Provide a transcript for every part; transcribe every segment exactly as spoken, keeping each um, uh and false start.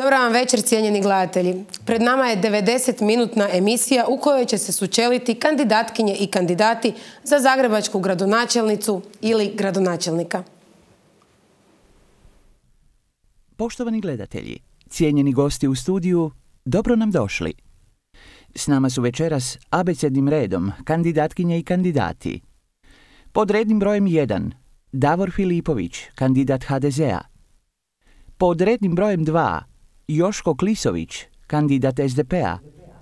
Dobar vam večer, cijenjeni gledatelji. Pred nama je devedesetminutna emisija u kojoj će se sučeliti kandidatkinje i kandidati za zagrebačku gradonačelnicu ili gradonačelnika. Poštovani gledatelji, cijenjeni gosti u studiju, dobro nam došli. S nama su večeras abecednim redom kandidatkinje i kandidati. Pod rednim brojem jedan Davor Filipović, kandidat ha de zea. Pod rednim brojem dva Joško Klisović, kandidat es de pe a.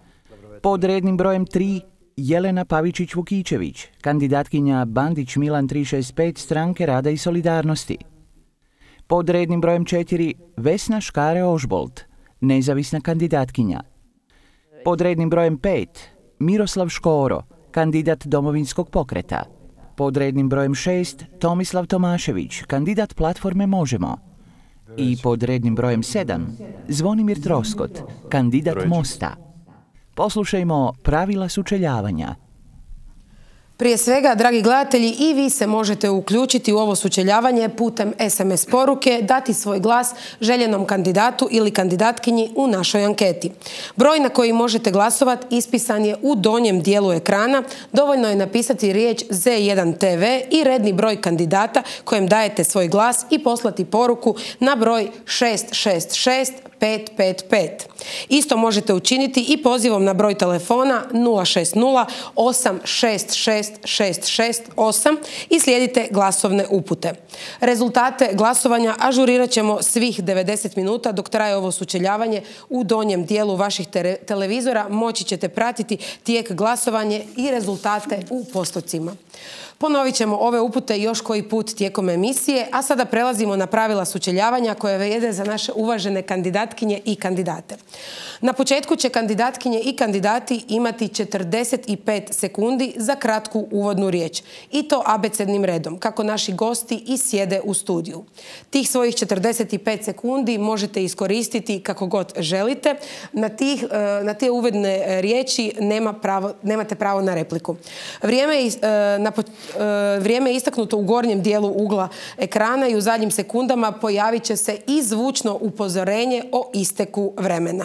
Pod rednim brojem tri Jelena Pavičić-Vukičević, kandidatkinja Bandić Milan tri šest pet Stranke rada i solidarnosti. Pod rednim brojem četiri Vesna Škare-Ožbolt, nezavisna kandidatkinja. Pod rednim brojem pet Miroslav Škoro, kandidat Domovinskog pokreta. Pod rednim brojem šest Tomislav Tomašević, kandidat platforme Možemo. I pod rednim brojem sedam Zvonimir Troskot, kandidat Mosta. Poslušajmo pravila sučeljavanja. Prije svega, dragi gledatelji, i vi se možete uključiti u ovo sučeljavanje putem es em es poruke, dati svoj glas željenom kandidatu ili kandidatkinji u našoj anketi. Broj na koji možete glasovati ispisan je u donjem dijelu ekrana. Dovoljno je napisati riječ ze jedan te ve i redni broj kandidata kojem dajete svoj glas i poslati poruku na broj šest šest šest pet pet pet. Isto možete učiniti i pozivom na broj telefona nula šest nula osam šest šest šest šest osam i slijedite glasovne upute. Rezultate glasovanja ažurirat ćemo svih devedeset minuta dok traje ovo sučeljavanje. U donjem dijelu vaših televizora moći ćete pratiti tijek glasovanje i rezultate u postocima. Ponovit ćemo ove upute još koji put tijekom emisije, a sada prelazimo na pravila sučeljavanja koje vrijede za naše uvažene kandidatkinje i kandidate. Na početku će kandidatkinje i kandidati imati četrdeset pet sekundi za kratku uvodnu riječ. I to abecednim redom, kako naši gosti i sjede u studiju. Tih svojih četrdeset pet sekundi možete iskoristiti kako god želite. Na, tih, na te uvodne riječi nema pravo, nemate pravo na repliku. Vrijeme je, na, vrijeme je istaknuto u gornjem dijelu ugla ekrana i u zadnjim sekundama pojavit će se i zvučno upozorenje o isteku vremena.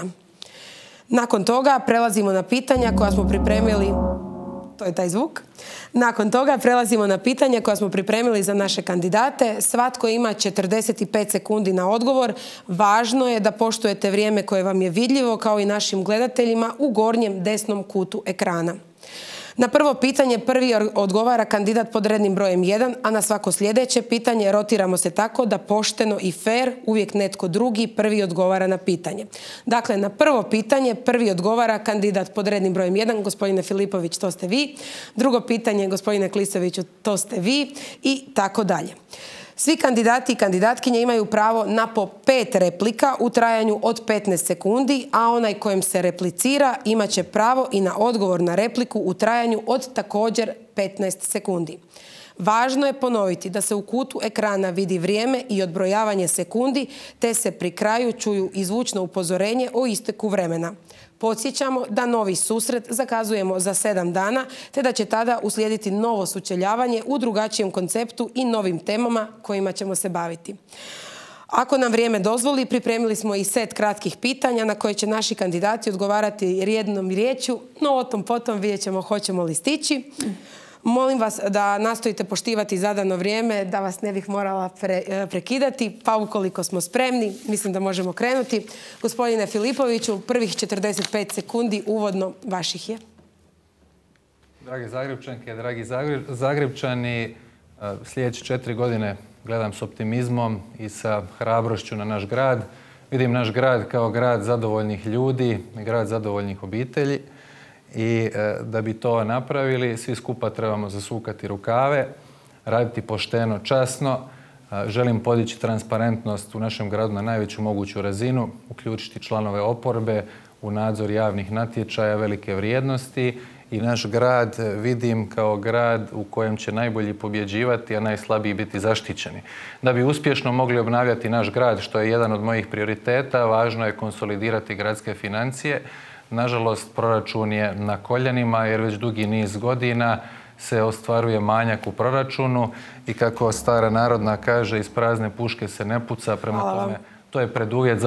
Nakon toga prelazimo na pitanja koja smo pripremili, to je taj zvuk. Nakon toga prelazimo na pitanja koja smo pripremili za naše kandidate. Svatko ima četrdeset pet sekundi na odgovor. Važno je da poštujete vrijeme koje vam je vidljivo kao i našim gledateljima u gornjem desnom kutu ekrana. Na prvo pitanje prvi odgovara kandidat pod rednim brojem jedan, a na svako sljedeće pitanje rotiramo se tako da pošteno i fer uvijek netko drugi prvi odgovara na pitanje. Dakle, na prvo pitanje prvi odgovara kandidat pod rednim brojem jedan, gospodine Filipović, to ste vi. Drugo pitanje, gospodine Klisoviću, to ste vi i tako dalje. Svi kandidati i kandidatkinje imaju pravo na po pet replika u trajanju od petnaest sekundi, a onaj kojem se replicira imat će pravo i na odgovor na repliku u trajanju od također petnaest sekundi. Važno je ponoviti da se u kutu ekrana vidi vrijeme i odbrojavanje sekundi, te se pri kraju čuju i zvučno upozorenje o isteku vremena. Podsjećamo da novi susret zakazujemo za sedam dana, te da će tada uslijediti novo sučeljavanje u drugačijem konceptu i novim temama kojima ćemo se baviti. Ako nam vrijeme dozvoli, pripremili smo i set kratkih pitanja na koje će naši kandidati odgovarati jednom riječju, no o tom potom vidjet ćemo hoćemo li stići. Molim vas da nastojite poštivati zadano vrijeme, da vas ne bih morala pre, prekidati, pa ukoliko smo spremni, mislim da možemo krenuti. Gospodine Filipoviću, prvih četrdeset pet sekundi uvodno vaših je. Dragi Zagrebčanke, dragi Zagrebčani, sljedeće četiri godine gledam s optimizmom i sa hrabrošću na naš grad. Vidim naš grad kao grad zadovoljnih ljudi, grad zadovoljnih obitelji. I da bi to napravili, svi skupa trebamo zasukati rukave, raditi pošteno, časno. Želim podići transparentnost u našem gradu na najveću moguću razinu, uključiti članove oporbe u nadzor javnih natječaja velike vrijednosti i naš grad vidim kao grad u kojem će najbolji pobjeđivati, a najslabiji biti zaštićeni. Da bi uspješno mogli obnavljati naš grad, što je jedan od mojih prioriteta, važno je konsolidirati gradske financije. Nažalost, proračun je na koljenima jer već dugi niz godina se ostvaruje manjak u proračunu i kako stara narodna kaže, iz prazne puške se ne puca, prema tome to je preduvjet za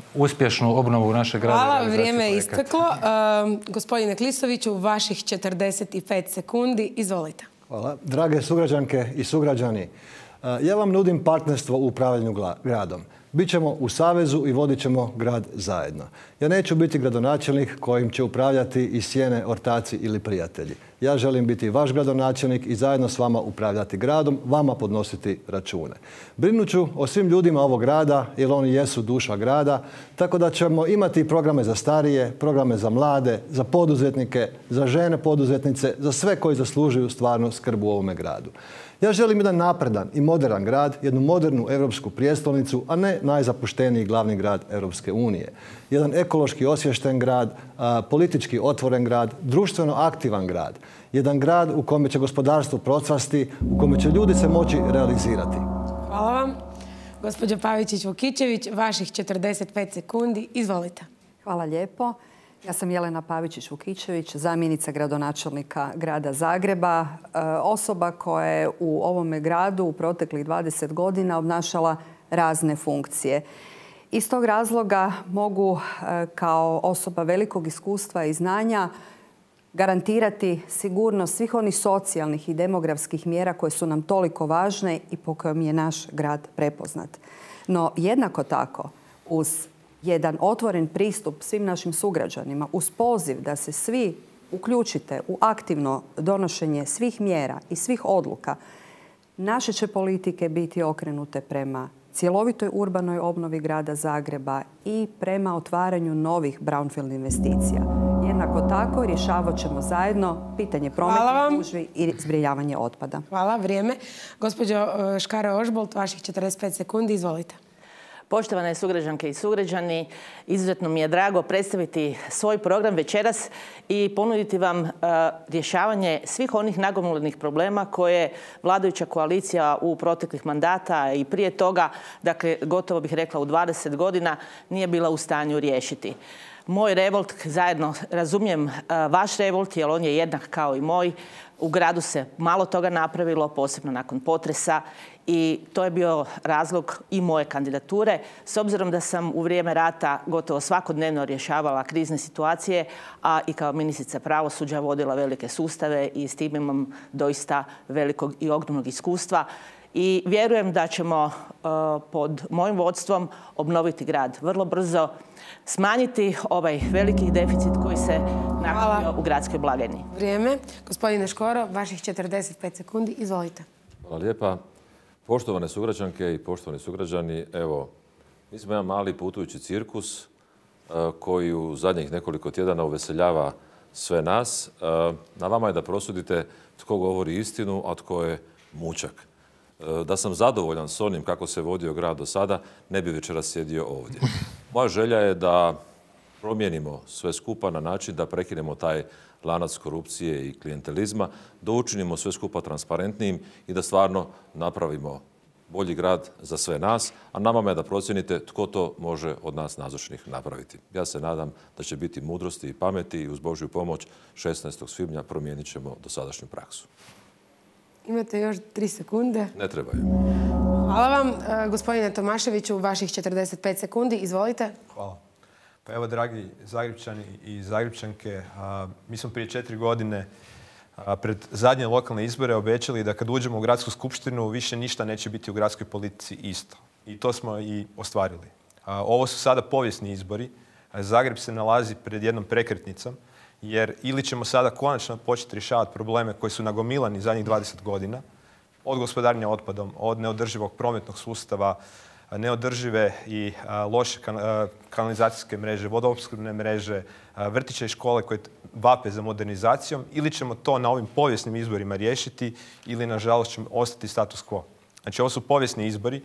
uspješnu obnovu našeg grada. Hvala, vrijeme je isteklo. Gospodine Klisoviću, vaših četrdeset pet sekundi. Izvolite. Hvala. Drage sugrađanke i sugrađani, ja vam nudim partnerstvo u upravljanju gradom. Bićemo u savezu i vodit ćemo grad zajedno. Ja neću biti gradonačelnik kojim će upravljati iz sjene ortaci ili prijatelji. Ja želim biti vaš gradonačelnik i zajedno s vama upravljati gradom, vama podnositi račune. Brinut ću o svim ljudima ovog grada, jer oni jesu duša grada, tako da ćemo imati programe za starije, programe za mlade, za poduzetnike, za žene poduzetnice, za sve koji zaslužuju stvarnu skrb u ovome gradu. Ja želim jedan napredan i moderan grad, jednu modernu europsku prijestolnicu, a ne najzapušteniji glavni grad Europske unije. Jedan ekološki osviješten grad, politički otvoren grad, društveno aktivan grad. Jedan grad u kome će gospodarstvo procvasti, u kome će ljudi se moći realizirati. Hvala vam. Gospođo Pavičić-Vukičević, vaših četrdeset pet sekundi. Izvolite. Hvala lijepo. Ja sam Jelena Pavičić-Vukičević, zamjenica gradonačelnika grada Zagreba, osoba koja je u ovome gradu u proteklih dvadeset godina obnašala razne funkcije. Iz tog razloga mogu kao osoba velikog iskustva i znanja garantirati sigurnost svih onih socijalnih i demografskih mjera koje su nam toliko važne i po kojom je naš grad prepoznat. No jednako tako uz jedan otvoren pristup svim našim sugrađanima, uz poziv da se svi uključite u aktivno donošenje svih mjera i svih odluka, naše će politike biti okrenute prema cjelovitoj urbanoj obnovi grada Zagreba i prema otvaranju novih brownfield investicija. Jednako tako rješavat ćemo zajedno pitanje prometnih gužvi i zbrinjavanje otpada. Hvala, vrijeme. Gospođo Škare-Ožbolt, vaših četrdeset pet sekundi, izvolite. Poštovane sugrađanke i sugrađani, izuzetno mi je drago predstaviti svoj program večeras i ponuditi vam rješavanje svih onih nagomilanih problema koje vladajuća koalicija u proteklih mandata i prije toga, dakle gotovo bih rekla u dvadeset godina, nije bila u stanju riješiti. Moj revolt, zajedno razumijem vaš revolt, jer on je jednak kao i moj. U gradu se malo toga napravilo, posebno nakon potresa, i to je bio razlog i moje kandidature. S obzirom da sam u vrijeme rata gotovo svakodnevno rješavala krizne situacije, a i kao ministrica pravosuđa vodila velike sustave i s tim imam doista velikog i ogromnog iskustva. I vjerujem da ćemo uh, pod mojim vodstvom obnoviti grad vrlo brzo, smanjiti ovaj veliki deficit koji se nakupio u gradskoj blagajni. Vrijeme. Gospodine Škoro, vaših četrdeset pet sekundi. Izvolite. Hvala lijepa. Poštovane sugrađanke i poštovani sugrađani, evo, mi smo jedan mali putujući cirkus uh, koji u zadnjih nekoliko tjedana uveseljava sve nas. Uh, na vama je da prosudite tko govori istinu, a tko je mučak. Da sam zadovoljan s onim kako se vodio grad do sada, ne bi večeras sjedio ovdje. Moja želja je da promijenimo sve skupa na način da prekinemo taj lanac korupcije i klijentelizma, da učinimo sve skupa transparentnijim i da stvarno napravimo bolji grad za sve nas, a nama je da procijenite tko to može od nas nazočnih napraviti. Ja se nadam da će biti mudrosti i pameti i uz Božju pomoć šesnaestog svibnja promijenit ćemo dosadašnju praksu. Imate još tri sekunde. Ne trebaju. Hvala vam. Gospodine Tomaševiću, vaših četrdeset pet sekundi. Izvolite. Hvala. Pa evo, dragi Zagrepčani i Zagrepčanke, mi smo prije četiri godine pred zadnje lokalne izbore obećali da kad uđemo u gradsku skupštinu više ništa neće biti u gradskoj politici isto. I to smo i ostvarili. Ovo su sada povijesni izbori. Zagreb se nalazi pred jednom prekretnicom, jer ili ćemo sada konačno početi rješavati probleme koji su nagomilani zadnjih dvadeset godina, od gospodarenja otpadom, od neodrživog prometnog sustava, neodržive i loše kanalizacijske mreže, vodoopskrbne mreže, vrtića i škole koje vape za modernizacijom, ili ćemo to na ovim povijesnim izborima riješiti ili, nažalost, ćemo ostati status quo. Znači, ovo su povijesni izbori.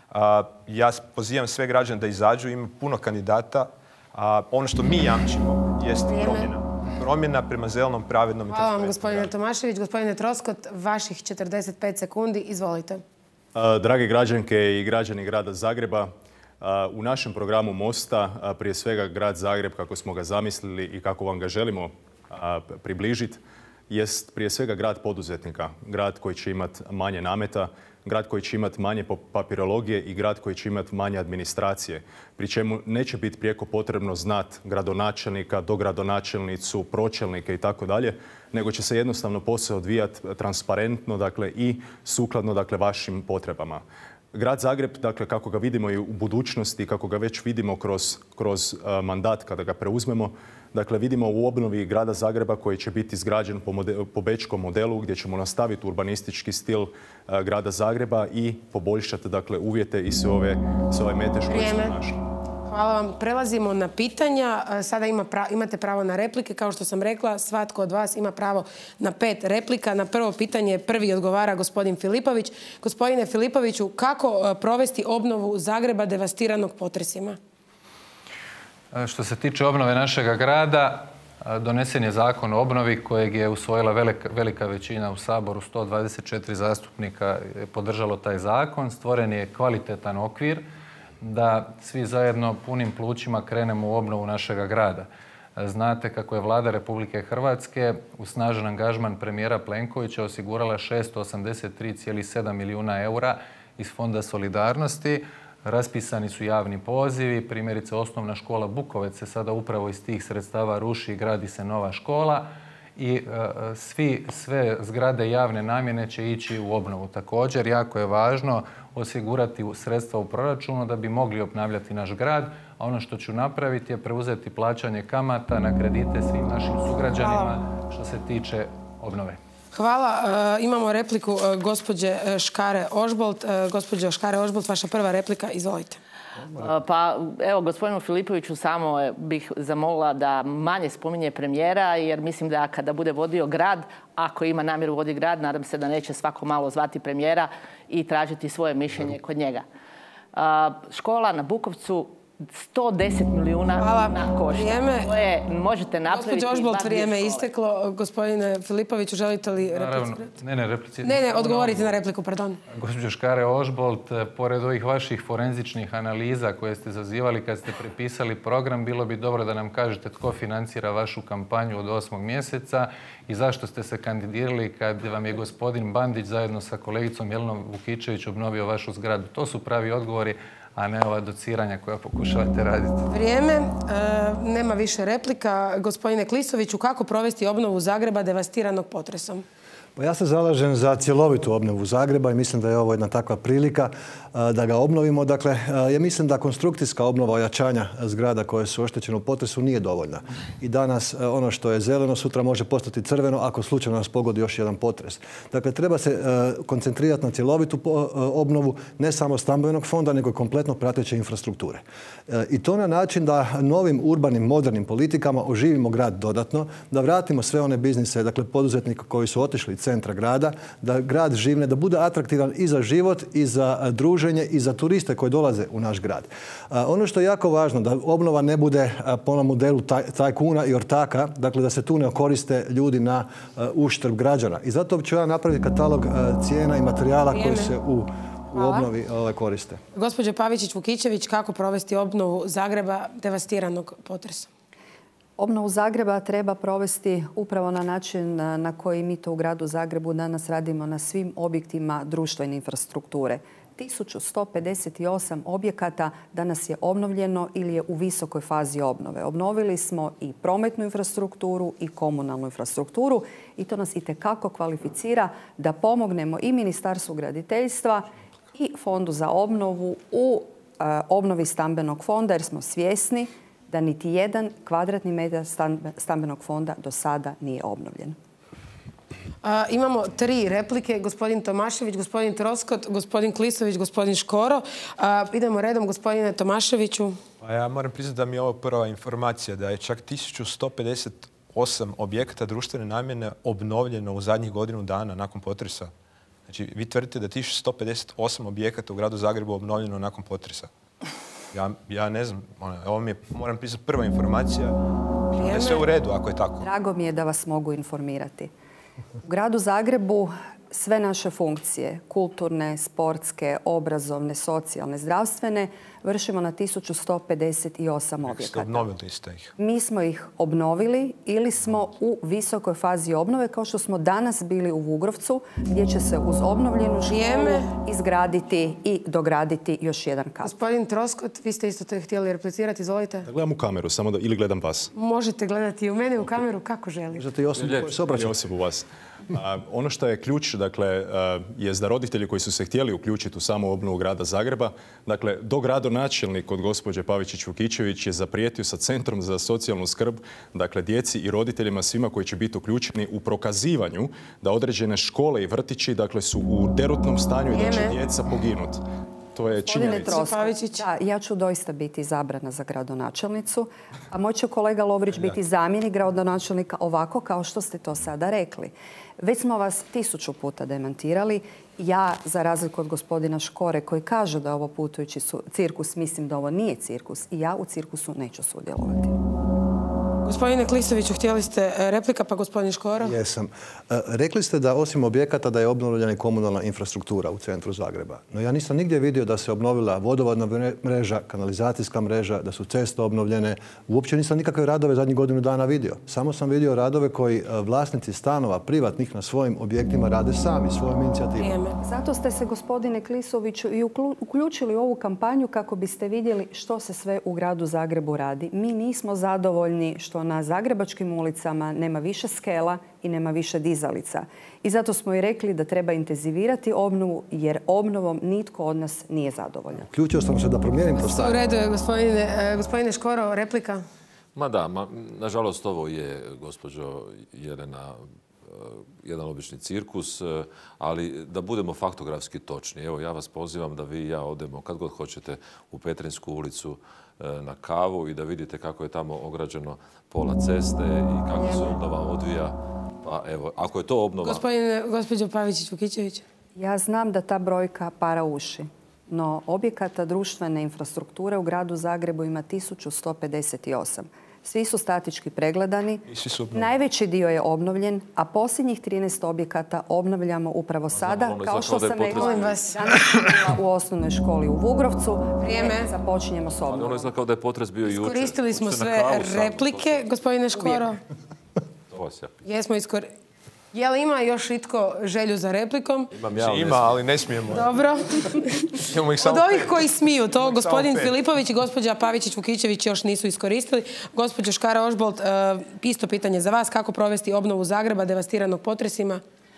Ja pozivam sve građane da izađu, ima puno kandidata. Ono što mi jamčimo jest promjena. Promjena prema zelenom, pravednom i transparentnom. Hvala vam, gospodine Tomašević. Gospodine Troskot, vaših četrdeset pet sekundi. Izvolite. Drage građanke i građani grada Zagreba, u našem programu Mosta, prije svega grad Zagreb kako smo ga zamislili i kako vam ga želimo približiti, jest prije svega grad poduzetnika, grad koji će imati manje nameta, grad koji će imati manje papirologije i grad koji će imati manje administracije, pri čemu neće biti prijeko potrebno znati gradonačelnika, dogradonačelnicu, pročelnike i tako dalje, nego će se jednostavno posao odvijati transparentno, dakle, i sukladno, dakle, vašim potrebama. Grad Zagreb, dakle, kako ga vidimo i u budućnosti, kako ga već vidimo kroz, kroz uh, mandat kada ga preuzmemo, dakle, vidimo u obnovi grada Zagreba koji će biti izgrađen po, modelu, po bečkom modelu gdje ćemo nastaviti urbanistički stil uh, grada Zagreba i poboljšati, dakle, uvjete i sve ove, sve ove metež koje smo našli. Hvala vam. Prelazimo na pitanja. Sada ima pra, imate pravo na replike. Kao što sam rekla, svatko od vas ima pravo na pet replika. Na prvo pitanje prvi odgovara gospodin Filipović. Gospodine Filipoviću, kako provesti obnovu Zagreba devastiranog potresima? Što se tiče obnove našega grada, donesen je zakon o obnovi kojeg je usvojila velika, velika većina u Saboru, sto dvadeset četiri zastupnika je podržalo taj zakon. Stvoren je kvalitetan okvir da svi zajedno punim plućima krenemo u obnovu našega grada. Znate kako je Vlada Republike Hrvatske uz snažan angažman premijera Plenkovića osigurala šesto osamdeset tri zarez sedam milijuna eura iz Fonda solidarnosti. Raspisani su javni pozivi, primjerice osnovna škola Bukovec se sada upravo iz tih sredstava ruši i gradi se nova škola i e, svi, sve zgrade javne namjene će ići u obnovu. Također, jako je važno osigurati sredstva u proračunu da bi mogli obnavljati naš grad, a ono što ću napraviti je preuzeti plaćanje kamata na kredite svim našim sugrađanima što se tiče obnove. Hvala. E, imamo repliku e, gospođe Škare Ožbolt. E, gospođo Škare Ožbolt, vaša prva replika. Izvolite. Pa evo, gospodinu Filipoviću samo bih zamolila da manje spominje premijera, jer mislim da kada bude vodio grad, ako ima namjeru voditi grad, nadam se da neće svako malo zvati premijera i tražiti svoje mišljenje kod njega. Škola na Bukovcu sto deset milijuna na košta. To je, možete napraviti... Gospođo Ožbolt, vrijeme je isteklo. Gospodine Filipoviću, želite li replicirati? Ne, ne, replicirati. Ne, ne, odgovorite na repliku, pardon. Gospođo Škare Ožbolt, pored ovih vaših forenzičnih analiza koje ste zazivali kad ste prepisali program, bilo bi dobro da nam kažete tko financira vašu kampanju od osmog mjeseca i zašto ste se kandidirali kad vam je gospodin Bandić zajedno sa kolegicom Jelenom Vukičević obnovio vašu zgradu. To su pravi odgovori, a ne ova dociranja koja pokušavate raditi. Vrijeme. E, nema više replika. Gospodine Klisoviću, kako provesti obnovu Zagreba devastiranog potresom? Pa ja se zalažem za cjelovitu obnovu Zagreba i mislim da je ovo jedna takva prilika da ga obnovimo. Dakle, ja mislim da konstrukcijska obnova ojačanja zgrada koje su oštećene u potresu nije dovoljna. I danas ono što je zeleno sutra može postati crveno ako slučajno nas pogodi još jedan potres. Dakle, treba se koncentrirati na cjelovitu obnovu ne samo stambenog fonda, nego i kompletno prateće infrastrukture. I to na način da novim urbanim, modernim politikama oživimo grad dodatno, da vratimo sve one biznise, dakle poduzetnika koji su otišli centra grada, da grad živne, da bude atraktivan i za život i za druženje i za turiste koji dolaze u naš grad. Ono što je jako važno, da obnova ne bude po onom modelu tajkuna i ortaka, dakle da se tu ne koriste ljudi na uštrb građana. I zato ću ja napraviti katalog cijena i materijala koji se u u obnovi koriste. Gospođo Pavičić-Vukičević, kako provesti obnovu Zagreba devastiranog potresom? Obnovu Zagreba treba provesti upravo na način na koji mi to u gradu Zagrebu danas radimo na svim objektima društvene infrastrukture. tisuću sto pedeset osam objekata danas je obnovljeno ili je u visokoj fazi obnove. Obnovili smo i prometnu infrastrukturu i komunalnu infrastrukturu i to nas itekako kvalificira da pomognemo i Ministarstvu graditeljstva i Fondu za obnovu u uh, obnovi stambenog fonda, jer smo svjesni da niti jedan kvadratni metar stambenog fonda do sada nije obnovljen. A, imamo tri replike. Gospodin Tomašević, gospodin Troskot, gospodin Klisović, gospodin Škoro. A, idemo redom, gospodine Tomaševiću. Pa ja moram priznati da mi je ovo prva informacija, da je čak tisuću sto pedeset osam objekata društvene namjene obnovljeno u zadnjih godinu dana nakon potresa. Znači, vi tvrdite da tisuću sto pedeset osam objekata u gradu Zagrebu obnovljeno nakon potresa. Ja, ja ne znam, ovo mi je, moram pisati, prva informacija. Da je sve u redu ako je tako. Drago mi je da vas mogu informirati. U gradu Zagrebu sve naše funkcije, kulturne, sportske, obrazovne, socijalne, zdravstvene, vršimo na tisuću sto pedeset osam objekata. Obnovili ste ih. Mi smo ih obnovili ili smo u visokoj fazi obnove, kao što smo danas bili u Vugrovcu, gdje će se uz obnovljenu školu izgraditi i dograditi još jedan kat. Gospodin Troskot, vi ste isto to htjeli replicirati, izvolite. Da gledam u kameru, samo da, ili gledam vas. Možete gledati i u mene u kameru kako želite. Možete i osobu koji se obraća. Osobu vas. A, ono što je ključ, dakle, je da roditelji koji su se htjeli uključiti u samu obnovu grada Zagreba, dakle, dogradonačelnik od gospođe Pavičić-Vukičević je zaprijetio sa Centrom za socijalnu skrb, dakle, djeci i roditeljima, svima koji će biti uključeni u prokazivanju da određene škole i vrtići, dakle, su u derutnom stanju i da će djeca poginuti. To je činjenica. Da, ja ću doista biti izabrana za gradonačelnicu, a moj će kolega Lovrić biti zamjenik gradonačelnika ovako kao što ste to sada rekli. Već smo vas tisuću puta demantirali. Ja, za razliku od gospodina Škore, koji kaže da je ovo putujući cirkus, mislim da ovo nije cirkus i ja u cirkusu neću sudjelovati. Gospodine Klisoviću, htjeli ste replika, pa gospodin Škoro? Jesam. Rekli ste da osim objekata da je obnovljena i komunalna infrastruktura u centru Zagreba. No ja nisam nigdje vidio da se obnovila vodovodna mreža, kanalizacijska mreža, da su ceste obnovljene. Uopće nisam nikakve radove zadnjih godinu dana vidio. Samo sam vidio radove koji vlasnici stanova privatnih na svojim objektima rade sami, svojom inicijativom. Zato ste se, gospodine Klisoviću, i uključili u ovu kampanju kako biste vidjeli što se sve u gradu Zagrebu radi. Mi nismo zadovoljni što na zagrebačkim ulicama nema više skela i nema više dizalica. I zato smo i rekli da treba intenzivirati obnovu, jer obnovom nitko od nas nije zadovoljan. Uključio sam se da promijenim to stanje. U redu je, gospodine, gospodine Škoro, replika? Ma da, ma, nažalost ovo je, gospođo Jelena, jedan obični cirkus, ali da budemo faktografski točni. Evo, ja vas pozivam da vi i ja odemo kad god hoćete u Petrinjsku ulicu na kavu i da vidite kako je tamo ograđeno pola ceste i kako se obnova odvija. Pa evo, ako je to obnova... Gospodine, gospođo Pavičić-Vukičević. Ja znam da ta brojka para uši, no objekata društvene infrastrukture u gradu Zagrebu ima tisuću sto pedeset osam. Svi su statički pregledani, najveći dio je obnovljen, a posljednjih trinaest objekata obnavljamo upravo sada. Kao što sam rekla, danas u osnovnoj školi u Vugrovcu. Vrijeme, započinjemo s obnovom. Ono izgleda kao da je potres bio jučer. Iskoristili smo sve replike, gospodine Škoro. Jesmo iskoristili. Je li ima još itko želju za replikom? Imam ja, ima, ali ne smijemo. Dobro. Od ovih koji smiju, to gospodin Filipović i gospođa Pavičić-Vukičević još nisu iskoristili. Gospođo Škara-Ožbolt, isto pitanje za vas. Kako provesti obnovu Zagreba devastiranog potresima?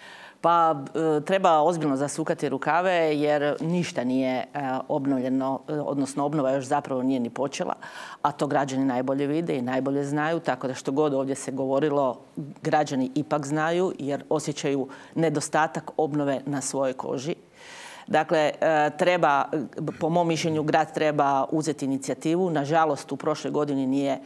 Pa treba ozbiljno zasukati rukave jer ništa nije obnovljeno, odnosno obnova još zapravo nije ni počela, a to građani najbolje vide i najbolje znaju, tako da što god ovdje se govorilo, građani ipak znaju jer osjećaju nedostatak obnove na svojoj koži. Dakle, treba, po mom mišljenju, grad treba uzeti inicijativu. Nažalost, u prošloj godini nije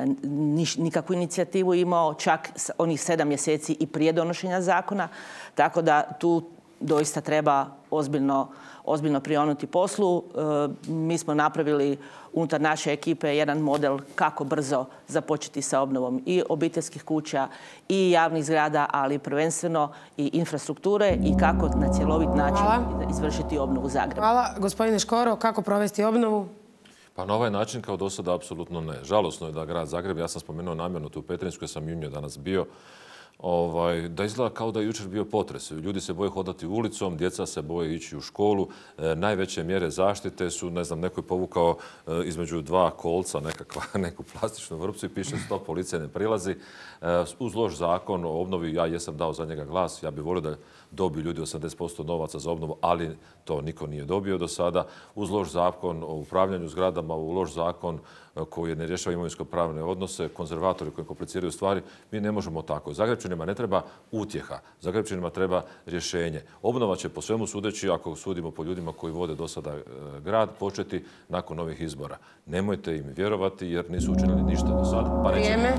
nikakvu inicijativu imao, čak onih sedam mjeseci i prije donošenja zakona. Tako da tu doista treba ozbiljno, ozbiljno prionuti poslu. Mi smo napravili unutar naše ekipe jedan model kako brzo započeti sa obnovom i obiteljskih kuća i javnih zgrada, ali prvenstveno i infrastrukture i kako na cjelovit način izvršiti obnovu Zagreba. Hvala. Gospodine Škoro, kako provesti obnovu? Pa na ovaj način kao do sada apsolutno ne. Žalosno je da grad Zagreb, ja sam spomenuo namjerno tu u Petrinjsku, ja sam i u njoj danas bio, Ovaj, da izgleda kao da je jučer bio potres. Ljudi se boje hodati ulicom, djeca se boje ići u školu. E, najveće mjere zaštite su, ne znam, neko je povukao e, između dva kolca nekakva, neku plastičnu vrpcu i piše stop, policija ne prilazi. E, uz loš zakon o obnovi, ja jesam dao za njega glas, ja bih volio da dobiju ljudi osamdeset posto novaca za obnovu, ali to niko nije dobio do sada. Uz loš zakon o upravljanju zgradama, u loš zakon koji ne rješava imovinsko-pravne odnose, konzervatori koji kompliciraju stvari, mi ne možemo tako. Zagrebčanima ne treba utjeha, Zagrebčanima treba rješenje. Obnova će po svemu sudeći, ako sudimo po ljudima koji vode do sada grad, početi nakon ovih izbora. Nemojte im vjerovati jer nisu učinili ništa do sada. Pa Vrijeme.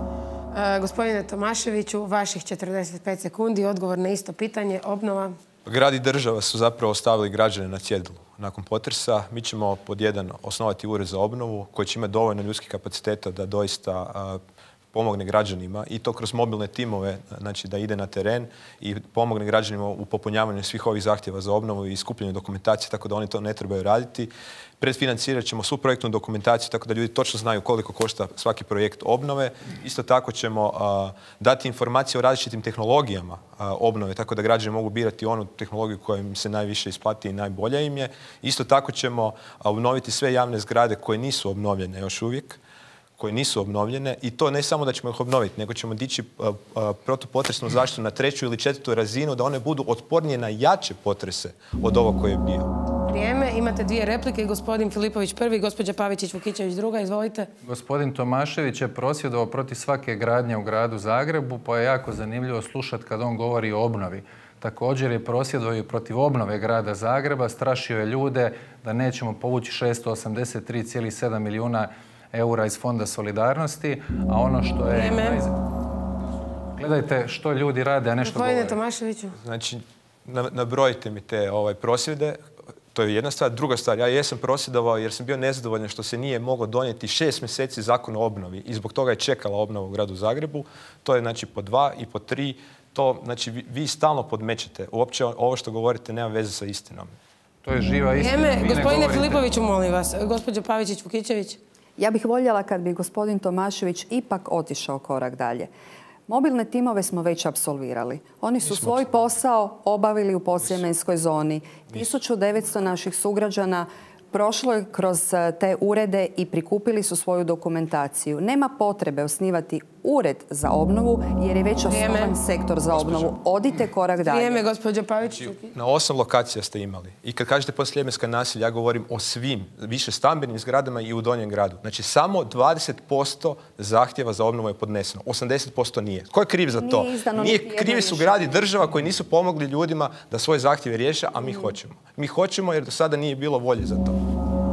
Uh, gospodine Tomaševiću, vaših četrdeset pet sekundi, odgovor na isto pitanje, obnova. Grad i država su zapravo ostavili građane na cjedilu. Nakon potresa mi ćemo pod jedan osnovati ured za obnovu koji će imati dovoljno ljudskih kapaciteta da doista pomogne građanima i to kroz mobilne timove, znači da ide na teren i pomogne građanima u popunjavanju svih ovih zahtjeva za obnovu i skupljanju dokumentacije, tako da oni to ne trebaju raditi. Predfinancirat ćemo svu projektnu dokumentaciju tako da ljudi točno znaju koliko košta svaki projekt obnove. Isto tako ćemo a, dati informacije o različitim tehnologijama a, obnove, tako da građani mogu birati onu tehnologiju koja im se najviše isplati i najbolja im je. Isto tako ćemo a, obnoviti sve javne zgrade koje nisu obnovljene još uvijek, koje nisu obnovljene i to ne samo da ćemo ih obnoviti, nego ćemo dići a, a, protupotresnu zaštitu na treću ili četvrtu razinu da one budu otpornije na jače potrese od ovog koji je bio. Vrijeme, imate dvije replike. Gospodin Filipović prvi, gospođa Pavičić-Vukičević druga. Izvolite. Gospodin Tomašević je prosvjedovao protiv svake gradnje u gradu Zagrebu, pa je jako zanimljivo slušati kad on govori o obnovi. Također je prosvjedovao i protiv obnove grada Zagreba, strašio je ljude da nećemo povući šesto osamdeset tri zarez sedam milijuna eura iz Fonda solidarnosti, a ono što je... Vrijeme. Gledajte što ljudi rade, a ne što govore. Gospodine Tomaševiću. Znači, nabrojite mi te ovaj, prosvjede. To je jedna stvar. Druga stvar, ja jesam prosvjedovao jer sam bio nezadovoljan što se nije moglo donijeti šest mjeseci zakon o obnovi i zbog toga je čekala obnova u gradu Zagrebu. To je znači po dva i po tri. To, znači, vi, vi stalno podmećete. Uopće ovo što govorite nema veze sa istinom. To je živa istina. Vrijeme. Gospodine Filipoviću, molim vas. Gospođa Pavičić-Vukičević. Ja bih voljela kad bi gospodin Tomašević ipak otišao korak dalje. Mobilne timove smo već apsolvirali. Oni su svoj posao obavili u posjemenskoj zoni. tisuću devetsto naših sugrađana prošlo je kroz te urede i prikupili su svoju dokumentaciju. Nema potrebe osnivati ured za obnovu jer je već osnovan sektor za obnovu. Odite korak dalje. Vrijeme, gospođo Pavić. Na osam lokacija ste imali. I kad kažete podsljemenska naselja, ja govorim o svim više stambenim zgradama i u Donjem gradu. Znači, samo dvadeset posto zahtjeva za obnovu je podneseno. osamdeset posto nije. Ko je kriv za to? Nije krivi su gradi država koji nisu pomogli ljudima da svoje zahtjeve riješe, a mi hoćemo. Mi hoćemo jer do sada nije bilo volje za to.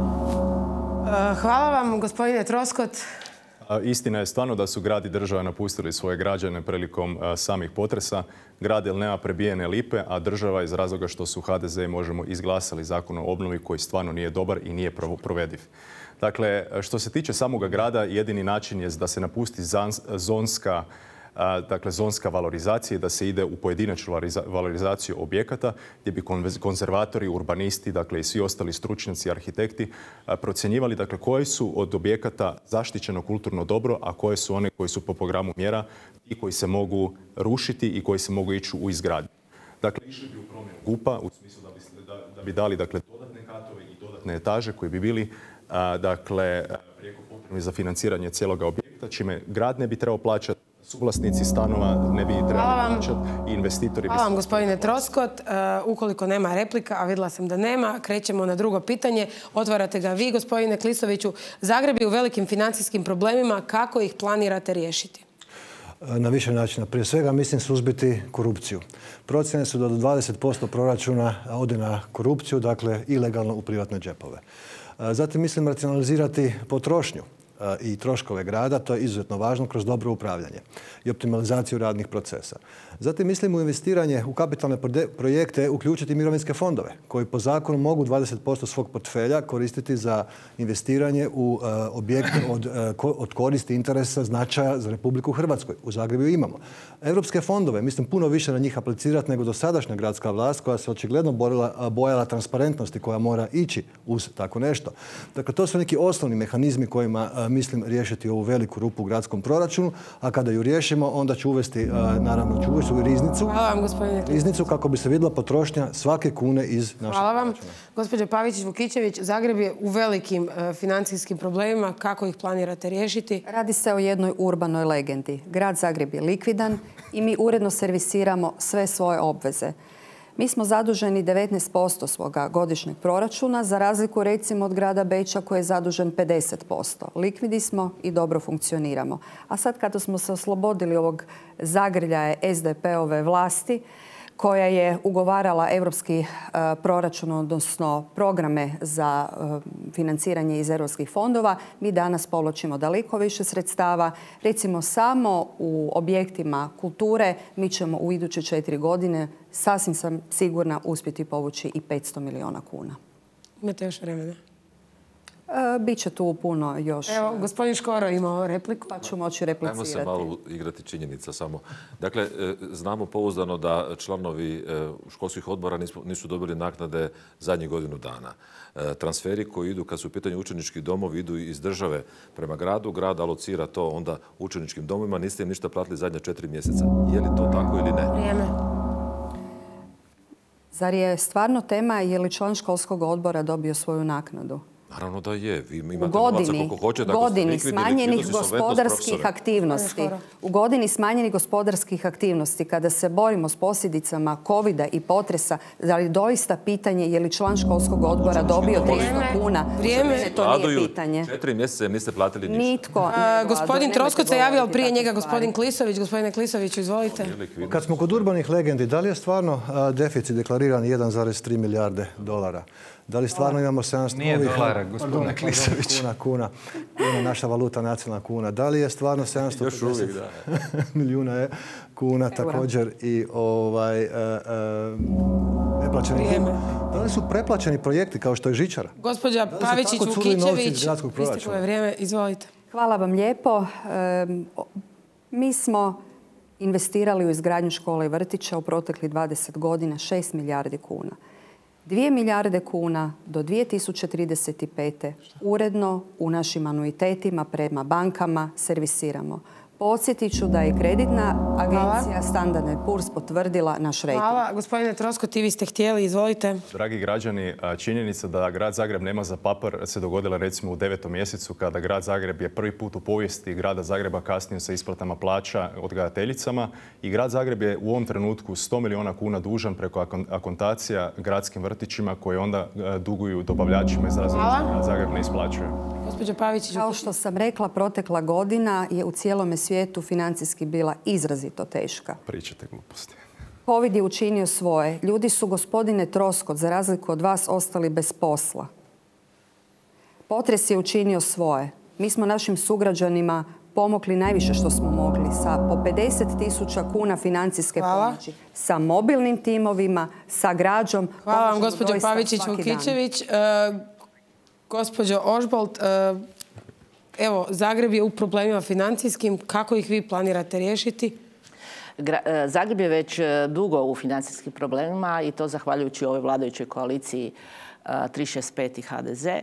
Hvala vam, gospodine Troskot. Istina je stvarno da su grad i država napustili svoje građane prilikom samih potresa. Grad jer nema prebijene lipe, a država iz razloga što su H D Z i Možemo izglasali zakon o obnovi koji stvarno nije dobar i nije provediv. Dakle, što se tiče samoga grada, jedini način je da se napusti zonska dakle zonska valorizacija, da se ide u pojedinačnu valorizaciju objekata gdje bi konzervatori, urbanisti, dakle i svi ostali stručnjaci, arhitekti procjenjivali dakle koji su od objekata zaštićeno kulturno dobro, a koje su one koji su po programu mjera i koji se mogu rušiti i koji se mogu ići u izgradnju. Dakle, išli bi u promjenu G U P-a u smislu da bi, da, da bi dali dakle dodatne katove i dodatne etaže koji bi bili a, dakle prijeko potrebni za financiranje cijeloga objekta, čime grad ne bi trebao plaćati, suvlasnici stanova ne bi trebali plaćati i investitori... Hvala vam, gospodine Troskot. Uh, ukoliko nema replika, a vidjela sam da nema, krećemo na drugo pitanje. Otvarate ga vi, gospodine Klisoviću. Zagreb je u velikim financijskim problemima. Kako ih planirate riješiti? Na više načina. Prije svega mislim suzbiti korupciju. Procjene su da do dvadeset posto proračuna ode na korupciju, dakle ilegalno u privatne džepove. Zatim mislim racionalizirati potrošnju i troškove grada, to je izuzetno važno kroz dobro upravljanje i optimalizaciju radnih procesa. Zatim mislim u investiranje u kapitalne projekte uključiti mirovinske fondove koji po zakonu mogu dvadeset posto svog portfelja koristiti za investiranje u objekte od, od koristi interesa značaja za Republiku Hrvatsku. U Zagrebu imamo. Europske fondove, mislim puno više na njih aplicirati nego dosadašnja gradska vlast koja se očigledno borila, bojala transparentnosti koja mora ići uz tako nešto. Dakle, to su neki osnovni mehanizmi kojima mislim riješiti ovu veliku rupu u gradskom proračunu, a kada ju riješimo, onda ću uvesti, naravno, ću uvesti u riznicu. Hvala vam, gospodine Klisović. Riznicu kako bi se vidjela potrošnja svake kune iz našeg Hvala vam. proračuna. Gospođo Pavičić-Vukičević, Zagreb je u velikim uh, financijskim problemima. Kako ih planirate riješiti? Radi se o jednoj urbanoj legendi. Grad Zagreb je likvidan i mi uredno servisiramo sve svoje obveze. Mi smo zaduženi devetnaest posto svoga godišnjeg proračuna, za razliku recimo od grada Beča koji je zadužen pedeset posto. Likvidni smo i dobro funkcioniramo. A sad kada smo se oslobodili ovog zagrljaja S D P-ove vlasti, koja je ugovarala europski proračun, odnosno programe za financiranje iz europskih fondova, mi danas povlačimo daleko više sredstava. Recimo samo u objektima kulture mi ćemo u iduće četiri godine, sasvim sam sigurna, uspjeti povući i petsto milijuna kuna. Imate još vremena. E, Biće tu puno još. Evo, gospodin Škoro imao repliku. Pa ću moći replicirati. Ajmo se malo igrati činjenica samo. Dakle, znamo pouzdano da članovi školskih odbora nisu dobili naknade zadnjih godinu dana. Transferi koji idu, kad su u pitanju učenički domovi, idu iz države prema gradu. Grad alocira to onda učeničkim domovima. Niste im ništa platili zadnja četiri mjeseca. Je li to tako ili ne? Vrijeme. Zar je stvarno tema je li član školskog odbora dobio svoju naknadu? Naravno da je. Vi imate u godini, novaca koliko hoćete. U godini smanjenih gospodarskih aktivnosti. U godini smanjenih gospodarskih aktivnosti, kada se borimo s posljedicama covida i potresa, da li doista pitanje je li član školskog odbora dobio tristo kuna? Vrijeme. To nije pitanje. Četiri mjeseca niste platili ništa. Nitko. Gospodin Troskot se javio prije njega, gospodin Klisović. Gospodine Klisoviću, izvolite. Kad smo kod urbanih legendi, da li je stvarno deficit deklariran jedan zarez tri milijarde dolara? Da li stvarno imamo sedamsto Nije novih... dolara, gospodine Klisović. Kuna, kuna. Kuna, naša valuta, nacionalna kuna. Da li je stvarno sedamsto pedeset milijuna kuna također i ovaj, e, e, neplaćeni dim? Da li su preplaćeni projekti kao što je žičara? Gospođa Pavičić-Vukičević, isteklo je vrijeme. Izvolite. Hvala vam lijepo. E, mi smo investirali u izgradnju škole i vrtića u proteklih dvadeset godina šest milijardi kuna. dvije milijarde kuna do dvije tisuće trideset pete. uredno u našim anuitetima prema bankama servisiramo. Podsjetit ću da je kreditna agencija Standard and Poor's potvrdila naš rejting. Hvala. Gospodine Troskot, i vi ste htjeli, izvolite. Dragi građani, činjenica da grad Zagreb nema za papar se dogodila recimo u devetom mjesecu kada grad Zagreb je prvi put u povijesti grada Zagreba kasnio sa isplatama plaća odgajateljicama i grad Zagreb je u ovom trenutku sto milijuna kuna dužan preko akontacija gradskim vrtićima koje onda duguju dobavljačima iz razloga što grad Zagreb ne isplaćuje. Gospođo Pavičić, kao što sam rekla, protekla godina je u cijelome svijetu financijski bila izrazito teška. Pričate gluposti. Covid je učinio svoje. Ljudi su, gospodine Troskot, za razliku od vas, ostali bez posla. Potres je učinio svoje. Mi smo našim sugrađanima pomogli najviše što smo mogli sa po pedeset tisuća kuna financijske pomoći. Sa mobilnim timovima, sa građom. Hvala vam, gospođo Pavičić-Vukičević. Gospođo Ožbolt, evo, Zagreb je u problemima financijskim. Kako ih vi planirate riješiti? Zagreb je već dugo u financijskim problemima i to zahvaljujući ovoj vladajućoj koaliciji tri šest pet i ha de ze.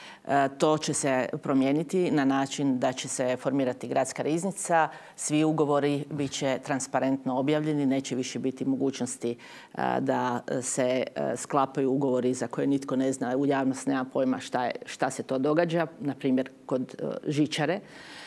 To će se promijeniti na način da će se formirati gradska riznica. Svi ugovori bit će transparentno objavljeni. Neće više biti mogućnosti da se sklapaju ugovori za koje nitko ne zna, u javnost nema pojma šta, je, šta se to događa, na primjer kod žičare.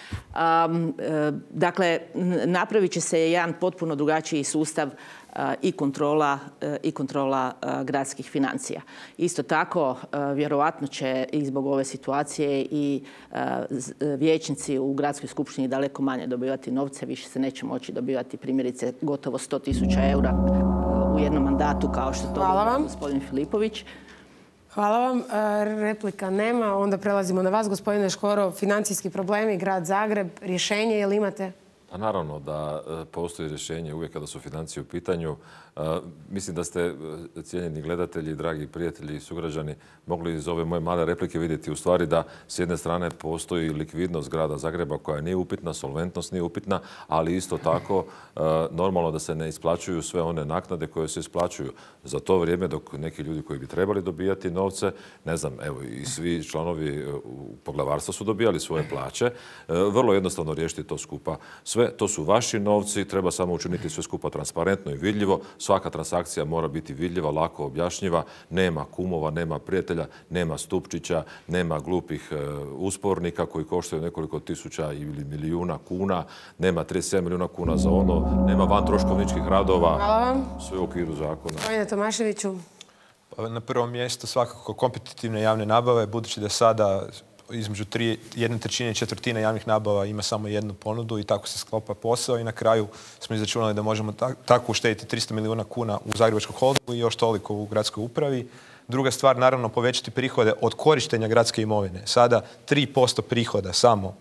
Um, dakle, napravit će se jedan potpuno drugačiji sustav uh, i kontrola, uh, i kontrola uh, gradskih financija. Isto tako, uh, vjerovatno će i zbog ove situacije i uh, vijećnici u gradskoj skupštini daleko manje dobivati novce, više se neće moći dobivati primjerice gotovo sto tisuća eura uh, u jednom mandatu kao što to govori gospodin Filipović. Hvala vam. Replika nema. Onda prelazimo na vas, gospodine Škoro. Financijski problemi, grad Zagreb, rješenje, je li imate? Pa naravno da postoji rješenje uvijek kada su financije u pitanju. Mislim da ste, cijenjeni gledatelji, dragi prijatelji i sugrađani, mogli iz ove moje male replike vidjeti u stvari da s jedne strane postoji likvidnost grada Zagreba koja nije upitna, solventnost nije upitna, ali isto tako normalno da se ne isplaćuju sve one naknade koje se isplaćuju za to vrijeme dok neki ljudi koji bi trebali dobijati novce, ne znam, evo i svi članovi poglavarstva su dobijali svoje plaće. Vrlo jednostavno riješiti to skupa. Sve to su vaši novci, treba samo učiniti sve skupa transparentno i vidljivo. Svaka transakcija mora biti vidljiva, lako objašnjiva. Nema kumova, nema prijatelja, nema stupčića, nema glupih uspornika koji koštaju nekoliko tisuća ili milijuna kuna, nema trideset sedam milijuna kuna za ono, nema vantroškovničkih radova. Hvala vam. Sve u okviru zakona. Gospodine Tomaševiću. Na prvom mjestu svakako kompetitivne javne nabave, budući da sada između tri, jedne trećine i četvrtine javnih nabava ima samo jednu ponudu i tako se sklopa posao i na kraju smo izračunali da možemo tako uštediti tristo milijuna kuna u Zagrebačkom holdingu i još toliko u gradskoj upravi. Druga stvar, naravno, povećati prihode od korištenja gradske imovine. Sada tri posto prihoda samo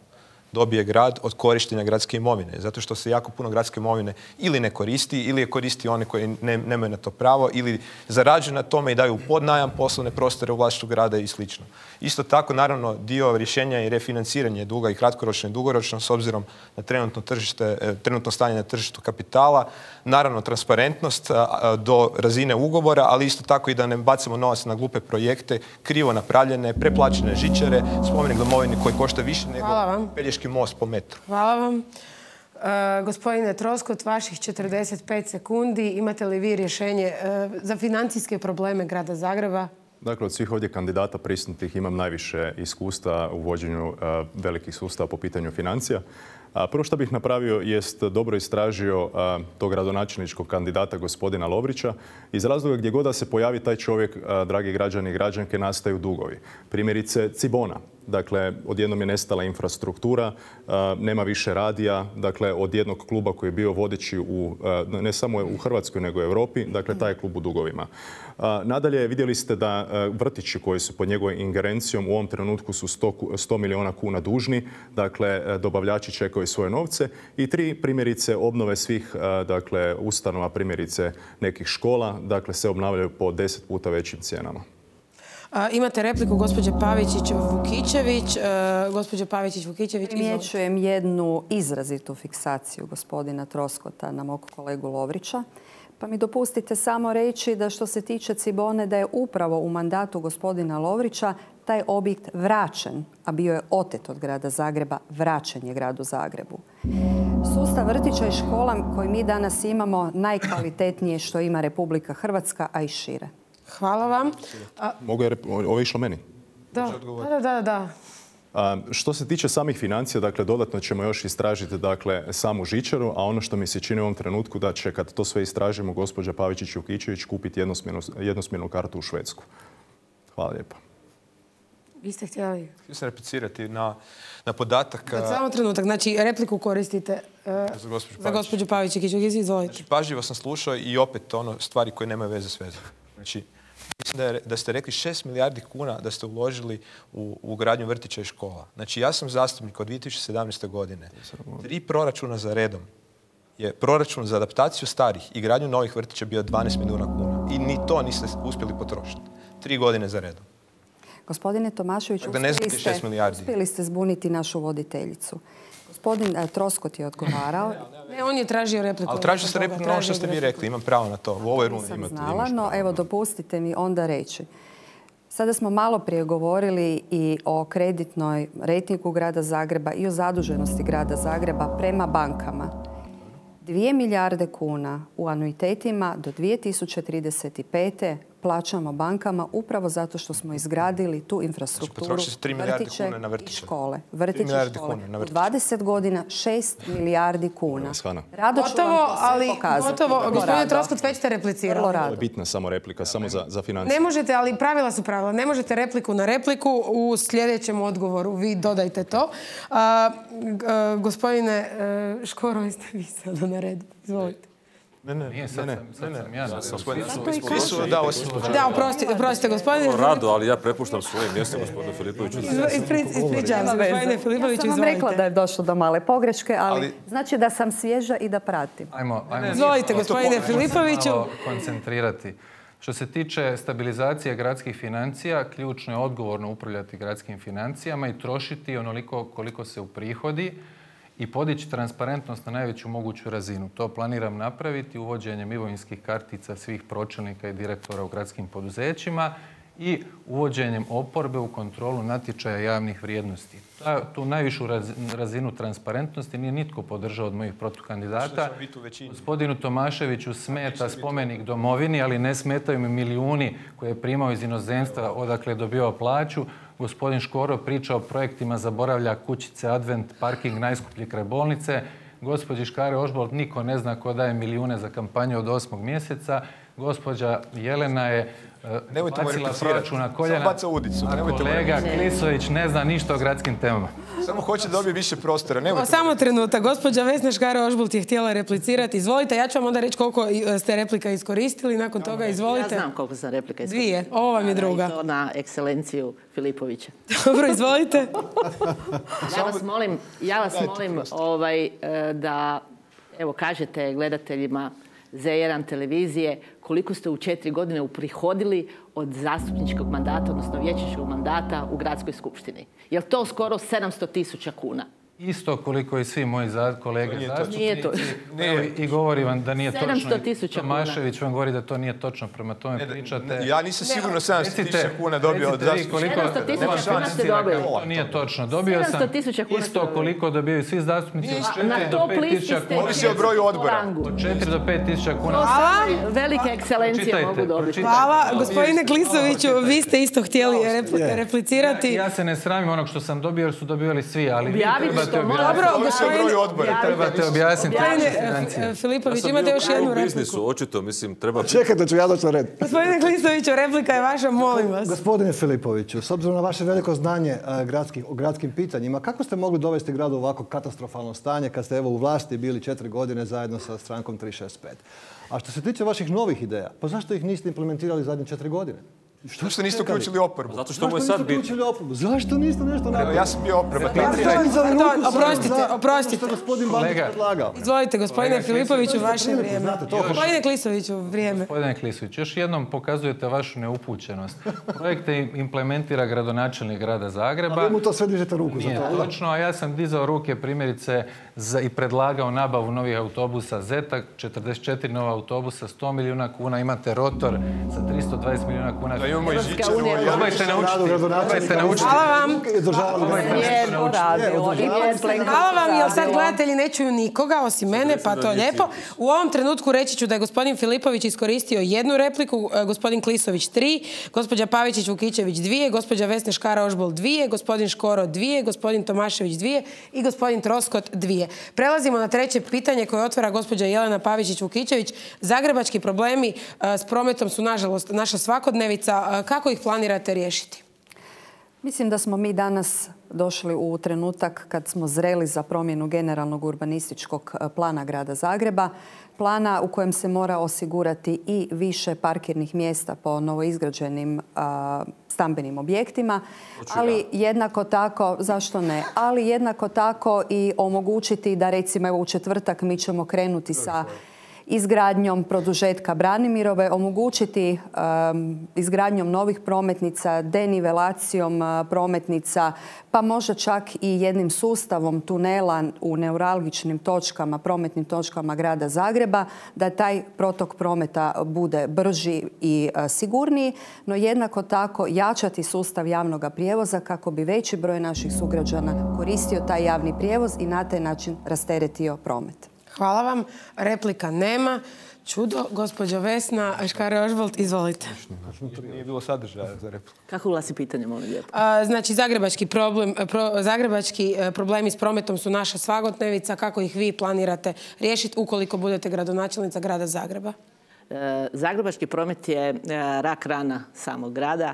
dobije grad od korištenja gradske imovine. Zato što se jako puno gradske imovine ili ne koristi, ili je koristi oni koji ne, nemaju na to pravo, ili zarađuju na tome i daju u podnajam poslovne prostore u vlasništvu grada i slično. Isto tako, naravno, dio rješenja je refinanciranje duga i kratkoročno i dugoročno s obzirom na trenutno, tržište, trenutno stanje na tržištu kapitala. Naravno, transparentnost do razine ugovora, ali isto tako i da ne bacimo novac na glupe projekte, krivo napravljene, preplaćene žičare, spomenik domovine koji košta više nego Pelješki most po metru. Hvala vam. E, gospodine Troskot, vaših četrdeset pet sekundi. Imate li vi rješenje e, za financijske probleme grada Zagreba? Dakle, od svih ovdje kandidata prisutnih imam najviše iskustva u vođenju uh, velikih sustava po pitanju financija. A prvo što bih napravio jest dobro istražio uh, tog gradonačelničkog kandidata gospodina Lovrića iz razloga gdje god da se pojavi taj čovjek, uh, dragi građani i građanke, nastaju dugovi. Primjerice Cibona. Dakle, odjednom je nestala infrastruktura, uh, nema više radija, dakle, od jednog kluba koji je bio vodeći u, uh, ne samo u Hrvatskoj nego i u Europi, dakle, taj je klub u dugovima. Uh, nadalje, vidjeli ste da uh, vrtići koji su pod njegovoj ingerencijom u ovom trenutku su sto milijuna kuna dužni, dakle, uh, dobavljači čekaju svoje novce i tri primjerice obnove svih uh, dakle, ustanova, primjerice nekih škola, dakle, se obnavljaju po deset puta većim cijenama. A, imate repliku gospođe Pavičić-Vukičević. E, gospođe Pavičić-Vukičević, primjećujem jednu izrazitu fiksaciju gospodina Troskota na mog kolegu Lovrića. Pa mi dopustite samo reći da što se tiče Cibone, da je upravo u mandatu gospodina Lovrića taj objekt vraćen, a bio je otet od grada Zagreba, vraćen je gradu Zagrebu. Sustav vrtića i škola koji mi danas imamo najkvalitetnije što ima Republika Hrvatska, a i šire. Hvala vam. A... Mogu je, ovo je išlo meni? Da, da, da, da. A, što se tiče samih financija, dakle, dodatno ćemo još istražiti, dakle, samu žičaru, a ono što mi se čini u ovom trenutku da će, kad to sve istražimo, gospođa Pavičić-Vukičević kupiti jednosmjernu, jednosmjernu kartu u Švedsku. Hvala lijepa. Vi ste htjeli? Htio sam replicirati na, na podatak... Sad samo trenutak, znači repliku koristite uh, za gospođu, za gospođu Pavičić-Vukičević, izvolite. Znači, pažljivo sam slušao i opet ono stvari koje nemaju veze s vezom. Znači, mislim da, je, da ste rekli šest milijardi kuna da ste uložili u, u gradnju vrtića i škola. Znači, ja sam zastupnik od dvije tisuće sedamnaeste. godine. Tri proračuna za redom je proračun za adaptaciju starih i gradnju novih vrtića bio dvanaest milijuna kuna. I ni to niste uspjeli potrošiti. Tri godine za redom. Gospodine Tomašević, uspjeli ste, uspjeli ste zbuniti našu voditeljicu. Gospodin uh, Troskot je odgovarao. Ne, on je tražio repliku. Ali tražio ste repliku na ovo što ste vi rekli. Imam pravo na to. U ovoj rundi imate. Nisam znala, no evo dopustite mi onda reći. Sada smo malo prije govorili i o kreditnoj rejtingu grada Zagreba i o zaduženosti grada Zagreba prema bankama. Dvije milijarde kuna u anuitetima do dvije tisuće trideset pete plaćamo bankama upravo zato što smo izgradili tu infrastrukturu, vrtiće i škole. Vrtiće i škole. U dvadeset godina šest milijardi kuna. Rado ću vam to sve pokazati. Gotovo, gospodine Troskot, već ste replicirali. Ovo je bitna samo replika, samo za, za financije. Ne možete, ali pravila su pravila. Ne možete repliku na repliku. U sljedećem odgovoru vi dodajte to. A, a, gospodine Škoro, jeste vi sada na redu. Izvolite. Ne, ne, Nije, sad, ne, sad ne, sam ja. Da, oprostite, oprostite, gospodine. Rado, ali ja prepuštam svojim mjestom gospodinu Filipoviću. Ispričavam se, gospodine Filipoviću, izvolite. Ja sam vam rekla da je došlo do male pogreške, ali znači da sam svježa i da pratim. Ajmo, ajmo. Izvolite, gospodine Filipoviću. Malo koncentrirati. Što se tiče stabilizacije gradskih financija, ključno je odgovorno upravljati gradskim financijama i trošiti onoliko koliko se uprihodi i podići transparentnost na najveću moguću razinu. To planiram napraviti uvođenjem imovinskih kartica svih pročelnika i direktora u gradskim poduzećima i uvođenjem oporbe u kontrolu natječaja javnih vrijednosti. Tu najvišu razinu transparentnosti nije nitko podržao od mojih protukandidata. Gospodinu Tomaševiću smeta spomenik domovini, ali ne smetaju mi milijuni koje je primao iz inozemstva odakle je dobivao plaću. Gospodin Škoro priča o projektima, zaboravlja kućice, advent, parking najskuplji kraj bolnice. Gospođi Škare Ožbolt niko ne zna ko daje milijune za kampanju od osmog mjeseca. Gospođa Jelena je Nemojte mu bacila replicirati. proračun na koljena. Samo baca udicu. A Nemojte mu kolega replicirati. Klisović ne zna ništa o gradskim temama. Samo hoće da dobije više prostora. Nemojte mu Samo trenutak. Gospođa Vesna Škare-Ožbolt je htjela replicirati. Izvolite, ja ću vam onda reći koliko ste replika iskoristili. Nakon toga izvolite. Ja znam koliko sam replika iskoristila. Dvije. Ovo vam je druga. I to na ekscelenciju Filipovića. Dobro, izvolite. Ja vas molim, ja vas molim ovaj, e, da evo kažete gledateljima Z jedan televizije koliko ste u četiri godine uprihodili od zastupničkog mandata, odnosno vijećničkog mandata u gradskoj skupštini. Je li to skoro sedamsto tisuća kuna? Isto koliko i svi moji za, kolege Nije zastupnici. Nije to. Evo, I govori vam da nije točno. sedamsto tisuća kuna. Tomašević vam govori da to nije točno. Prema tome Ne, pričate. Ja nisam sigurno sedamsto tisuća Recite- kuna dobio od recite vi zastupnika. koliko- sedamsto tisuća Nema kuna šanse ste da dobili. kažem, To nije točno. Dobio sam sedamsto tisuća kuna ste isto dobili. koliko dobijaju svi zastupnici od Na četiri do top pet listi tisuća ste kuna. Ovisi o broju odbora. rangu. Od četiri do pet tisuća kuna. To samo velike ekscelencije Pročitajte, mogu dobiti. pročitajte. Hvala. Gospodine Klisoviću, vi ste isto htjeli repli- Ja, replicirati. ja se ne sramim onog što sam dobio jer su dobivali svi, ali vi Objavite trebate to, molim objasniti. vas. Dobro, Ovisi o broju gospodine odbora. Trebate objasniti. Gospodine, financije. e, Filipović, sam imate bio još u jednu repliku. biznisu, očito, mislim, treba... Čekajte, ću ja doći na red. Gospodine Klisoviću, replika je vaša, molim vas. Gospodine Filipoviću, s obzirom na vaše veliko znanje e, gradskih, o gradskim pitanjima, kako ste mogli dovesti grad u ovako katastrofalno stanje kad ste evo u vlasti bili četiri godine zajedno sa strankom tri šest pet? A što se tiče vaših novih ideja, pa zašto ih niste implementirali zadnje četiri godine? Što ste niste uključili oporbu? Zato što mu je Zašto sad niste bit... uključili oporbu? Zašto niste nešto Evo, napravili? ja sam bio oporba. Ja tri- sam dizali To- ruku samo oprostite, za ono oprostite. što je gospodin Bandić Kolega. predlagao. Izvolite, gospodine Kolega Filipoviću, Klisović, vaše priliku, vrijeme. znate, to Gospodine Klisoviću, vrijeme. Gospodine Klisović, još jednom pokazujete vašu neupućenost. Projekte implementira gradonačelnik grada A Zagreba. vi mu to sve dižete ruku za Nije to. točno, a ja sam dizao ruke primjerice za, i predlagao nabavu novih autobusa Zeta, četrdeset četiri nova autobusa, sto milijuna kuna, imate rotor sa tristo dvadeset milijuna kuna. Da imamo i Europska žičaru. unija. ja Probajte više- naučiti, probajte naučiti. Hvala vam. Je poradilo. I je Plenković Hvala vam, jer sad poradilo. gledatelji ne čuju nikoga osim mene, pa to je lijepo. U ovom trenutku reći ću da je gospodin Filipović iskoristio jednu repliku, e, gospodin Klisović tri, gospođa Pavičić-Vukičević dvije, gospođa Vesna Škare-Ožbolt dvije, gospodin Škoro dvije, gospodin Tomašević dvije i gospodin Troskot dvije. Prelazimo na treće pitanje koje otvara gospođa Jelena Pavičić-Vukičević. Zagrebački problemi e, s prometom su nažalost naša svakodnevica. E, Kako ih planirate riješiti? Mislim da smo mi danas došli u trenutak kad smo zreli za promjenu generalnog urbanističkog plana grada Zagreba. Plana u kojem se mora osigurati i više parkirnih mjesta po novoizgrađenim a, stambenim objektima, ali jednako tako, zašto ne, ali jednako tako i omogućiti da recimo evo u četvrtak mi ćemo krenuti sa izgradnjom produžetka Branimirove, omogućiti um, izgradnjom novih prometnica, denivelacijom uh, prometnica, pa možda čak i jednim sustavom tunela u neuralgičnim točkama, prometnim točkama grada Zagreba, da taj protok prometa bude brži i uh, sigurniji, no jednako tako jačati sustav javnog prijevoza kako bi veći broj naših sugrađana koristio taj javni prijevoz i na taj način rasteretio promet. Hvala vam. Replika nema. Čudo. Gospođo Vesna Škare-Ožbolt, izvolite. Nije bilo sadržaja za repliku. Kako glasi pitanje, molim lijepo? A, Znači, zagrebački, problem, pro- zagrebački e, problemi s prometom su naša svakodnevica. Kako ih vi planirate riješiti ukoliko budete gradonačelnica grada Zagreba? E, Zagrebački promet je e, rak rana samog grada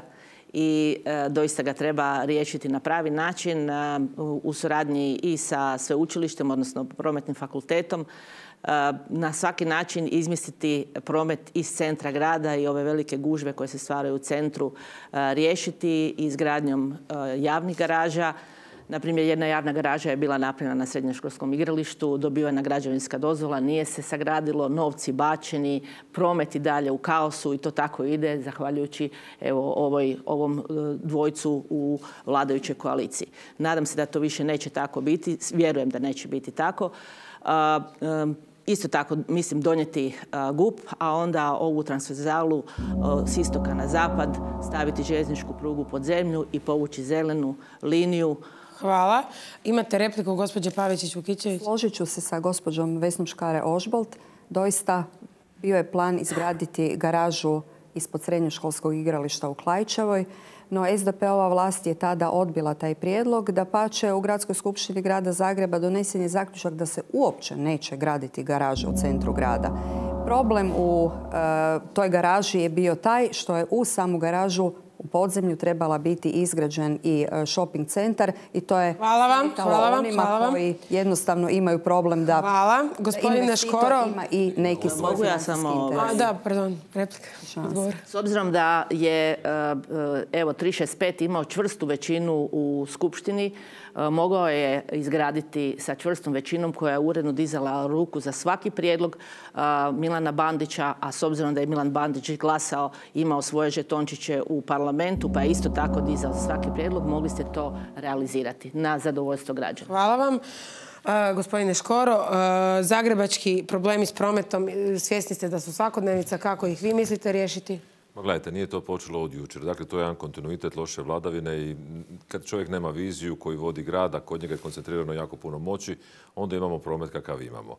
i e, doista ga treba riješiti na pravi način e, u, u suradnji i sa sveučilištem, odnosno prometnim fakultetom. E, na svaki način izmisliti promet iz centra grada i ove velike gužve koje se stvaraju u centru e, riješiti izgradnjom e, javnih garaža. Naprimjer, jedna javna garaža je bila napravljena na srednjoškolskom igralištu, dobivena građevinska dozvola, nije se sagradilo, novci bačeni, promet i dalje u kaosu i to tako ide zahvaljujući evo, ovoj, ovom e, dvojcu u vladajućoj koaliciji. Nadam se da to više neće tako biti, vjerujem da neće biti tako. A, e, Isto tako mislim donijeti uh, G U P, a onda ovu transverzalu uh, s istoka na zapad, staviti željezničku prugu pod zemlju i povući zelenu liniju. Hvala. Imate repliku gospođe Pavičić-Vukičević? Složit ću se sa gospođom Vesnom Škare-Ožbolt. Doista bio je plan izgraditi garažu ispod srednjoškolskog igrališta u Klaićevoj, no S D P-ova vlast je tada odbila taj prijedlog. Dapače, u Gradskoj skupštini grada Zagreba donesen je zaključak da se uopće neće graditi garaža u centru grada. Problem u toj garaži je bio taj što je u samu garažu u podzemlju trebala biti izgrađen i shopping centar i to je hvala vam, hvala vam, onima hvala vam. koji jednostavno imaju problem da, hvala. Gospodine da Škoro, ima i neki svoj Mogu ja financijski samo- interes. A, da, pardon, replika. Odgovor. S obzirom da je evo tri šest pet imao čvrstu većinu u Skupštini, mogao je izgraditi sa čvrstom većinom koja je uredno dizala ruku za svaki prijedlog Milana Bandića, a s obzirom da je Milan Bandić glasao, imao svoje žetončiće u parlamentu, pa je isto tako dizao za svaki prijedlog, mogli ste to realizirati na zadovoljstvo građana. Hvala vam. Uh, gospodine Škoro, uh, zagrebački problemi s prometom, svjesni ste da su svakodnevica, kako ih vi mislite riješiti? Ma gledajte, nije to počelo od jučer. Dakle, to je jedan kontinuitet loše vladavine i kad čovjek nema viziju koji vodi grad, a kod njega je koncentrirano jako puno moći, onda imamo promet kakav imamo.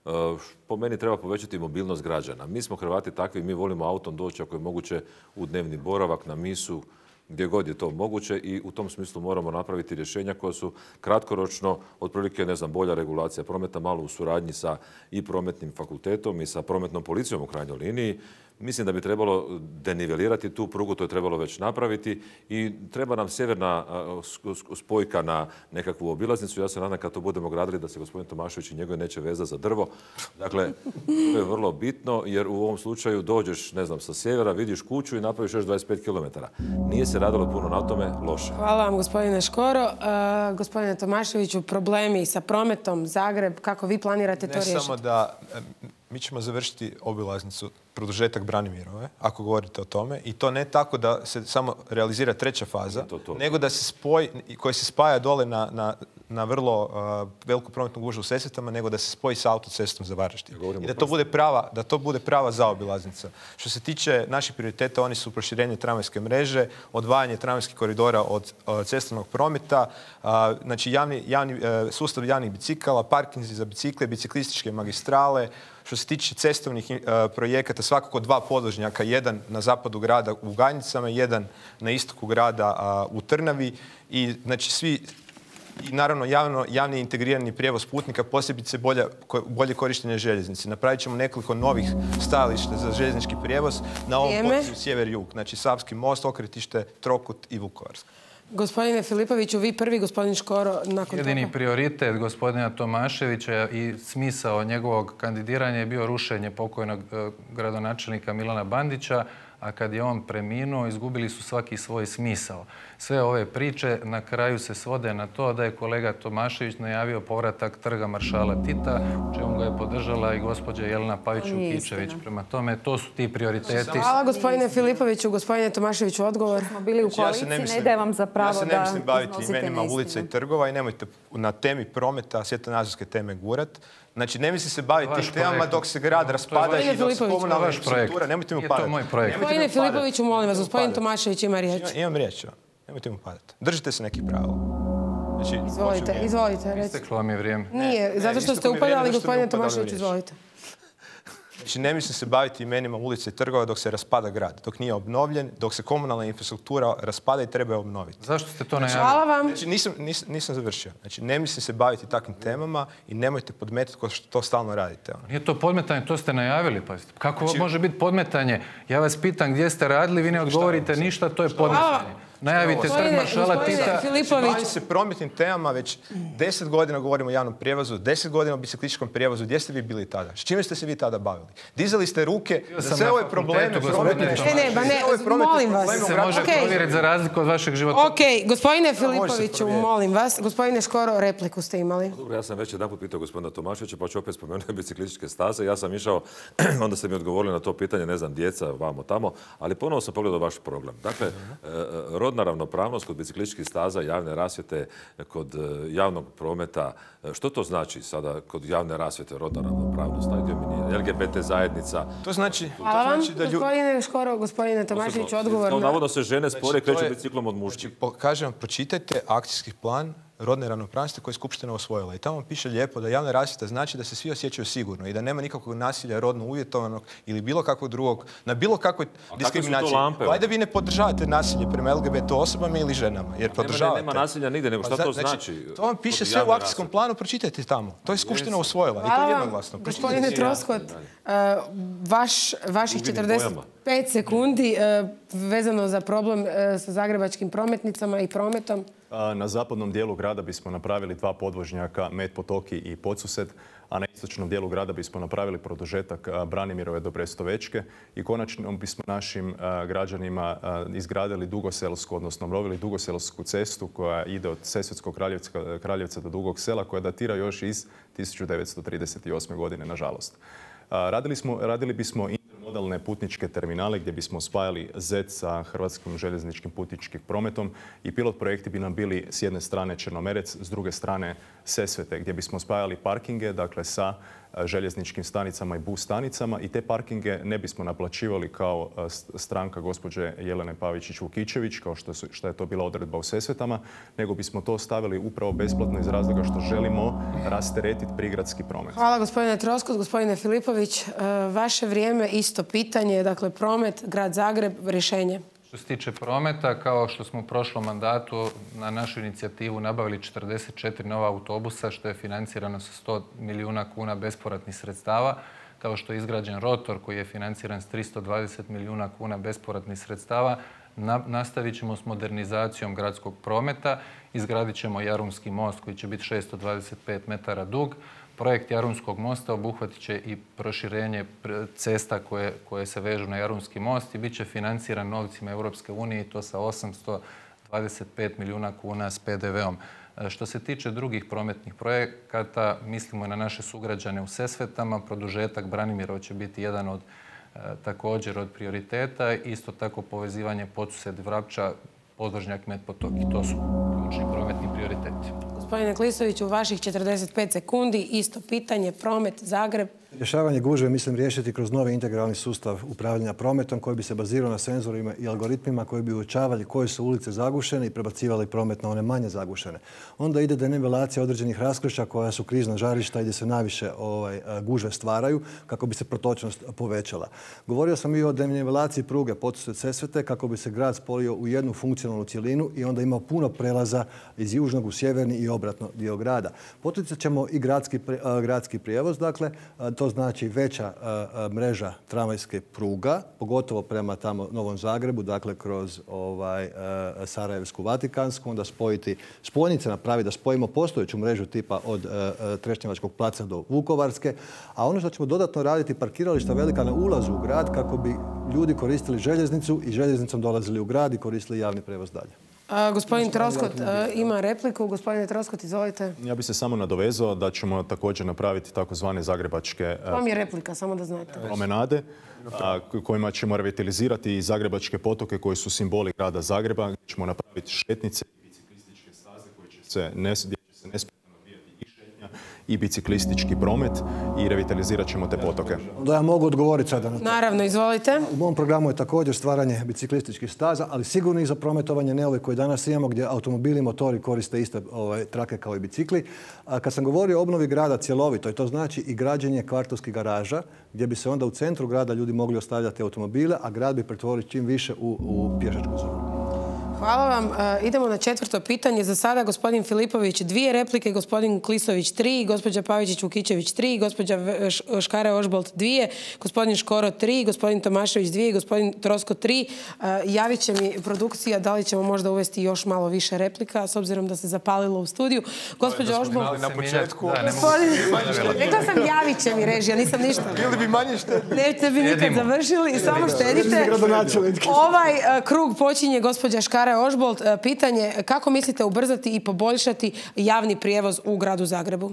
Po meni treba povećati mobilnost građana. Mi smo Hrvati takvi, mi volimo autom doći ako je moguće u dnevni boravak, na misu, gdje god je to moguće i u tom smislu moramo napraviti rješenja koja su kratkoročno, otprilike, ne znam, bolja regulacija prometa, malo u suradnji sa i prometnim fakultetom i sa prometnom policijom u krajnjoj liniji. Mislim da bi trebalo denivelirati tu prugu, to je trebalo već napraviti i treba nam sjeverna spojka na nekakvu obilaznicu. Ja se nadam kad to budemo gradili da se gospodin Tomašević i njegove neće vezati za drvo. Dakle, to je vrlo bitno jer u ovom slučaju dođeš, ne znam, sa sjevera, vidiš kuću i napraviš još dvadeset pet kilometara. Nije se radilo puno na tome, loše. Hvala vam, gospodine Škoro. Uh, gospodine Tomaševiću, problemi sa prometom, Zagreb, kako vi planirate to riješiti? Ne samo da mi ćemo završiti obilaznicu, produžetak Branimirove, ako govorite o tome. I to ne tako da se samo realizira treća faza, to, to. nego da se spoji, koji se spaja dole na, na, na vrlo uh, veliku prometnu gužvu u Sesvetama, nego da se spoji sa autocestom za Varaždin. Ja I da to bude prava, da to bude prava zaobilaznica. Što se tiče naših prioriteta, oni su proširenje tramvajske mreže, odvajanje tramvajskih koridora od uh, cestovnog prometa, uh, znači javni, javni, uh, sustav javnih bicikala, parkinzi za bicikle, biciklističke magistrale. Što se tiče cestovnih uh, projekata, svakako dva podvožnjaka, jedan na zapadu grada u Ganjicama, jedan na istoku grada uh, u Trnavi. I znači svi, i naravno javno, javni integrirani prijevoz putnika, posebice bolje, bolje korištenje željeznice. Napravit ćemo nekoliko novih stajališta za željeznički prijevoz na ovom potezu sjever-jug. Znači Savski most, Okretište, Trokut i Vukovarska. Gospodine Filipoviću, vi prvi, gospodin Škoro nakon toga. Jedini prioritet gospodina Tomaševića i smisao njegovog kandidiranja je bio rušenje pokojnog gradonačelnika Milana Bandića, a kad je on preminuo, izgubili su svaki svoj smisao. Sve ove priče na kraju se svode na to da je kolega Tomašević najavio povratak trga maršala Tita, u čemu ga je podržala i gospođa Jelena Pavić-Vukičević. Prema tome, to su ti prioriteti. Hvala gospodine Filipoviću, gospodine Tomaševiću, odgovor. Smo bili u koaliciji, ne, ne daje vam za pravo da Ja se ne mislim baviti iznosite imenima neistine. ulica i trgova i nemojte na temi prometa svjetonazorske teme gurat. Znači, ne misli se baviti tim temama dok se grad raspada i dok se komunalna infrastruktura. Nemojte mi upadati. To je moj projekt. Gospodine Filipoviću, molim vas, gospodin Tomašević ima riječ. Imam riječ, nemojte mi upadati. Držite se nekih pravila. Znači, Izvolite, izvolite, recite. Isteklo vam je vrijeme. Nije, zato što ste upadali, gospodine Tomašević, izvolite. Znači, ne mislim se baviti imenima ulica i trgova dok se raspada grad, dok nije obnovljen, dok se komunalna infrastruktura raspada i treba je obnoviti. Zašto ste to najavili? Hvala vam. Znači, nisam, nisam, nisam završio. Znači, ne mislim se baviti takvim temama i nemojte podmetati ko što to stalno radite. Nije to podmetanje, to ste najavili. Pazite. Kako može biti podmetanje? Ja vas pitam gdje ste radili, vi ne odgovorite ništa, to je podmetanje. Najavite trg maršala Tita. Bavim se prometnim temama, već deset godina govorimo o javnom prijevozu, deset godina o biciklističkom prijevozu. Gdje ste vi bili tada? S čime ste se vi tada bavili? Dizali ste ruke za sve ove probleme prometne. Ne, ne, ba ne, molim vas. Se može provjeriti za razliku od vašeg života. Ok, gospodine Filipoviću, molim vas. Gospodine Škoro, repliku ste imali. Dobro, ja sam već jedanput pitao gospodina Tomaševića, pa ću opet spomenuti biciklističke staze. Ja sam išao, onda ste mi odgovorili na to pitanje, ne znam, djeca, vamo tamo, ali ponovo sam pogledao vaš program. Dakle, rodna ravnopravnost kod biciklističkih staza, javne rasvjete, kod javnog prometa. Što to znači sada kod javne rasvjete, rodna ravnopravnost, taj dio mi nije, L G B T zajednica? To znači... Hvala vam, gospodine Škoro, gospodine Tomašević, odgovor na... Navodno se žene spore kreću biciklom od muških. Kažem vam, pročitajte akcijski plan rodne ravnopravnosti koje je Skupština osvojila. I tamo piše lijepo da javna rasvjeta znači da se svi osjećaju sigurno i da nema nikakvog nasilja rodno uvjetovanog ili bilo kakvog drugog, na bilo kakvoj diskriminaciji. Vajde vi ne podržavate nasilje prema L G B T osobama ili ženama, jer podržavate. Nema nasilja nigdje, nego šta to znači? To vam piše sve u akcijskom planu, pročitajte tamo. To je Skupština usvojila i to je jednoglasno. Gospodine Troskot, vaših četrdeset pet sekundi vezano za problem sa zagrebačkim prometnicama i prometom. Na zapadnom dijelu grada bismo napravili dva podvožnjaka, Med Potoki i Podsused, a na istočnom dijelu grada bismo napravili produžetak Branimirove do Brestovečke i konačno bismo našim građanima izgradili Dugoselsku, odnosno obnovili Dugoselsku cestu koja ide od Sesvetskog Kraljevca do Dugog Sela, koja datira još iz tisuću devetsto trideset osme. godine, nažalost. Radili, smo, radili bismo intermodalne putničke terminale gdje bismo spajali Zet sa hrvatskim željezničkim putničkim prometom i pilot projekti bi nam bili s jedne strane Črnomerec, s druge strane Sesvete, gdje bismo spajali parkinge, dakle sa željezničkim stanicama i bus stanicama i te parkinge ne bismo naplaćivali kao stranka gospođe Jelene Pavičić-Vukičević, kao što, su, što je to bila odredba u Sesvetama, nego bismo to stavili upravo besplatno iz razloga što želimo rasteretiti prigradski promet. Hvala gospodine Troskot. Gospodine Filipović, vaše vrijeme, isto pitanje, dakle promet, grad Zagreb, rješenje. Što se tiče prometa, kao što smo u prošlom mandatu na našu inicijativu nabavili četrdeset četiri nova autobusa, što je financirano sa sto milijuna kuna bespovratnih sredstava, kao što je izgrađen rotor koji je financiran s tristo dvadeset milijuna kuna bespovratnih sredstava, nastavit ćemo s modernizacijom gradskog prometa, izgradit ćemo Jarunski most koji će biti šesto dvadeset pet metara dug. Projekt Jarunskog mosta obuhvatit će i proširenje cesta koje, koje se vežu na Jarunski most i bit će financiran novcima Europske unije i to sa osamsto dvadeset pet milijuna kuna s P D V-om. Što se tiče drugih prometnih projekata, mislimo na naše sugrađane u Sesvetama. Produžetak Branimirova će biti jedan od također od prioriteta. Isto tako povezivanje Podsused-Vrapča, podvožnjak Med Potoki. To su ključni prometni prioriteti. Gospodine Klisoviću, u vaših četrdeset pet sekundi, isto pitanje, promet, Zagreb. Rješavanje gužve mislim riješiti kroz novi integralni sustav upravljanja prometom koji bi se bazirao na senzorima i algoritmima koji bi uočavali koje su ulice zagušene i prebacivali promet na one manje zagušene. Onda ide denivelacija određenih raskršća koja su krizna žarišta i gdje se najviše ovaj, gužve stvaraju kako bi se protočnost povećala. Govorio sam i o denivelaciji pruge Podsused Sesvete kako bi se grad spojio u jednu funkcionalnu cjelinu i onda imao puno prelaza iz južnog u sjeverni i obratno dio grada. Poticat ćemo i gradski, gradski prijevoz, dakle, to znači veća a, mreža tramvajske pruga, pogotovo prema tamo Novom Zagrebu, dakle kroz ovaj, a, Sarajevsku Vatikansku, onda spojiti spojnice napravi da spojimo postojeću mrežu tipa od a, a, Trešnjevačkog placa do Vukovarske, a ono što ćemo dodatno raditi parkirališta velika na ulazu u grad kako bi ljudi koristili željeznicu i željeznicom dolazili u grad i koristili javni prijevoz dalje. A, gospodin Troskot ima repliku. Gospodine Troskot, izvolite. Ja bih se samo nadovezao da ćemo također napraviti takozvane zagrebačke vam je replika, samo da znate. Promenade a, kojima ćemo revitalizirati i zagrebačke potoke koji su simboli grada Zagreba. Gdje ćemo napraviti šetnice i biciklističke staze koje će se nes, gdje će se nespretno odvijati i šetnja i biciklistički promet i revitalizirat ćemo te potoke. Da ja mogu odgovoriti sada na to. Naravno, izvolite. U mom programu je također stvaranje biciklističkih staza, ali sigurno i za prometovanje, ne ove koje danas imamo gdje automobili i motori koriste iste ovaj, trake kao i bicikli. A kad sam govorio o obnovi grada cjelovito, i to znači i građenje kvartovskih garaža, gdje bi se onda u centru grada ljudi mogli ostavljati automobile, a grad bi pretvoriti čim više u, u pješačku zonu. Hvala vam. E, idemo na četvrto pitanje. Za sada gospodin Filipović dvije replike, gospodin Klisović tri, gospođa Pavičić-Vukičević tri, gospođa Škare-Ožbolt dvije, gospodin Škoro tri, gospodin Tomašević dvije, gospodin Trosko tri. E, javit će mi produkcija da li ćemo možda uvesti još malo više replika, s obzirom da se zapalilo u studiju. Gospođa Ožbolt... Na početku... Rekla sam javit će mi režija, nisam ništa. Bili bi manje štedili. Nećete bi nikad završili i samo štedite. Ovaj krug počinje gospođa Škare Ožbolt, pitanje kako mislite ubrzati i poboljšati javni prijevoz u gradu Zagrebu?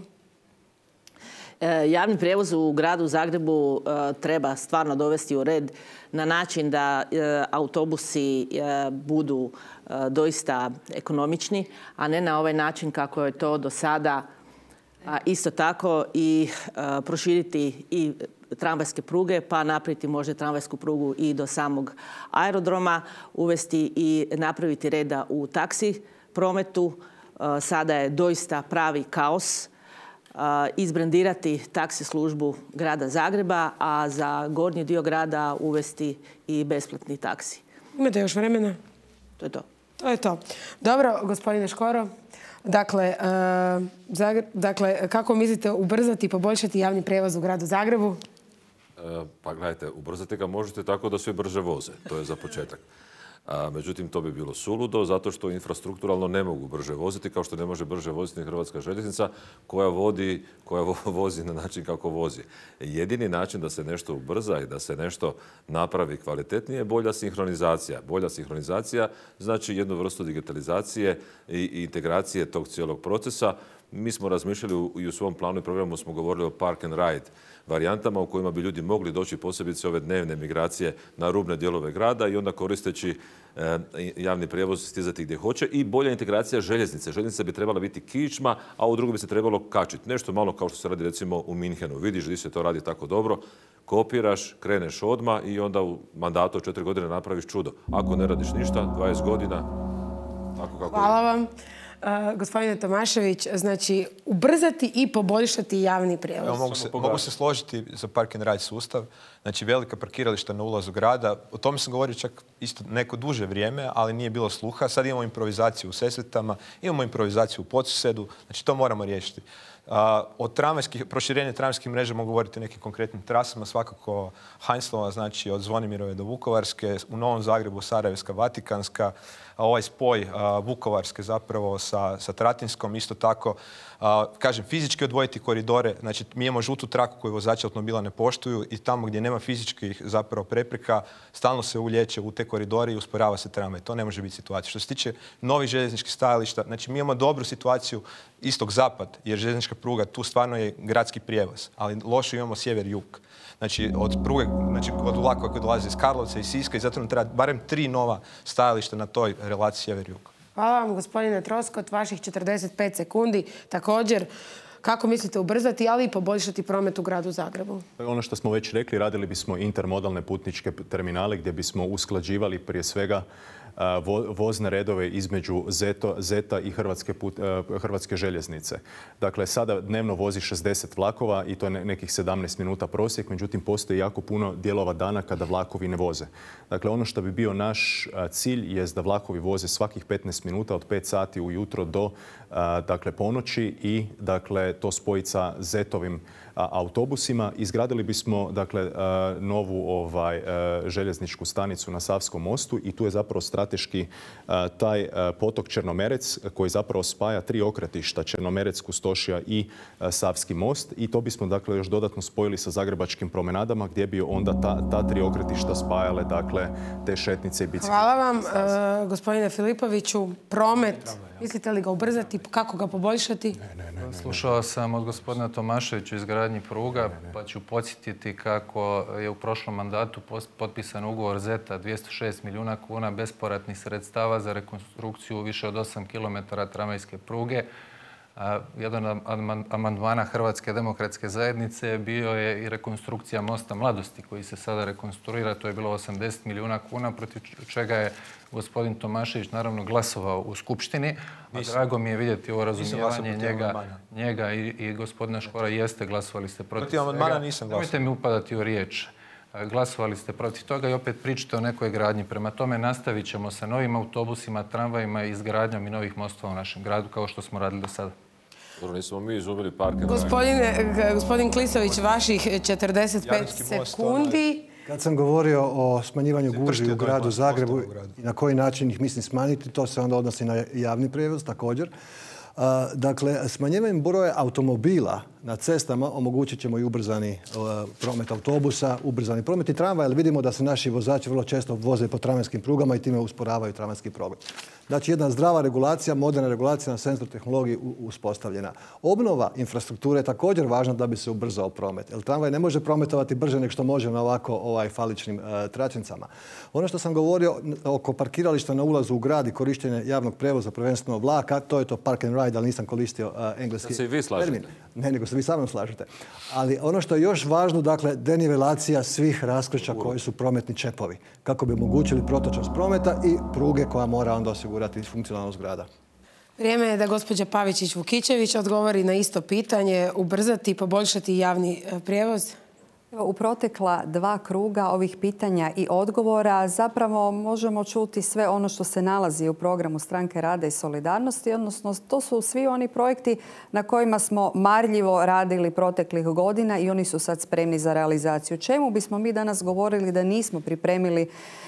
Javni prijevoz u gradu Zagrebu treba stvarno dovesti u red na način da autobusi budu doista ekonomični, a ne na ovaj način kako je to do sada. Isto tako i proširiti i tramvajske pruge, pa napraviti možda tramvajsku prugu i do samog aerodroma, uvesti i napraviti reda u taksi prometu, sada je doista pravi kaos, izbrendirati taksi službu grada Zagreba, a za gornji dio grada uvesti i besplatni taksi. Imate još vremena? To je to. To je to. Dobro, gospodine Škoro. Dakle, dakle, kako mislite ubrzati i poboljšati javni prijevoz u gradu Zagrebu? Pa gledajte, ubrzati ga možete tako da svi brže voze. To je za početak. A, međutim, to bi bilo suludo zato što infrastrukturalno ne mogu brže voziti, kao što ne može brže voziti ni Hrvatska željeznica koja, vodi, koja vozi na način kako vozi. Jedini način da se nešto ubrza i da se nešto napravi kvalitetnije je bolja sinhronizacija. Bolja sinhronizacija znači jednu vrstu digitalizacije i integracije tog cijelog procesa. Mi smo razmišljali i u svom planu i programu smo govorili o park and ride varijantama u kojima bi ljudi mogli doći posebice ove dnevne migracije na rubne dijelove grada i onda koristeći e, javni prijevoz stizati gdje hoće i bolja integracija željeznice. Željeznica bi trebala biti kičma, a u drugo bi se trebalo kačiti. Nešto malo kao što se radi recimo u Minhenu. Vidiš gdje se to radi tako dobro, kopiraš, kreneš odmah i onda u mandatu od četiri godine napraviš čudo. Ako ne radiš ništa, dvadeset godina, tako kako Hvala vam. Uh, gospodine Tomašević, znači ubrzati i poboljšati javni prijevoz. Evo, mogu, se, mogu se složiti za park and ride sustav. Znači velika parkirališta na ulazu grada. O tome sam govorio čak isto neko duže vrijeme, ali nije bilo sluha. Sad imamo improvizaciju u Sesvetama, imamo improvizaciju u Podsusedu. Znači to moramo riješiti. Uh, o tramvajskih, proširenju tramvajskih mreža mogu govoriti o nekim konkretnim trasama. Svakako Heinzlova, znači od Zvonimirove do Vukovarske, u Novom Zagrebu Sarajevska, Vatikanska, ovaj spoj uh, Vukovarske zapravo sa, sa Tratinskom, isto tako, uh, kažem, fizički odvojiti koridore, znači mi imamo žutu traku koju vozači automobila ne poštuju i tamo gdje nema fizičkih zapravo prepreka, stalno se ulječe u te koridore i usporava se tramvaj. To ne može biti situacija. Što se tiče novih željezničkih stajališta, znači mi imamo dobru situaciju istok-zapad, jer željeznička pruga tu stvarno je gradski prijevoz, ali loše imamo sjever-jug. Znači, od pruge, znači od vlakova koji dolaze iz Karlovca i Siska i zato nam treba barem tri nova stajališta na toj relaciji sjever-jug. Hvala vam, gospodine Troskot, vaših četrdeset pet sekundi. Također, kako mislite ubrzati, ali i poboljšati promet u gradu Zagrebu? Ono što smo već rekli, radili bismo intermodalne putničke terminale gdje bismo usklađivali prije svega vozne redove između Zeta i Hrvatske, put, Hrvatske željeznice. Dakle, sada dnevno vozi šezdeset vlakova i to je nekih sedamnaest minuta prosjek, međutim postoji jako puno dijelova dana kada vlakovi ne voze. Dakle, ono što bi bio naš cilj je da vlakovi voze svakih petnaest minuta od pet sati ujutro do dakle, ponoći i dakle, to spojiti sa Zetovim autobusima. Izgradili bismo dakle, novu ovaj, željezničku stanicu na Savskom mostu i tu je zapravo strateški taj potok Črnomerec koji zapravo spaja tri okretišta, Črnomerec, Kustošija i Savski most i to bismo dakle, još dodatno spojili sa zagrebačkim promenadama gdje bi onda ta, ta tri okretišta spajale dakle, te šetnice i bicikli. Hvala vam, uh, gospodine Filipoviću. Promet, mislite li ga ubrzati, kako ga poboljšati? Ne, ne, ne, ne. Slušao sam od gospodina Tomaševića izgradnji pruga, pa ću podsjetiti kako je u prošlom mandatu potpisan ugovor Zeta dvjesto šest milijuna kuna bespovratnih sredstava za rekonstrukciju više od osam kilometara tramvajske pruge. Jedan od amandmana Hrvatske demokratske zajednice bio je i rekonstrukcija mosta Mladosti koji se sada rekonstruira. To je bilo osamdeset milijuna kuna, protiv čega je gospodin Tomašević naravno glasovao u Skupštini. A drago mi je vidjeti ovo razumijevanje njega, njega i, i gospodina Škora. Jeste, glasovali ste protiv, protiv amandmana nisam glasovao. Nemojte mi upadati u riječ. Glasovali ste protiv toga i opet pričate o nekoj gradnji. Prema tome nastavit ćemo sa novim autobusima, tramvajima i izgradnjom i novih mostova u našem gradu kao što smo radili do sada. Dobro, nismo mi izumili parke. Gospodine, gospodin Klisović, vaših četrdeset pet sekundi. Kad sam govorio o smanjivanju gužvi u gradu Zagrebu i na koji način ih mislim smanjiti, to se onda odnosi na javni prijevoz također. Dakle, smanjivanjem broja automobila na cestama omogućit ćemo i ubrzani promet autobusa, ubrzani promet i tramvaja, jer vidimo da se naši vozači vrlo često voze po tramvajskim prugama i time usporavaju tramvajski promet. Znači, jedna zdrava regulacija, moderna regulacija na senzor tehnologiji uspostavljena. Obnova infrastrukture je također važna da bi se ubrzao promet, jer tramvaj ne može prometovati brže nego što može na ovako ovaj, faličnim uh, tračnicama. Ono što sam govorio oko parkirališta na ulazu u grad i korištenje javnog prevoza, prvenstveno vlaka, to je to park and ride, ali nisam koristio uh, engleski se i vi termin. Ne, nego se vi sa mnom slažete. Ali ono što je još važno, dakle, denivelacija svih raskršća koji su prometni čepovi, kako bi omogućili protočnost prometa i pruge koja mora onda osigurati funkcionalnost grada. Vrijeme je da gospođa Pavičić-Vukičević odgovori na isto pitanje, ubrzati i poboljšati javni prijevoz. U protekla dva kruga ovih pitanja i odgovora zapravo možemo čuti sve ono što se nalazi u programu Stranke rada i solidarnosti, odnosno to su svi oni projekti na kojima smo marljivo radili proteklih godina i oni su sad spremni za realizaciju. Čemu bismo mi danas govorili da nismo pripremili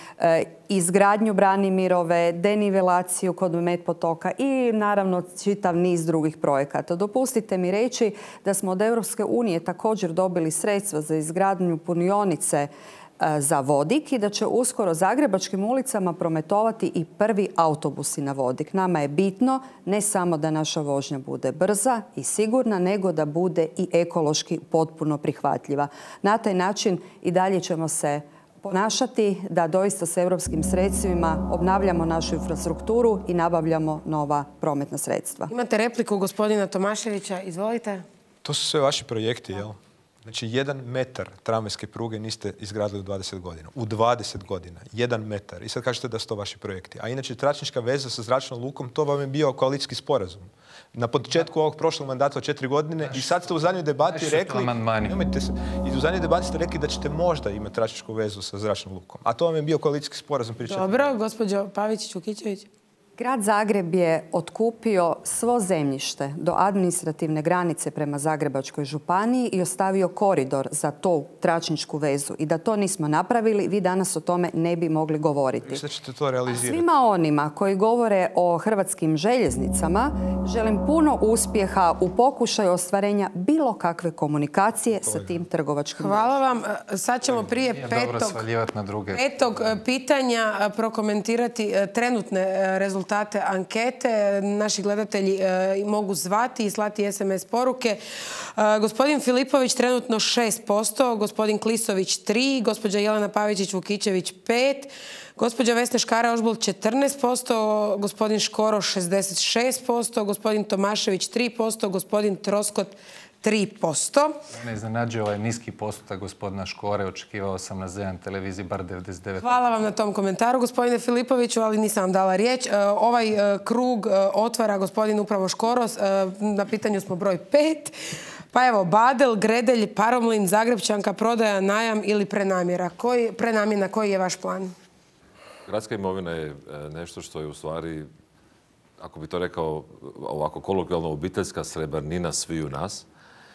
izgradnju Branimirove, denivelaciju kod Medpotoka i naravno čitav niz drugih projekata. Dopustite mi reći da smo od Europske unije također dobili sredstva za izgradnju punionice za vodik i da će uskoro zagrebačkim ulicama prometovati i prvi autobusi na vodik. Nama je bitno ne samo da naša vožnja bude brza i sigurna, nego da bude i ekološki potpuno prihvatljiva. Na taj način i dalje ćemo se ponašati da doista s europskim sredstvima obnavljamo našu infrastrukturu i nabavljamo nova prometna sredstva. Imate repliku gospodina Tomaševića, izvolite. To su sve vaši projekti, jel? Znači, jedan metar tramvajske pruge niste izgradili u dvadeset godina. U dvadeset godina. Jedan metar. I sad kažete da su to vaši projekti. A inače, tračnička veza sa zračnom lukom, to vam je bio koalicijski sporazum. Na početku ovog prošlog mandata od četiri godine i sad ste u zadnjoj debati rekli... I u zadnjoj debati ste rekli da ćete možda imati tračničku vezu sa zračnom lukom. A to vam je bio koalicijski sporazum prije četiri godine. Dobro, gospođo Pavičić-Vukičević. Grad Zagreb je otkupio svo zemljište do administrativne granice prema Zagrebačkoj županiji i ostavio koridor za tu tračničku vezu. I da to nismo napravili, vi danas o tome ne bi mogli govoriti. Mislim da ćete to realizirati. Svima onima koji govore o hrvatskim željeznicama želim puno uspjeha u pokušaju ostvarenja bilo kakve komunikacije sa tim trgovačkim. Hvala vam. Sad ćemo prije petog, petog pitanja prokomentirati trenutne rezultate rezultate ankete. Naši gledatelji e, mogu zvati i slati es em es poruke. E, gospodin Filipović trenutno šest posto, gospodin Klisović tri, gospođa Jelena Pavičić-Vukičević pet, gospođa Vesna Škara-Ožbolt četrnaest posto, gospodin Škoro šezdeset šest posto, gospodin Tomašević tri posto, gospodin Troskot tri posto. Ne iznenađuje ovaj niski postotak gospodina Škore. Očekivao sam na Z N televiziji bar devedeset devet posto. Hvala vam na tom komentaru, gospodine Filipoviću, ali nisam vam dala riječ. Ovaj krug otvara gospodin upravo Škoro. Na pitanju smo broj pet. Pa evo, Badel, Gredelj, Paromlin, Zagrebčanka, prodaja, najam ili prenamjera. Koji, prenamjena, koji je vaš plan? Gradska imovina je nešto što je u stvari, ako bi to rekao ovako kolokvijalno, obiteljska srebrnina sviju nas.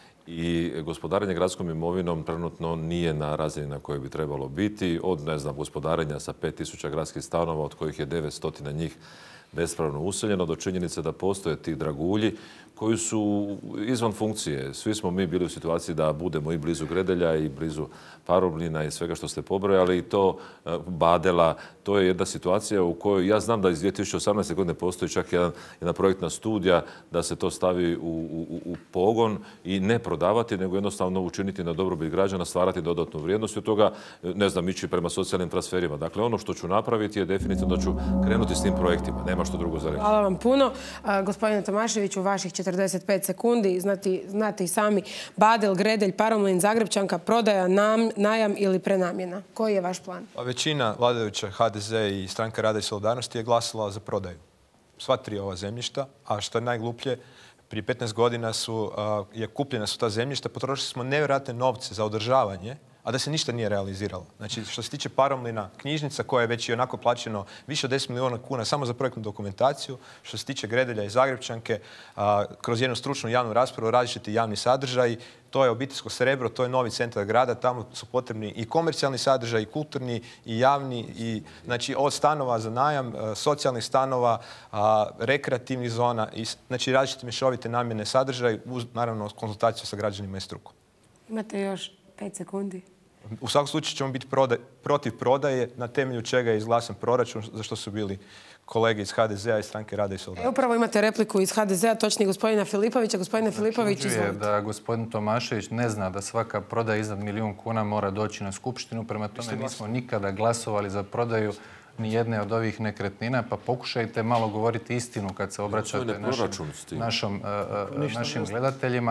I gospodarenje gradskom imovinom trenutno nije na razini na kojoj bi trebalo biti. Od, ne znam, gospodarenja sa pet tisuća gradskih stanova, od kojih je devetsto njih bespravno useljeno, do činjenice da postoje ti dragulji koji su izvan funkcije. Svi smo mi bili u situaciji da budemo i blizu Gredelja i blizu Paromlina i svega što ste pobrojali, i to Badela. To je jedna situacija u kojoj ja znam da iz dvije tisuće osamnaeste. godine postoji čak jedan, jedna projektna studija da se to stavi u, u, u pogon i ne prodavati, nego jednostavno učiniti na dobrobit građana, stvarati dodatnu vrijednost i od toga, ne znam, ići prema socijalnim transferima. Dakle, ono što ću napraviti je definitivno da ću krenuti s tim projektima. Nema što drugo za reći. Hvala vam puno. A, gospodine Tomaševiću, vaših četrdeset pet sekundi. Znati, znate i sami, Badel, Gredelj, Paromlin, Zagrebčanka, prodaja, nam, najam ili prenamjena. Koji je vaš plan? A većina vladajuća H D Z i Stranka rada i solidarnosti je glasala za prodaju. Sva tri ova zemljišta, a što je najgluplje, prije petnaest godina su, je kupljena su ta zemljišta, potrošili smo nevjerojatne novce za održavanje, a da se ništa nije realiziralo. Znači, što se tiče Paromlina, knjižnica koja je već i onako plaćeno više od deset milijuna kuna samo za projektnu dokumentaciju, što se tiče Gredelja i Zagrebčanke, a, kroz jednu stručnu javnu raspravu različiti javni sadržaj, to je obiteljsko srebro, to je novi centar grada, tamo su potrebni i komercijalni sadržaj, i kulturni, i javni, i znači od stanova za najam, socijalnih stanova, a, rekreativnih zona, i, znači različite mješovite namjene sadržaj, uz naravno konzultaciju sa građanima i strukom. Imate još pet sekundi. U svakom slučaju ćemo biti prodaj, protiv prodaje, na temelju čega je izglasan proračun, za što su bili kolege iz H D Z-a i Stranke rada i solidarnosti. E, upravo imate repliku iz H D Z-a, točnije gospodina Filipovića. Gospodine Filipović, izvolite. Da gospodin Tomašević ne zna da svaka prodaja iznad milijun kuna mora doći na skupštinu, prema tome nismo nikada glasovali za prodaju ni jedne od ovih nekretnina, pa pokušajte malo govoriti istinu kad se obraćate našim, našom, našim gledateljima.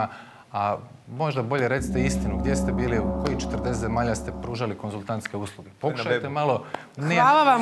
A možda bolje recite istinu, gdje ste bili, u kojih četrdeset zemalja ste pružali konzultantske usluge. Pokušajte malo... Hvala vam,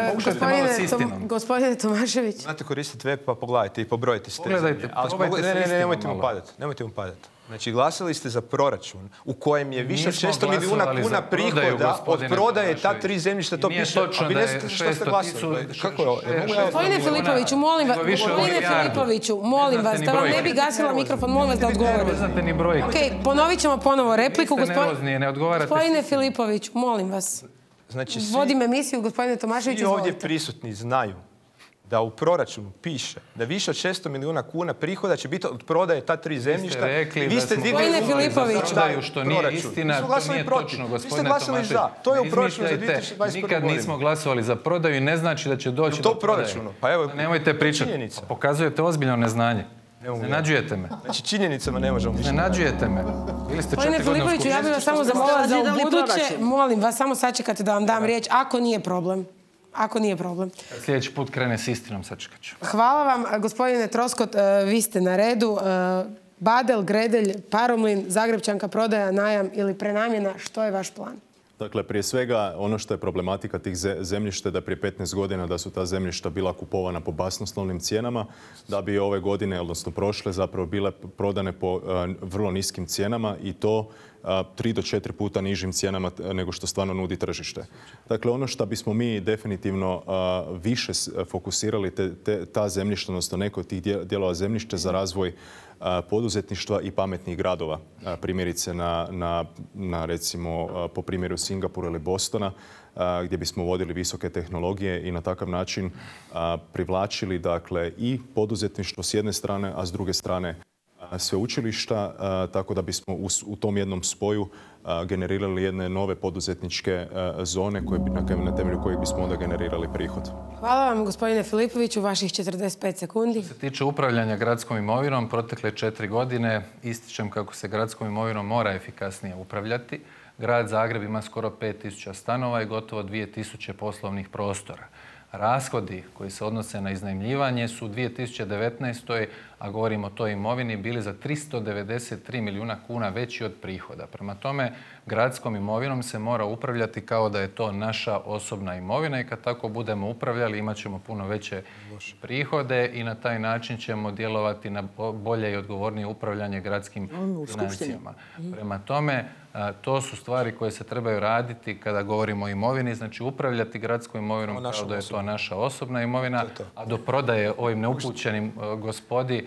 gospodine, gospodine Tomašević. Znate koristiti web pa pogledajte i pobrojite ste. Pogledajte, probajte ne, ne, ne, nemojte malo. mu padati. Nemojte mu padati. Znači, glasali ste za proračun u kojem je više od šesto milijuna kuna prihoda od prodaje ta tri zemljišta. To piše. A vi ne znate što ste glasali. Kako je ovo? Gospodine Filipoviću, molim vas, gospodine Filipoviću, molim vas, da vam ne bi gasila mikrofon, molim vas da odgovorite. Ne znate ni brojke. Ok, ponovit ćemo ponovo repliku. Niste nervozni, ne odgovarate. Gospodine Filipoviću, molim vas. Znači, vodim emisiju, gospodine Tomašević, izvolite. Svi ovdje prisutni znaju da u proračunu piše da više od šesto milijuna kuna prihoda će biti od prodaje ta tri zemljišta. Vi ste Gospodine Filipović, što nije istina, to nije točno, gospodine Tomašević. To je u proračunu za dvije tisuće dvadeset prvu Nikad godinu. nismo glasovali za prodaju i ne znači da će doći do prodaje. Pa evo, nemojte pričati. Pokazujete ozbiljno neznanje. Iznenađujete me. Znači, činjenicama ne možemo više. Iznenađujete me. Bili ste četiri godine u Filipoviću, ja bih vas samo zamolila za ubuduće. Molim vas, samo sačekate da vam dam riječ, ako nije problem. Ako nije problem. Sljedeći put krene s istinom, sačekat ću. Hvala vam, gospodine Troskot, vi ste na redu. Badel, Gredelj, Paromlin, Zagrebčanka, prodaja, najam ili prenamjena, što je vaš plan? Dakle, prije svega, ono što je problematika tih zemljišta da prije petnaest godina da su ta zemljišta bila kupovana po basnoslovnim cijenama, da bi ove godine, odnosno prošle, zapravo bile prodane po vrlo niskim cijenama i to tri do četiri puta nižim cijenama nego što stvarno nudi tržište. Dakle, ono što bismo mi definitivno više fokusirali te, te, ta zemljišta, odnosno neko od tih dijelova zemljišta za razvoj poduzetništva i pametnih gradova. Primjerice na, na, na recimo po primjeru Singapura ili Bostona, gdje bismo vodili visoke tehnologije i na takav način privlačili dakle i poduzetništvo s jedne strane, a s druge strane sveučilišta, tako da bismo u tom jednom spoju generirali jedne nove poduzetničke zone koje bi, na temelju kojih bismo onda generirali prihod. Hvala vam, gospodine Filipoviću, vaših četrdeset pet sekundi. Što se tiče upravljanja gradskom imovinom, protekle četiri godine ističem kako se gradskom imovinom mora efikasnije upravljati. Grad Zagreb ima skoro pet tisuća stanova i gotovo dvije tisuće poslovnih prostora. Rashodi koji se odnose na iznajmljivanje su u dvije tisuće devetnaestoj. a govorimo o toj imovini, bili za tristo devedeset tri milijuna kuna veći od prihoda. Prema tome, gradskom imovinom se mora upravljati kao da je to naša osobna imovina i kad tako budemo upravljali imat ćemo puno veće prihode i na taj način ćemo djelovati na bolje i odgovornije upravljanje gradskim financijama. Prema tome, to su stvari koje se trebaju raditi kada govorimo o imovini, znači upravljati gradskom imovinom kao da je to naša osobna imovina, a do prodaje ovim neupućenim gospodi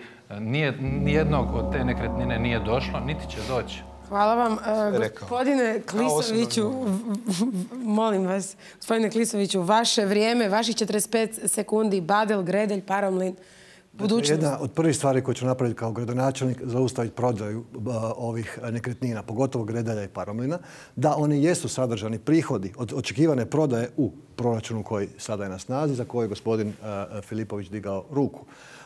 nijednog od te nekretnine nije došlo, niti će doći. Hvala vam. Gospodine Klisoviću, molim vas, gospodine Klisoviću, vaše vrijeme, vaših četrdeset pet sekundi, Badel, Gredelj, Paromlin, budućnost. Jedna od prvih stvari koje ću napraviti kao gradonačelnik, zaustaviti prodaju ovih nekretnina, pogotovo Gredelja i Paromlina, da oni jesu sadržani prihodi od očekivane prodaje u proračunu koji sada je na snazi, za koji je gospodin Filipović digao ruku.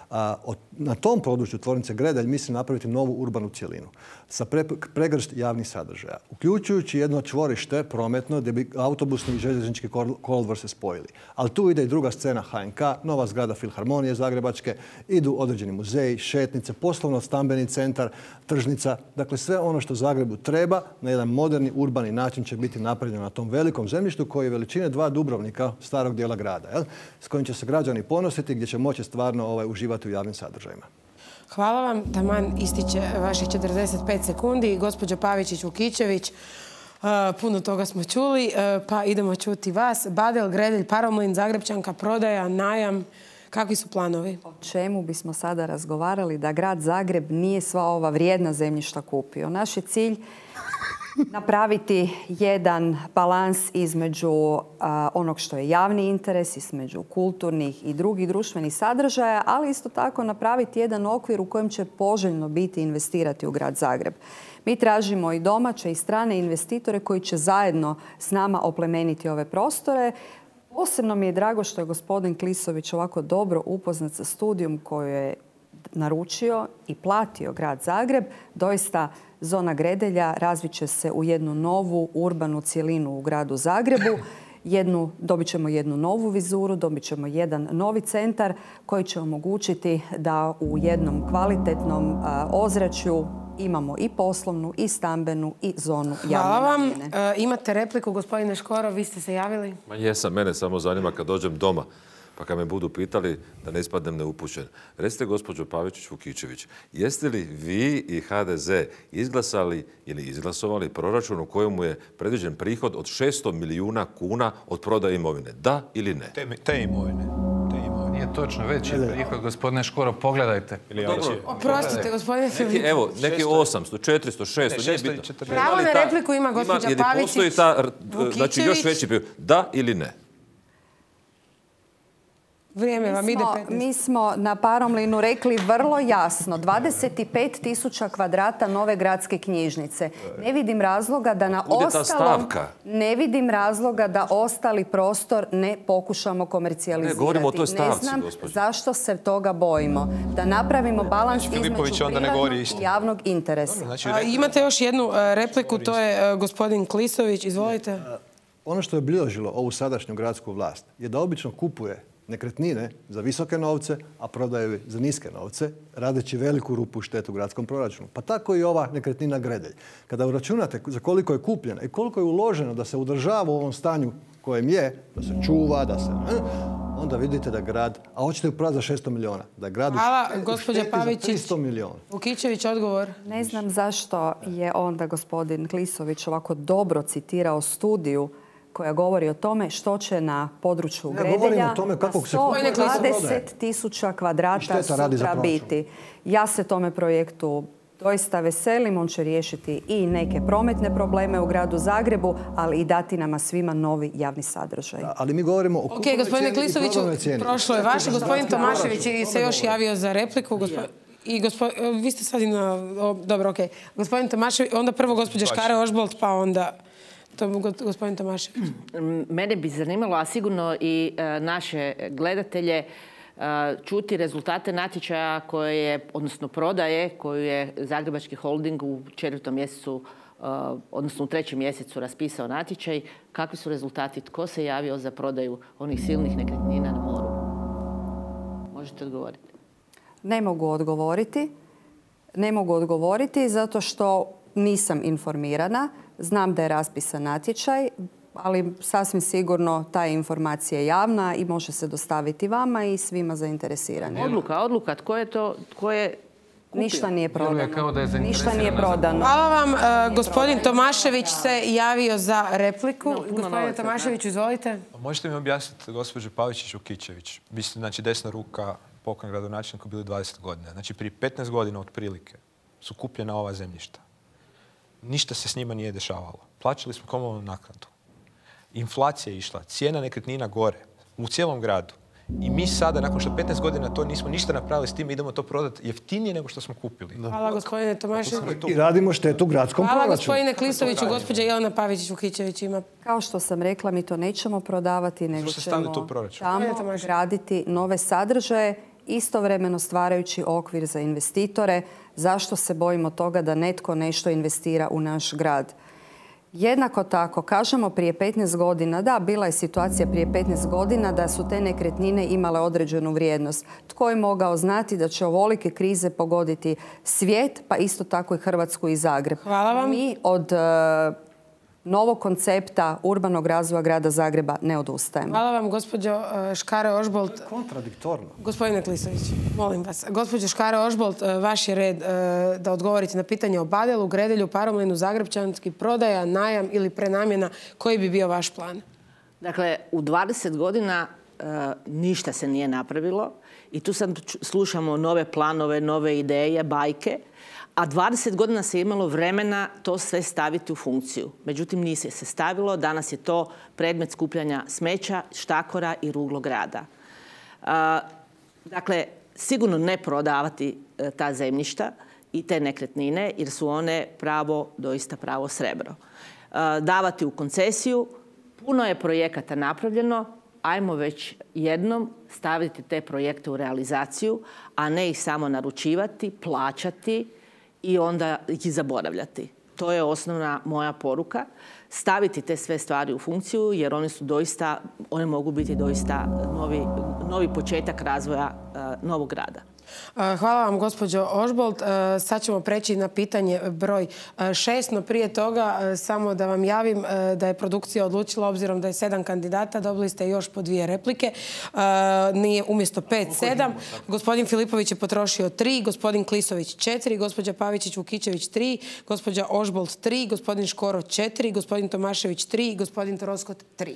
Na tom području tvornice Gredelj mislim napraviti novu urbanu cjelinu sa pregršt javnih sadržaja, uključujući jedno čvorište prometno gdje bi autobusni i željeznički kolodvor se spojili. Ali tu ide i druga scena H N K, nova zgrada Filharmonije zagrebačke, idu određeni muzeji, šetnice, poslovno-stambeni centar, tržnica. Dakle, sve ono što Zagrebu treba na jedan moderni, urbani način će biti napravljeno na tom velikom zemljištu koji je veličine dva Dubrovnika starog dijela grada, jel? S kojim će se građani ponositi, gdje će moći stvarno ovaj, uživati u javnim sadržajima. Hvala vam. Taman ističe vaših četrdeset pet sekundi. Gospođo Pavičić-Vukičević, puno toga smo čuli, pa idemo čuti vas. Badel, Gredelj, Paromlin, Zagrebčanka, prodaja, najam. Kakvi su planovi? O čemu bismo sada razgovarali da grad Zagreb nije sva ova vrijedna zemljišta kupio? Naš je cilj napraviti jedan balans između a, onog što je javni interes, između kulturnih i drugih društvenih sadržaja, ali isto tako napraviti jedan okvir u kojem će poželjno biti investirati u grad Zagreb. Mi tražimo i domaće i strane investitore koji će zajedno s nama oplemeniti ove prostore. Posebno mi je drago što je gospodin Klisović ovako dobro upoznat sa studijom koju je naručio i platio grad Zagreb. Doista zona Gredelja razvit će se u jednu novu urbanu cjelinu u gradu Zagrebu jednu, dobit ćemo jednu novu vizuru, dobit ćemo jedan novi centar koji će omogućiti da u jednom kvalitetnom a, ozračju imamo i poslovnu, i stambenu, i zonu javne Hvala vam. namjene. E, imate repliku, gospodine Škoro, vi ste se javili? Ma jesam, mene samo zanima kad dođem doma, pa kad me budu pitali da ne ispadnem neupućen. Recite, gospođo Pavičić-Vukičević, jeste li vi i ha de ze izglasali ili izglasovali proračun u kojemu je predviđen prihod od šesto milijuna kuna od prodaje imovine? Da ili ne? Te, te imovine. Te imovine. Nije točno, veći je prihod, gospodine Škoro, pogledajte. Oprostite, gospodine Neki, Filipović. evo, neki osamsto, četiristo, šesto, nije bitno. Pravo na repliku ima gospođa Jer Pavičić. postoji ta, znači još veći prihod. Da ili ne? Vrijeme vam Mi ide smo, petnaest. mi smo na Paromlinu rekli vrlo jasno, dvadeset pet tisuća kvadrata nove gradske knjižnice. Ne vidim razloga da na Kud je ta ostalom, stavka? ne vidim razloga da ostali prostor ne pokušamo komercijalizirati. Ne, govorimo o toj stavci, Ne znam gospođo. zašto se toga bojimo. Da napravimo balans Znači, između Filipović onda ne privatnog govori i istinu. javnog interesa. Znači, A, rekli- imate još jednu e, repliku, to je e, gospodin Klisović. Izvolite. Ono što je obilježilo ovu sadašnju gradsku vlast je da obično kupuje nekretnine za visoke novce, a prodaju za niske novce, radeći veliku rupu u štetu gradskom proračunu. Pa tako i ova nekretnina Gredelj. Kada uračunate za koliko je kupljena i koliko je uloženo da se udržava u ovom stanju kojem je, da se čuva, da se... onda vidite da grad, a hoćete ju prodati za šesto milijuna, da grad Hvala, u šte- u gospođa šteti za Pavičić. tristo milijuna. Vukičević, odgovor. Ne znam zašto je onda gospodin Klisović ovako dobro citirao studiju koja govori o tome što će na području Ja govorim Gredelja o tome kako se na kupuje, sto kako se prodaje. dvadeset tisuća I kvadrata šteta radi za sutra proračun. biti. Ja se tome projektu doista veselim. On će riješiti i neke prometne probleme u gradu Zagrebu, ali i dati nama svima novi javni sadržaj. Da, ali mi govorimo o Ok, kupovnoj gospodine cijeni i Klisoviću, prodajnoj cijeni. prošlo je vaše. Gospodin Tomašević se Onda još govorim. javio za repliku. Gospo- I gospo- vi ste sad i na... o, dobro, ok. Gospodin Tomašević, onda prvo gospođa Škare Ožbolt, pa onda to, go- gospodin Tomašević. Mene bi zanimalo, a sigurno i e, naše gledatelje, e, čuti rezultate natječaja koje je, odnosno prodaje koju je Zagrebački holding u četvrtom mjesecu, e, odnosno u trećem mjesecu raspisao natječaj. Kakvi su rezultati? Tko se javio za prodaju onih silnih nekretnina na moru? Možete odgovoriti. Ne mogu odgovoriti. Ne mogu odgovoriti zato što nisam informirana. Znam da je raspisan natječaj, ali sasvim sigurno ta je informacija javna i može se dostaviti vama i svima zainteresiranim. Odluka, odluka. Tko je to? Tko je kupio? Ništa nije Djeluje kao da je prodano. Ništa nije zainteresirana za prodano. Hvala vam. E, gospodin Tomašević se javio za repliku. No, puno Gospodine novaca, Tomaševiću, izvolite. Možete mi objasniti, gospođo Pavičić-Vukičević, vi ste znači desna ruka pokojnog gradonačelnika bili dvadeset godina. Znači prije petnaest godina otprilike su kupljena ova zemljišta. Ništa se s njima nije dešavalo. Plaćali smo komunalnu naknadu. Inflacija je išla, cijena nekretnina gore u cijelom gradu. I mi sada, nakon što petnaest godina to nismo ništa napravili s tim, idemo to prodati jeftinije nego što smo kupili. Hvala gospodine Tomašević. I radimo štetu gradskom Hvala proračunu. gospodine Klisoviću. Gospođa Jelena Pavičić-Vukičević ima... Kao što sam rekla, mi to nećemo prodavati, nego Zašto ste stavili ćemo to u proračun? tamo graditi nove sadržaje, istovremeno stvarajući okvir za investitore. Zašto se bojimo toga da netko nešto investira u naš grad? Jednako tako, kažemo prije petnaest godina, da, bila je situacija prije petnaest godina da su te nekretnine imale određenu vrijednost. Tko je mogao znati da će ovolike krize pogoditi svijet, pa isto tako i Hrvatsku i Zagreb. Hvala vam. Mi od e, novog koncepta urbanog razvoja grada Zagreba ne odustajemo. Hvala vam, gospođo e, Škare Ožbolt. Kontradiktorno. Gospodine Klisović, molim vas. Gospođo Škare Ožbolt, e, vaš je red e, da odgovorite na pitanje o Badelu, Gredelju, Paromlinu, Zagrebčanski, prodaja, najam ili prenamjena. Koji bi bio vaš plan? Dakle, u dvadeset godina e, ništa se nije napravilo i tu sad ču- slušamo nove planove, nove ideje, bajke, a dvadeset godina se imalo vremena to sve staviti u funkciju. Međutim, nije se stavilo. Danas je to predmet skupljanja smeća, štakora i ruglo grada. A, dakle, sigurno ne prodavati e, ta zemljišta i te nekretnine jer su one pravo, doista pravo srebro. A, davati u koncesiju, puno je projekata napravljeno, ajmo već jednom staviti te projekte u realizaciju, a ne ih samo naručivati, plaćati i onda ih zaboravljati. to je osnovna moja poruka. Staviti te sve stvari u funkciju jer one su doista, one mogu biti doista novi, novi početak razvoja uh, novog grada. Hvala vam, gospođo Ožbolt. Sad ćemo preći na pitanje broj šest, no prije toga samo da vam javim da je produkcija odlučila, obzirom da je sedam kandidata, dobili ste još po dvije replike. Nije umjesto pet, sedam. Gospodin Filipović je potrošio tri, gospodin Klisović četiri, gospođa Pavičić-Vukičević tri, gospođa Ožbolt tri, gospodin Škoro četiri, gospodin Tomašević tri, gospodin Troskot tri.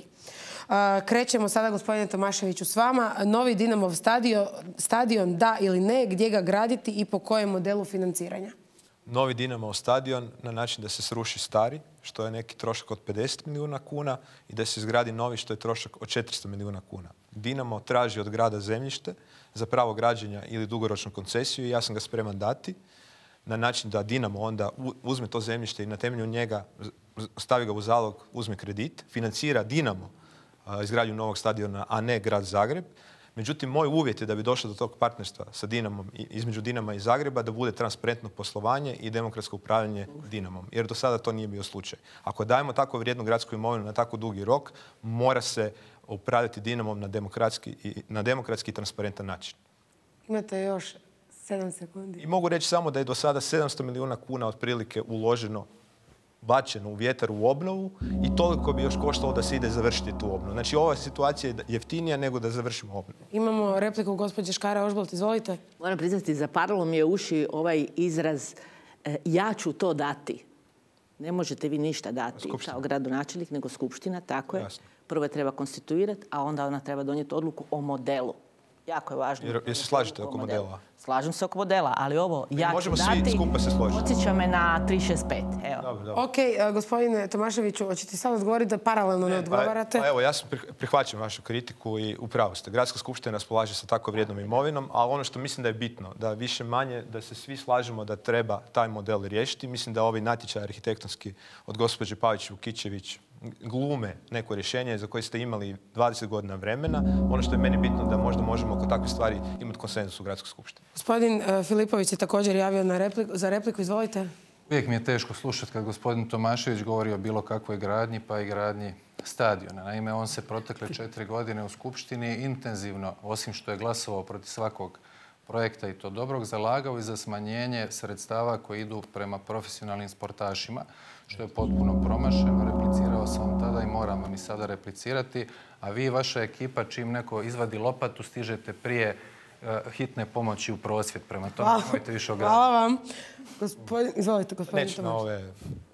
Krećemo sada, gospodine Tomaševiću, s vama. Novi Dinamov stadion, stadion da ili ne, gdje ga graditi i po kojem modelu financiranja? Novi Dinamov stadion na način da se sruši stari, što je neki trošak od pedeset milijuna kuna, i da se izgradi novi, što je trošak od četiristo milijuna kuna. Dinamo traži od grada zemljište za pravo građenja ili dugoročnu koncesiju i ja sam ga spreman dati na način da Dinamo onda uzme to zemljište i na temelju njega stavi ga u zalog, uzme kredit, financira Dinamo izgradnju novog stadiona, a ne grad Zagreb. Međutim, moj uvjet je da bi došlo do tog partnerstva sa Dinamom, između Dinama i Zagreba, da bude transparentno poslovanje i demokratsko upravljanje Dinamom. Jer do sada to nije bio slučaj. Ako dajemo tako vrijednu gradsku imovinu na tako dugi rok, mora se upravljati Dinamom na demokratski i, na demokratski i transparentan način. Imate još sedam sekundi. I mogu reći samo da je do sada sedamsto milijuna kuna otprilike uloženo, bačeno u vjetar u obnovu i toliko bi još koštalo da se ide završiti tu obnovu. Znači, ova situacija je jeftinija nego da završimo obnovu. Imamo repliku gospođe Škare Ožbolt, izvolite. Moram priznati, zaparalo mi je uši ovaj izraz e, ja ću to dati. Ne možete vi ništa dati Skupština. Kao gradonačelnik, nego skupština, tako je. Jasno. Prvo je treba konstituirati, a onda ona treba donijeti odluku o modelu. Jako je važno. Jer, jer se slažete oko modela? modela? Slažem se oko modela, ali ovo ja ću možemo dati, svi skupa se složiti. Podsjeća me na tri šest pet. Evo. Dobro, dobro. Ok, gospodine Tomaševiću, hoćete sad odgovoriti da paralelno ne, ne odgovarate? Pa, pa evo, ja sam prihvaćam vašu kritiku i upravo ste. Gradska skupština raspolaže sa tako vrijednom imovinom, ali ono što mislim da je bitno, da više manje, da se svi slažemo da treba taj model riješiti. Mislim da ovaj natječaj arhitektonski od gospođe Pavić-Vukičević glume neko rješenje za koje ste imali dvadeset godina vremena. Ono što je meni bitno da možda možemo oko takve stvari imati konsenzus u Gradskoj skupštini. Gospodin uh, Filipović se također javio na repliku, za repliku. Izvolite. Uvijek mi je teško slušati kad gospodin Tomašević govori o bilo kakvoj gradnji, pa i gradnji stadiona. Naime, on se protekle četiri godine u skupštini intenzivno, osim što je glasovao protiv svakog projekta i to dobrog, zalagao i za smanjenje sredstava koji idu prema profesionalnim sportašima, što je potpuno promašeno. Replicirao sam tada i moram vam i sada replicirati. A vi i vaša ekipa, čim neko izvadi lopatu, stižete prije uh, hitne pomoći u prosvjet. Prema tome, nemojte više o gradu. Hvala vam. Gospodin, izvolite, gospodin Neću na ove,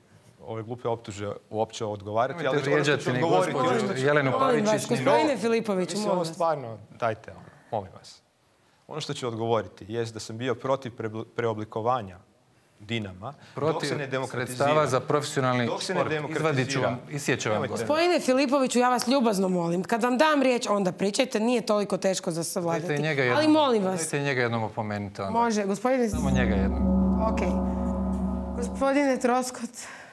ove glupe optuže uopće odgovarati. Nemojte vrijeđati ni gospođu Jelenu Pavičić. Gospodine Filipoviću, molim vas. Stvarno, dajte, molim vas. Ono što ću odgovoriti jest da sam bio protiv preoblikovanja Dinama, protiv dok se ne demokratizira. Sredstava za profesionalni dok se sport. Ne Izvadit ću vam, isjeće vam. Gospodine Filipoviću, ja vas ljubazno molim. Kad vam dam riječ, onda pričajte. Nije toliko teško za savladati. Ali molim vas. Dajte njega jednom opomenuti. Onda. Može. Gospodine... Samo njega jednom. Ok. Gospodine Troskot.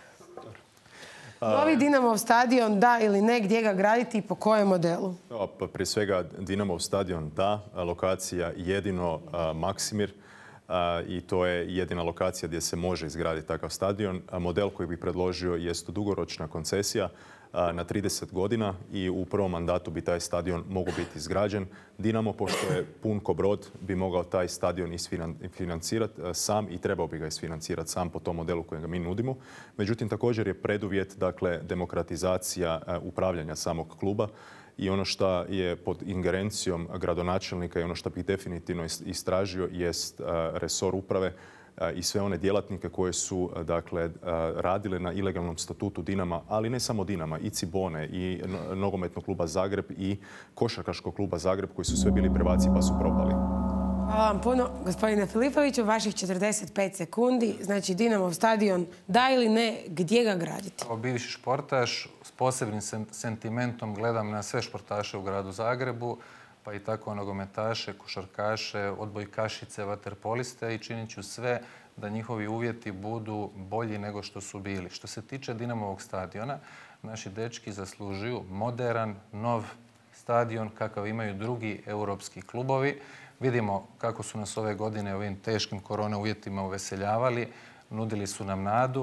Novi Dinamov stadion, da ili ne, gdje ga graditi i po kojem modelu? Pa prije svega Dinamov stadion, da. Lokacija jedino Maksimir. I to je jedina lokacija gdje se može izgraditi takav stadion. Model koji bih predložio jest dugoročna koncesija na trideset godina i u prvom mandatu bi taj stadion mogao biti izgrađen. Dinamo, pošto je pun ko brod, bi mogao taj stadion isfinancirati sam i trebao bi ga isfinancirati sam po tom modelu kojeg mi nudimo. Međutim, također je preduvjet, dakle, demokratizacija upravljanja samog kluba. I ono što je pod ingerencijom gradonačelnika i ono što bih definitivno istražio jest resor uprave i sve one djelatnike koje su dakle, radile na ilegalnom statutu Dinama, ali ne samo Dinama, i Cibone, i nogometnog kluba Zagreb, i košarkaškog kluba Zagreb, koji su sve bili prvaci pa su propali. Hvala vam puno, gospodine Filipoviću. Vaših četrdeset pet sekundi. Znači, Dinamov stadion, da ili ne, gdje ga graditi? Kao bivši športaš, s posebnim sentimentom gledam na sve športaše u gradu Zagrebu, pa i tako nogometaše, košarkaše, odbojkašice, vaterpoliste i činit ću sve da njihovi uvjeti budu bolji nego što su bili. Što se tiče Dinamovog stadiona, naši dečki zaslužuju moderan, nov stadion kakav imaju drugi europski klubovi. Vidimo kako su nas ove godine u ovim teškim korona uvjetima uveseljavali, nudili su nam nadu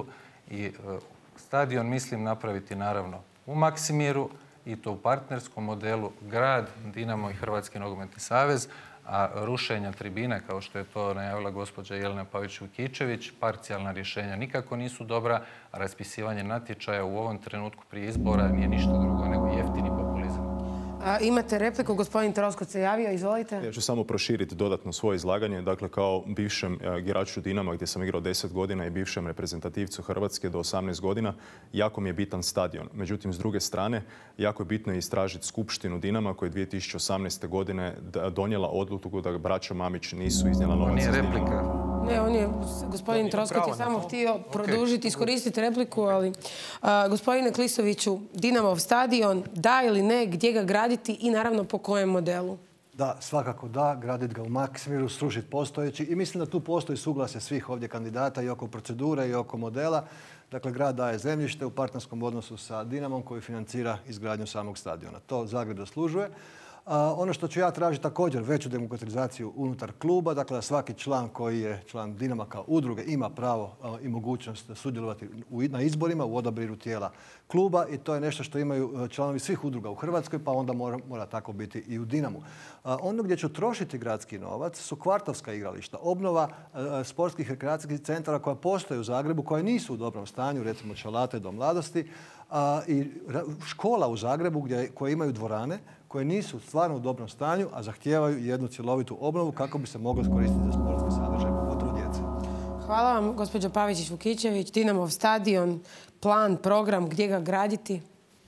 I stadion mislim napraviti naravno u Maksimiru i to u partnerskom modelu grad, Dinamo i Hrvatski nogometni savez, a rušenja tribine, kao što je to najavila gospođa Jelena Pavić-Vukičević, parcijalna rješenja nikako nisu dobra, a raspisivanje natječaja u ovom trenutku prije izbora nije ništa drugo nego jeftini populizam. A, imate repliku, gospodin Troskot se javio, izvolite. Ja ću samo proširiti dodatno svoje izlaganje. Dakle, kao bivšem igraču Dinama gdje sam igrao deset godina i bivšem reprezentativcu Hrvatske do osamnaest godina, jako mi je bitan stadion. Međutim, s druge strane, jako je bitno istražiti skupštinu Dinama koja je dvije tisuće osamnaeste. godine donijela odluku da braća Mamić nisu iznijela novac. Nije replika. Ne, on je, gospodin Troskot je samo htio produžiti, iskoristiti repliku, ali a, gospodine Klisoviću, Dinamov stadion, da ili ne, gdje ga graditi i naravno po kojem modelu? Da, svakako da, graditi ga u Maksimiru, srušiti postojeći i mislim da tu postoji suglasje svih ovdje kandidata i oko procedure i oko modela. Dakle, grad daje zemljište u partnerskom odnosu sa Dinamom koji financira izgradnju samog stadiona. To Zagreb zaslužuje. A, ono što ću ja tražiti također veću demokratizaciju unutar kluba, dakle da svaki član koji je član Dinama kao udruge ima pravo a, i mogućnost sudjelovati u, na izborima u odabiru tijela kluba i to je nešto što imaju članovi svih udruga u Hrvatskoj, pa onda mora, mora tako biti i u Dinamu. A, ono gdje ću trošiti gradski novac su kvartovska igrališta, obnova a, sportskih rekreacijskih centara koja postoje u Zagrebu, koje nisu u dobrom stanju, recimo Čalate, Dom mladosti, a, i škola u Zagrebu gdje, koje imaju dvorane, koje nisu stvarno u dobrom stanju, a zahtijevaju jednu cjelovitu obnovu kako bi se moglo iskoristiti za sportski sadržaj, pogotovo djece. Hvala vam, gospođo Pavičić-Vukičević. Dinamov stadion, plan, program, gdje ga graditi?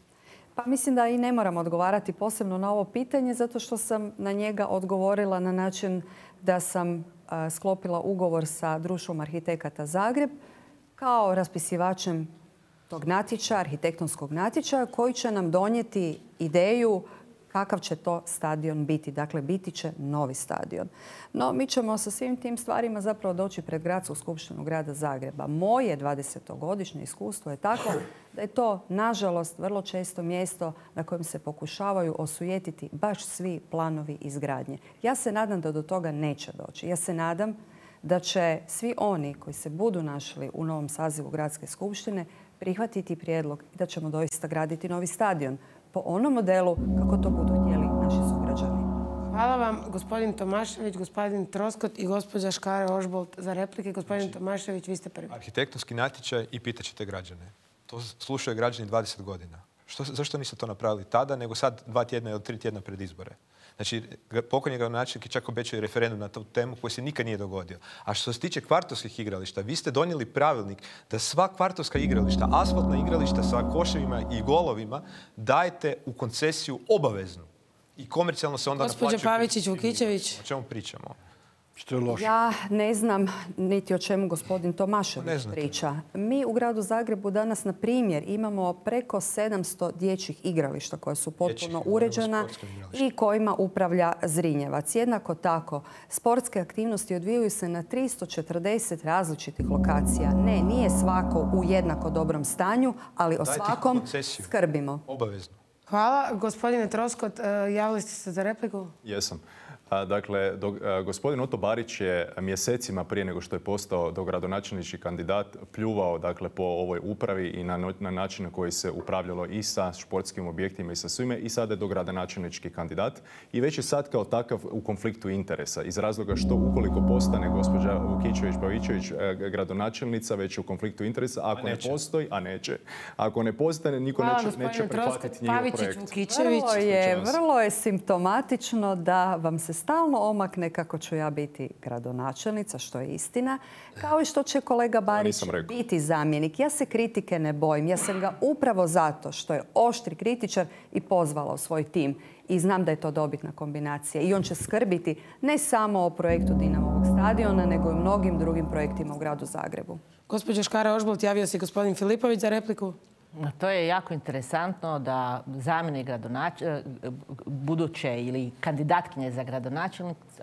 Pa mislim da i ne moram odgovarati posebno na ovo pitanje, zato što sam na njega odgovorila na način da sam a, sklopila ugovor sa Društvom arhitekata Zagreb kao raspisivačem tog natječaja, arhitektonskog natječaja, koji će nam donijeti ideju kakav će to stadion biti. Dakle, biti će novi stadion. No, mi ćemo sa svim tim stvarima zapravo doći pred Gradsku skupštinu grada Zagreba. Moje dvadesetogodišnje iskustvo je tako da je to, nažalost, vrlo često mjesto na kojem se pokušavaju osujetiti baš svi planovi izgradnje. Ja se nadam da do toga neće doći. Ja se nadam da će svi oni koji se budu našli u novom sazivu Gradske skupštine prihvatiti prijedlog i da ćemo doista graditi novi stadion po onom modelu kako to budu htjeli naši sugrađani. Hvala vam, gospodin Tomašević, gospodin Troskot i gospođa Škare-Ožbolt za replike. Gospodin Tomašević, vi ste prvi. Arhitektonski natječaj i pitat ćete građane. To slušaju građani dvadeset godina. Što, zašto niste to napravili tada, nego sad dva tjedna ili tri tjedna pred izbore? Znači, pokojni gradonačelnik je čak obećao referendum na tu temu koji se nikad nije dogodio. A što se tiče kvartovskih igrališta, vi ste donijeli pravilnik da sva kvartovska igrališta, asfaltna igrališta sa koševima i golovima dajete u koncesiju obaveznu. I komercijalno se onda naplaćuje. Gospođa Pavičić-Vukičević. O čemu pričamo? Što je loše? Ja ne znam niti o čemu gospodin Tomašević priča. Mi u gradu Zagrebu danas, na primjer, imamo preko sedamsto dječjih igrališta koja su potpuno uređena i kojima upravlja Zrinjevac. Jednako tako, sportske aktivnosti odvijaju se na tristo četrdeset različitih lokacija. Ne, nije svako u jednako dobrom stanju, ali o svakom skrbimo. Obavezno. Hvala. Gospodine Troskot, javili ste se za repliku? Jesam. Dakle, do, gospodin Oto Barić je mjesecima prije nego što je postao dogradonačelnički kandidat pljuvao dakle, po ovoj upravi i na, na način na koji se upravljalo i sa športskim objektima i sa svime i sada je dogradonačelnički kandidat i već je sad kao takav u konfliktu interesa iz razloga što ukoliko postane gospođa Vukičević-Pavičević gradonačelnica već je u konfliktu interesa, ako ne postoji, a neće, ako ne postane, niko Hvala, neće, neće prihvatiti njihov projekt. Vrlo je, vrlo je simptomatično da vam se stalno omakne kako ću ja biti gradonačelnica, što je istina, kao i što će kolega Barić biti zamjenik. Ja se kritike ne bojim. Ja sam ga upravo zato što je oštri kritičar i pozvala u svoj tim. I znam da je to dobitna kombinacija. I on će skrbiti ne samo o projektu Dinamovog stadiona, nego i mnogim drugim projektima u gradu Zagrebu. Gospođa Škare-Ožbolt, javio se gospodin Filipović za repliku. To je jako interesantno da zamjenik gradonačelnika, buduće ili kandidatkinje za gradonačelnica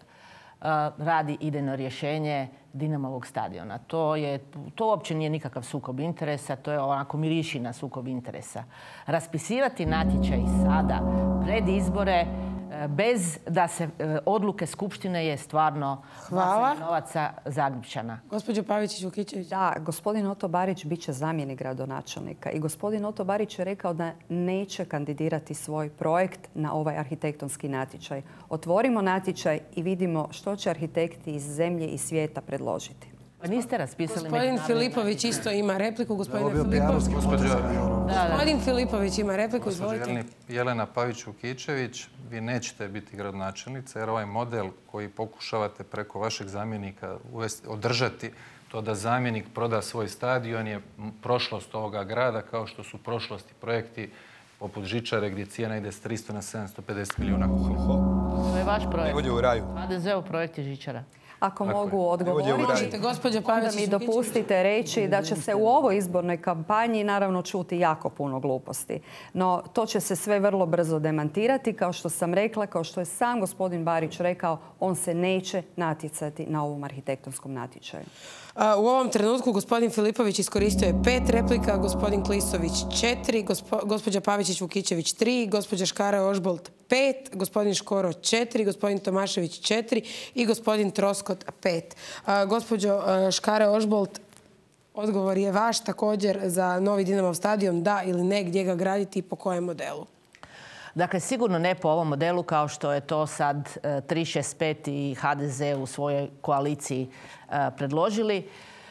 radi idejno rješenje Dinamovog stadiona. To, je, to uopće nije nikakav sukob interesa, to je onako miriši na sukob interesa. Raspisivati natječaj sada pred izbore bez da se odluke Skupštine je stvarno Hvala. Novaca Zagrepčana. Gospođo Pavičić-Vukičević. Da, gospodin Oto Barić bit će zamjenik gradonačelnika i gospodin Oto Barić je rekao da neće kandidirati svoj projekt na ovaj arhitektonski natječaj. Otvorimo natječaj i vidimo što će arhitekti iz zemlje i svijeta predložiti. Pa niste raspisali... Gospodin Filipović isto ima repliku. Gospodine Filipović. Gospodin Filipović ima repliku. Izvolite. Jelena Pavić-Vukičević, vi nećete biti gradonačelnica jer ovaj model koji pokušavate preko vašeg zamjenika održati, to da zamjenik proda svoj stadion je prošlost ovoga grada kao što su prošlosti projekti poput žičare gdje cijena ide s tristo na sedamsto pedeset milijuna kuna. To je vaš projekt. Negdje u raju. ha de ze-ov projekt je žičara. Ako mogu odgovoriti, onda mi dopustite reći da će se u ovoj izbornoj kampanji naravno čuti jako puno gluposti. No, to će se sve vrlo brzo demantirati. Kao što sam rekla, kao što je sam gospodin Barić rekao, on se neće natjecati na ovom arhitektonskom natječaju. U ovom trenutku gospodin Filipović iskoristio je pet replika, gospodin Klisović četiri, gospođa Pavičić-Vukičević tri, gospođa Škare-Ožbolt pet, gospodin Škoro četiri, gospodin Tomašević četiri i gospodin Troskot pet. Gospođo Škare-Ožbolt, odgovor je vaš također za novi Dinamov stadion, da ili ne, gdje ga graditi i po kojem modelu? Dakle, sigurno ne po ovom modelu kao što je to sad tri šest pet i ha de ze u svojoj koaliciji predložili.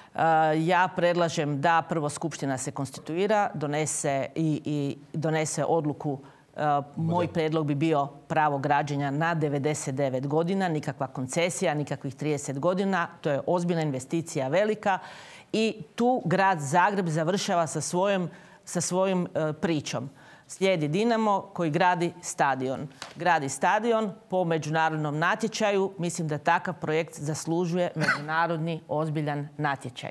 Ja predlažem da prvo Skupština se konstituira, donese i, i donese odluku. Moj predlog bi bio pravo građenja na devedeset devet godina, nikakva koncesija, nikakvih trideset godina. To je ozbiljna investicija, velika. I tu grad Zagreb završava sa svojom, sa svojom pričom. Slijedi Dinamo koji gradi stadion. Gradi stadion po međunarodnom natječaju. Mislim da takav projekt zaslužuje međunarodni ozbiljan natječaj.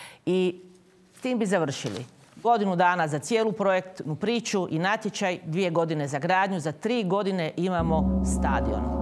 I s tim bi završili. Godinu dana za cijelu projektnu priču i natječaj, dvije godine za gradnju, za tri godine imamo stadion.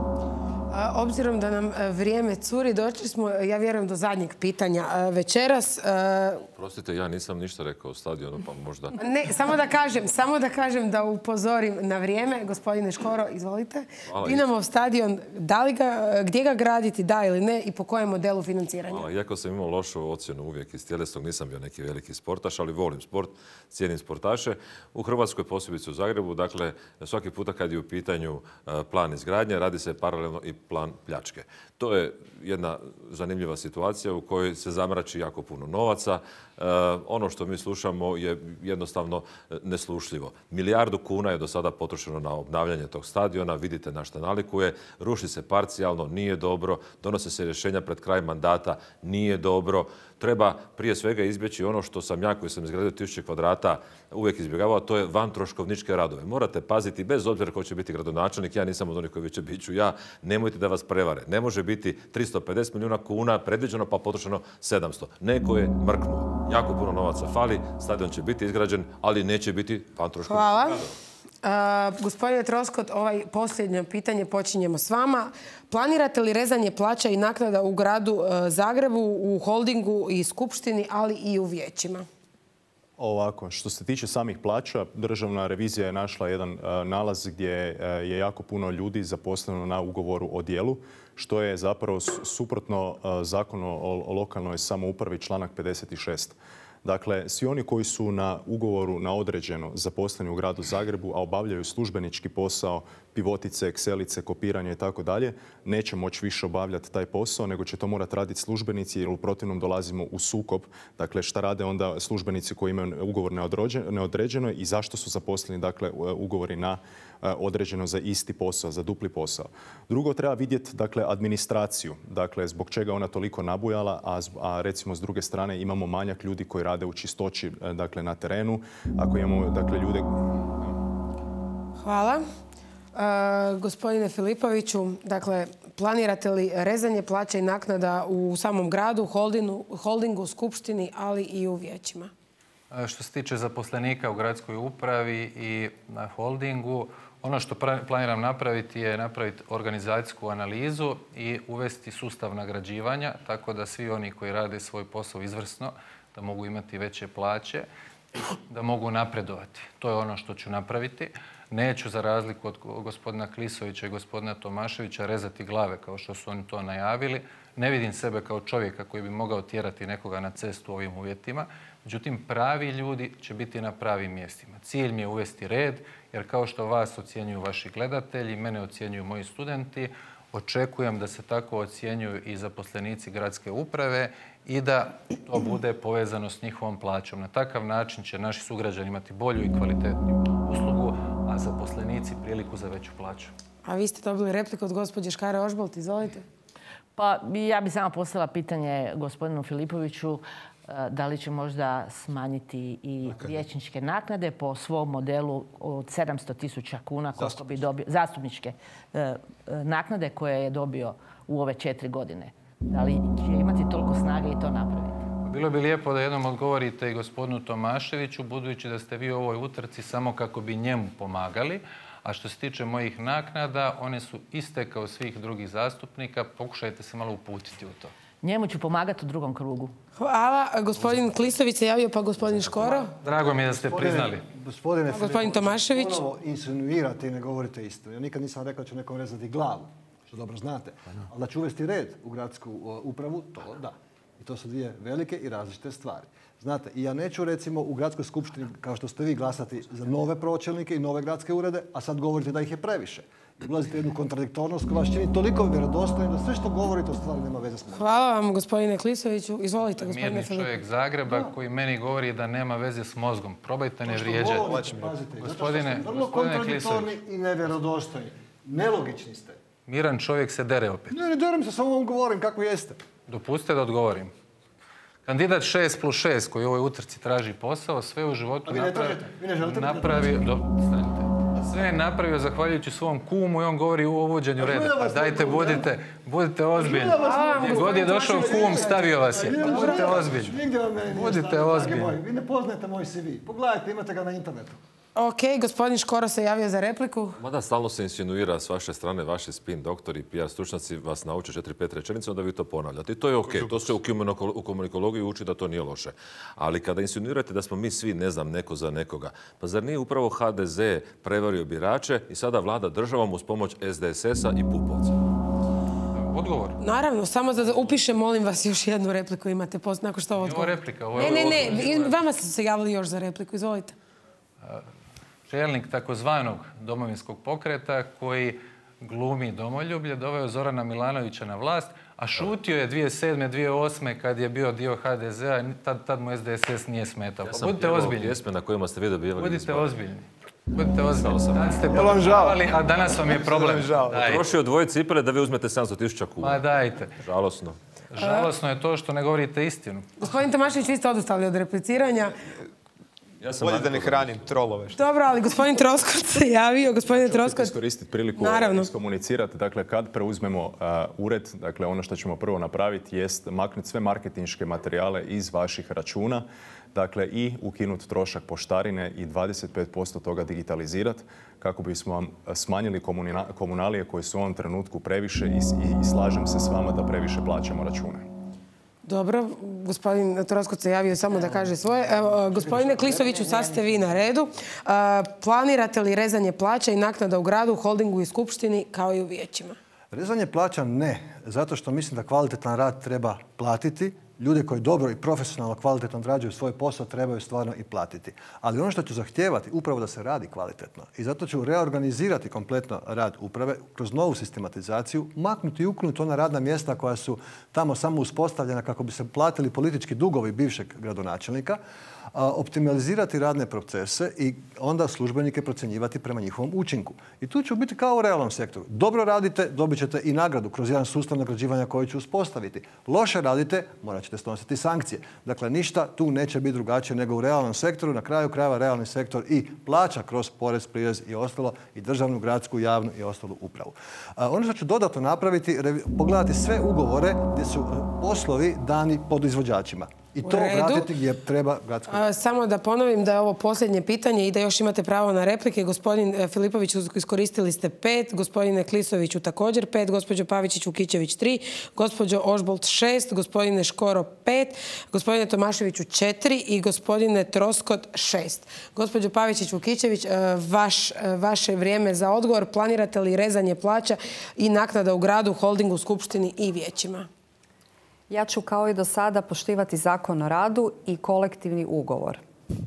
Obzirom da nam vrijeme curi, došli smo, ja vjerujem, do zadnjeg pitanja večeras. Prostite, ja nisam ništa rekao o stadionu, pa možda... Ne, samo da kažem, samo da kažem da upozorim na vrijeme. Gospodine Škoro, izvolite. Dinamov stadion, da li ga, gdje ga graditi, da ili ne i po kojem modelu financiranja? Hvala. Iako sam imao lošu ocjenu uvijek iz tjelesnog, nisam bio neki veliki sportaš, ali volim sport, cijenim sportaše. U Hrvatskoj, posebice u Zagrebu, dakle, svaki puta kad je u pitanju plan izgradnje, radi se paralelno i plan pljačke. To je jedna zanimljiva situacija u kojoj se zamrači jako puno novaca. E, ono što mi slušamo je jednostavno neslušljivo. Milijardu kuna je do sada potrošeno na obnavljanje tog stadiona. Vidite na šta nalikuje. Ruši se parcijalno, nije dobro. Donose se rješenja pred kraj mandata, nije dobro. Treba prije svega izbjeći ono što sam ja koji sam izgradio tisuće kvadrata uvijek izbjegavao, to je vantroškovničke radove. Morate paziti, bez obzira ko će biti gradonačelnik, ja nisam od onih koji će biti ću ja, nemojte da vas prevare. Ne može biti tristo pedeset milijuna kuna predviđeno pa potrošeno sedamsto. Neko je mrknuo. Jako puno novaca fali, stadion će biti izgrađen, ali neće biti vantroškovničke radove. Hvala. Uh, gospodine Troskot, ovaj posljednje pitanje počinjemo s vama. Planirate li rezanje plaća i naknada u gradu uh, Zagrebu, u holdingu i skupštini, ali i u vijećima? Ovako, što se tiče samih plaća, državna revizija je našla jedan uh, nalaz gdje uh, je jako puno ljudi zaposleno na ugovoru o djelu, što je zapravo suprotno uh, zakonu o, o lokalnoj samoupravi, članak pedeset šest. Dakle, svi oni koji su na ugovoru na određeno zaposleni u gradu Zagrebu, a obavljaju službenički posao, pivotice, ekselice, kopiranje i tako dalje, neće moći više obavljati taj posao, nego će to morati raditi službenici jer u protivnom dolazimo u sukob. Dakle, šta rade onda službenici koji imaju ugovor neodređeno i zašto su zaposleni, dakle, ugovori na određeno za isti posao, za dupli posao. Drugo, treba vidjeti, dakle, administraciju. Dakle, zbog čega ona toliko nabujala, a, a recimo s druge strane imamo manjak ljudi koji rade u čistoći, dakle, na terenu. Ako imamo, dakle, ljude... Hvala. Uh, gospodine Filipoviću, dakle, planirate li rezanje plaća i naknada u samom gradu, holdingu, holdingu, skupštini, ali i u vijećima? Što se tiče zaposlenika u gradskoj upravi i na holdingu, ono što planiram napraviti je napraviti organizacijsku analizu i uvesti sustav nagrađivanja, tako da svi oni koji rade svoj posao izvrsno, da mogu imati veće plaće, da mogu napredovati. To je ono što ću napraviti. Neću, za razliku od gospodina Klisovića i gospodina Tomaševića, rezati glave kao što su oni to najavili. Ne vidim sebe kao čovjeka koji bi mogao tjerati nekoga na cestu u ovim uvjetima. Međutim, pravi ljudi će biti na pravim mjestima. Cilj mi je uvesti red, jer kao što vas ocjenjuju vaši gledatelji, mene ocjenjuju moji studenti, očekujem da se tako ocjenjuju i zaposlenici gradske uprave i da to bude povezano s njihovom plaćom. Na takav način će naši sugrađani imati bolju i kvalitetniju uslugu, a zaposlenici priliku za veću plaću. A vi ste dobili repliku od gospođe Škare Ožbolt, izvolite. Pa ja bih samo postavila pitanje gospodinu Filipoviću da li će možda smanjiti i vijećničke naknade po svom modelu od sedamsto tisuća kuna koliko bi dobio, zastupničke naknade koje je dobio u ove četiri godine. Da li će imati toliko snage i to napraviti? Bilo bi lijepo da jednom odgovorite i gospodinu Tomaševiću, budući da ste vi u ovoj utrci samo kako bi njemu pomagali. A što se tiče mojih naknada, one su iste kao svih drugih zastupnika. Pokušajte se malo uputiti u to. Njemu ću pomagati u drugom krugu. Hvala. Gospodin Klisović se javio, pa gospodin Škoro. Drago mi je da ste priznali. Gospodine gospodin Tomašević. Ponovo insinuirate i ne govorite istinu. Ja nikad nisam rekao da ću nekom rezati glavu, što dobro znate. Ali da ću uvesti red u gradsku upravu, to da. I to su dvije velike i različite stvari. Znate, i ja neću recimo u gradskoj skupštini, kao što ste vi, glasati za nove pročelnike i nove gradske urede, a sad govorite da ih je previše. Ulazite u jednu kontradiktornost koja vas čini toliko vjerodostojnim da sve što govorite u stvari nema veze s mnom. Hvala vam, gospodine Klisoviću. Izvolite, gospodine Mirni Filipović. čovjek Zagreba koji meni govori da nema veze s mozgom. Probajte ne vrijeđati. Pazite, Gospodine, vrlo kontradiktorni i nevjerodostojni. Nelogični ste. Miran čovjek se dere opet. Ne, ne derem se, samo vam govorim kako jeste. Dopustite da odgovorim. Kandidat šest plus šest koji u ovoj utrci traži posao, sve u životu napravio... Sve je napravio zahvaljujući svom kumu i on govori o uvođenju reda. Pa dajte, budite, budite ozbiljni. Gdje god je došao kum, stavio vas je. Budite ozbiljni. Budite ozbiljni. Vi ne poznajete moj C V. Pogledajte, imate ga na internetu. Ok, gospodin Škoro se javio za repliku. Mada stalno se insinuira s vaše strane, vaši spin doktori i P R stručnjaci vas nauče četiri pet rečenica, onda vi to ponavljate. I to je ok. To se u komunikologiji uči da to nije loše. Ali kada insinuirate da smo mi svi, ne znam, neko za nekoga, pa zar nije upravo H D Z prevario birače i sada vlada državom uz pomoć S D S S-a i Pupovca? Odgovor. Naravno, samo da upišem, molim vas, još jednu repliku imate post nakon što ovo odgovor. Ovo je replika. Ne, ne, ne, vama ste se javili još za repliku, izvolite. Čelnik takozvanog domovinskog pokreta koji glumi domoljublje, doveo Zorana Milanovića na vlast, a šutio je dvije tisuće sedme, dvije tisuće osme kad je bio dio H D Z-a, tad, tad mu S D S S nije smetao. Ja sam budite ozbiljni. Pjesme na kojima ste vi dobivali. Budite ozbiljni. Budite ozbiljni. Tad ste podržavali, a danas vam je problem. Trošio dvoje cipele da vi uzmete sedamsto tisuća kuna. Ma dajte. Žalosno. Žalosno je to što ne govorite istinu. Gospodin Tomašević, vi ste odustali od repliciranja. Ja sam bolje da ne hranim trolove. Dobro, ali gospodin Troskot se javio. Gospodine Troskot... iskoristiti priliku iskomunicirati. Dakle, kad preuzmemo ured, dakle, ono što ćemo prvo napraviti jest maknuti sve marketinške materijale iz vaših računa, dakle, i ukinuti trošak poštarine i dvadeset pet posto toga digitalizirati kako bismo vam smanjili komunalije koje su u ovom trenutku previše i, i slažem se s vama da previše plaćamo račune. Dobro, gospodin Troskot se javio samo da kaže svoje. Evo, gospodine Klisoviću, sad ste vi na redu. Planirate li rezanje plaća i naknada u gradu, u holdingu i skupštini kao i u vijećima? Rezanje plaća ne, zato što mislim da kvalitetan rad treba platiti. Ljude koji dobro i profesionalno kvalitetno odrađuju svoj posao trebaju stvarno i platiti. Ali ono što ću zahtijevati upravo da se radi kvalitetno i zato ću reorganizirati kompletno rad uprave kroz novu sistematizaciju, maknuti i ukinuti ona radna mjesta koja su tamo samo uspostavljena kako bi se platili politički dugovi bivšeg gradonačelnika, optimalizirati radne procese i onda službenike procjenjivati prema njihovom učinku. I tu ću biti kao u realnom sektoru. Dobro radite, dobit ćete i nagradu kroz jedan sustav nagrađivanja koji ću uspostaviti. Loše radite, morat ćete snositi sankcije. Dakle, ništa tu neće biti drugačije nego u realnom sektoru. Na kraju krajeva realni sektor i plaća kroz porez, prirez i ostalo i državnu, gradsku, javnu i ostalu upravu. Ono što ću dodatno napraviti, pogledati sve ugovore gdje su poslovi dani podizvođačima. I to vratiti gdje treba gradska. Samo da ponovim da je ovo posljednje pitanje i da još imate pravo na replike. Gospodin Filipović, iskoristili ste pet, gospodine Klisoviću također pet, gospođo Pavičić-Vukičević tri, gospođo Ožbolt šest, gospodine Škoro pet, gospodine Tomaševiću četiri i gospodine Troskot šest. Gospođo Pavičić-Vukičević, vaš, vaše vrijeme za odgovor. Planirate li rezanje plaća i naknada u gradu, holdingu, skupštini i vijećima? Ja ću kao i do sada poštivati Zakon o radu i kolektivni ugovor.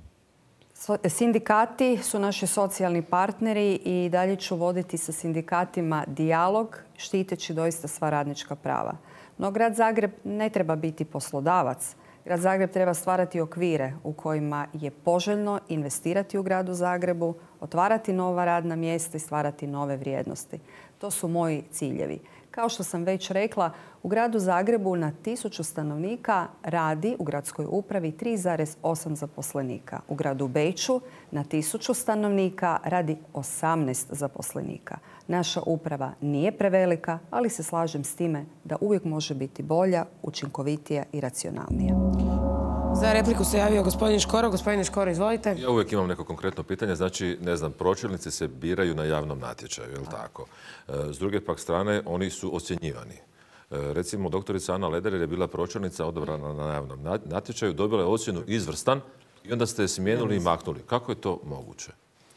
Sindikati su naši socijalni partneri i dalje ću voditi sa sindikatima dijalog, štiteći doista sva radnička prava. No grad Zagreb ne treba biti poslodavac. Grad Zagreb treba stvarati okvire u kojima je poželjno investirati u gradu Zagrebu, otvarati nova radna mjesta i stvarati nove vrijednosti. To su moji ciljevi. Kao što sam već rekla, u gradu Zagrebu na tisuću stanovnika radi u gradskoj upravi tri zarez osam zaposlenika. U gradu Beču na tisuću stanovnika radi osamnaest zaposlenika. Naša uprava nije prevelika, ali se slažem s time da uvijek može biti bolja, učinkovitija i racionalnija. Za repliku se javio gospodin Škoro. Gospodine Škoro, izvolite. Ja uvijek imam neko konkretno pitanje. Znači, ne znam, pročelnici se biraju na javnom natječaju, je li tako? S druge pak strane, oni su ocjenjivani. Recimo, doktorica Ana Lederer je bila pročelnica odabrana na javnom natječaju, dobila je ocjenu izvrstan i onda ste je smijenuli i maknuli. Kako je to moguće?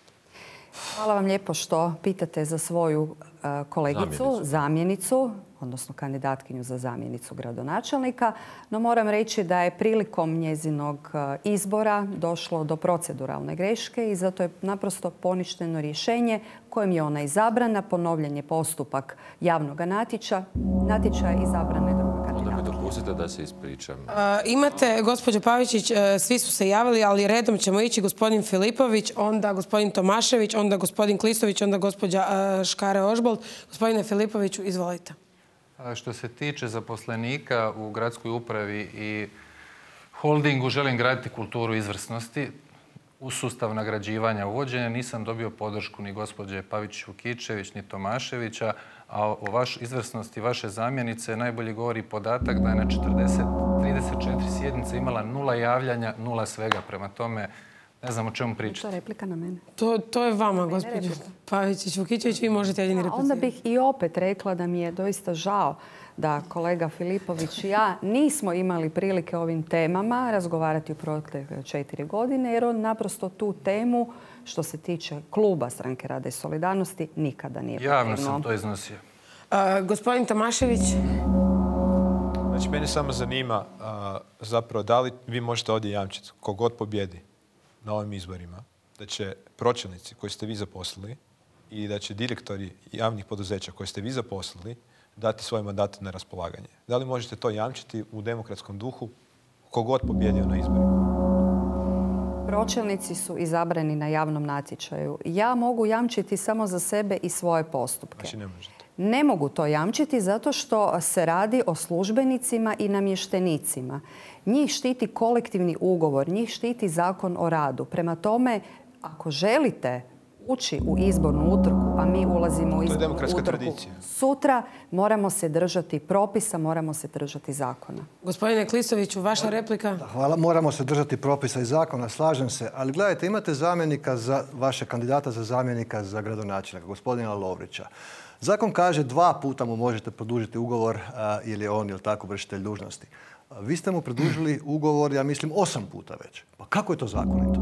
Hvala vam lijepo što pitate za svoju kolegicu, zamjenicu. zamjenicu, odnosno kandidatkinju za zamjenicu gradonačelnika. No moram reći da je prilikom njezinog izbora došlo do proceduralne greške i zato je naprosto poništeno rješenje kojim je ona izabrana, ponovljen je postupak javnog natječaja, natječaja izabrane druga kandidatkinja. Onda mi dopustite da se ispričam. Uh, imate, gospođo Pavičić, uh, svi su se javili, ali redom ćemo ići gospodin Filipović, onda gospodin Tomašević, onda gospodin Klisović, onda gospođa uh, Škare Ožbolt. Gospodine Filipoviću, izvolite. Što se tiče zaposlenika u gradskoj upravi i holdingu, želim graditi kulturu izvrsnosti u sustav nagrađivanja uvođenja. Nisam dobio podršku ni gospođe Pavičić-Vukičević, ni Tomaševića, a o vaš izvrsnosti vaše zamjenice najbolje govori podatak da je na trideset četiri sjednice imala nula javljanja, nula svega. Prema tome, ne znam o čemu pričati. To je replika na mene. To, to je vama, gospođo Pavičić-Vukičević. Vi možete jedini replicirati. Onda bih i opet rekla da mi je doista žao da kolega Filipović i ja nismo imali prilike o ovim temama razgovarati u protekle četiri godine, jer on naprosto tu temu, što se tiče kluba Stranke rada i solidarnosti, nikada nije potrebno. Javno sam to iznosio. Uh, gospodin Tomašević. Znači, mene samo zanima uh, zapravo da li vi možete ovdje jamčiti, kogod pobjedi na ovim izborima, da će pročelnici koji ste vi zaposlili i da će direktori javnih poduzeća koje ste vi zaposlili dati svoje mandate na raspolaganje. Da li možete to jamčiti u demokratskom duhu kogod pobjedio na izborima? Pročelnici su izabrani na javnom natječaju. Ja mogu jamčiti samo za sebe i svoje postupke. Znači ne možete. Ne mogu to jamčiti zato što se radi o službenicima i namještenicima. Njih štiti kolektivni ugovor, njih štiti Zakon o radu. Prema tome, ako želite ući u izbornu utrku, a mi ulazimo u izbornu utrku tradicija. Sutra, moramo se držati propisa, moramo se držati zakona. Gospodine Klisoviću, vaša replika? Hvala. Moramo se držati propisa i zakona, slažem se. Ali gledajte, imate zamjenika za vaše kandidata za zamjenika za gradonačelnika, gospodina Lovrića. Zakon kaže dva puta mu možete produžiti ugovor ili on ili tako vršitelj dužnosti. Vi ste mu produžili ugovor, ja mislim, osam puta već. Pa kako je to zakonito?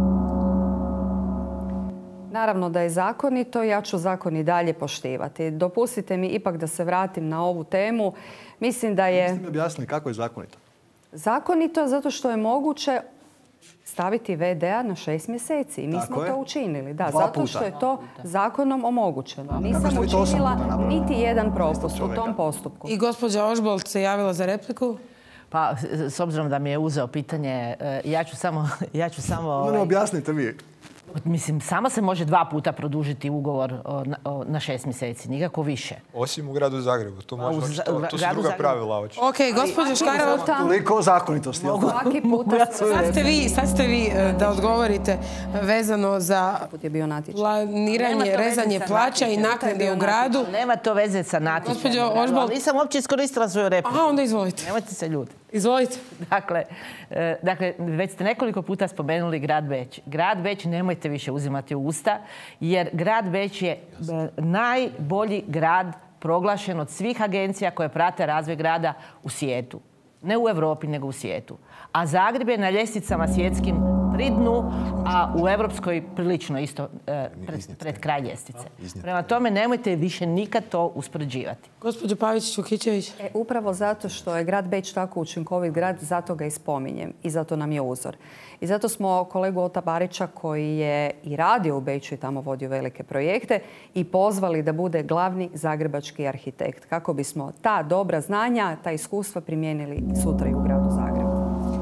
Naravno da je zakonito, ja ću zakon i dalje poštivati. Dopustite mi ipak da se vratim na ovu temu. Mislim da je... Niste mi objasnili kako je zakonito? Zakonito zato što je moguće staviti ve de a na šest mjeseci. I mi Tako smo je. to učinili. Da, Dva zato puta. što je to zakonom omogućeno. Nisam ste vi to osam učinila puta napravili? niti jedan propust u čovjeka. tom postupku. I gospođa Ožbolt se javila za repliku. Pa, s obzirom da mi je uzeo pitanje, ja ću samo... Ja ću samo Ne, ne, objasnite vi. Mislim, samo se može dva puta produžiti ugovor o, na, o, na šest mjeseci, nikako više. Osim u gradu Zagrebu. Tu, može, u, to, tu su druga pravila. Oči. Ok, gospođo Škare, toliko zakonitosti. Svaki puta sad ste vi, sad ste vi da odgovorite vezano za je bio natječaj. planiranje, rezanje plaća i naknade u gradu. Nema to veze sa natječajem. Gospođo Ožbolt, nisam uopće iskoristila svoju repliku. Aha, onda izvolite. Nemojte se ljudi. Izvolite. Dakle, e, dakle, već ste nekoliko puta spomenuli grad Beč. Grad Beč nemojte više uzimati u usta, jer grad Beč je e, najbolji grad proglašen od svih agencija koje prate razvoj grada u svijetu. Ne u Europi, nego u svijetu. A Zagreb je na ljestvicama svjetskim pri dnu, a u Europskoj prilično isto e, pred, pred kraj ljestvice. Prema tome, nemojte više nikad to uspoređivati. Gospođo Pavić-Vukičević. E, upravo zato što je grad Beč tako učinkovit grad, zato ga i spominjem i zato nam je uzor. I zato smo kolegu Ota Barića, koji je i radio u Beču i tamo vodio velike projekte, i pozvali da bude glavni zagrebački arhitekt, kako bismo ta dobra znanja, ta iskustva primijenili sutra i u gradu Zagrebu.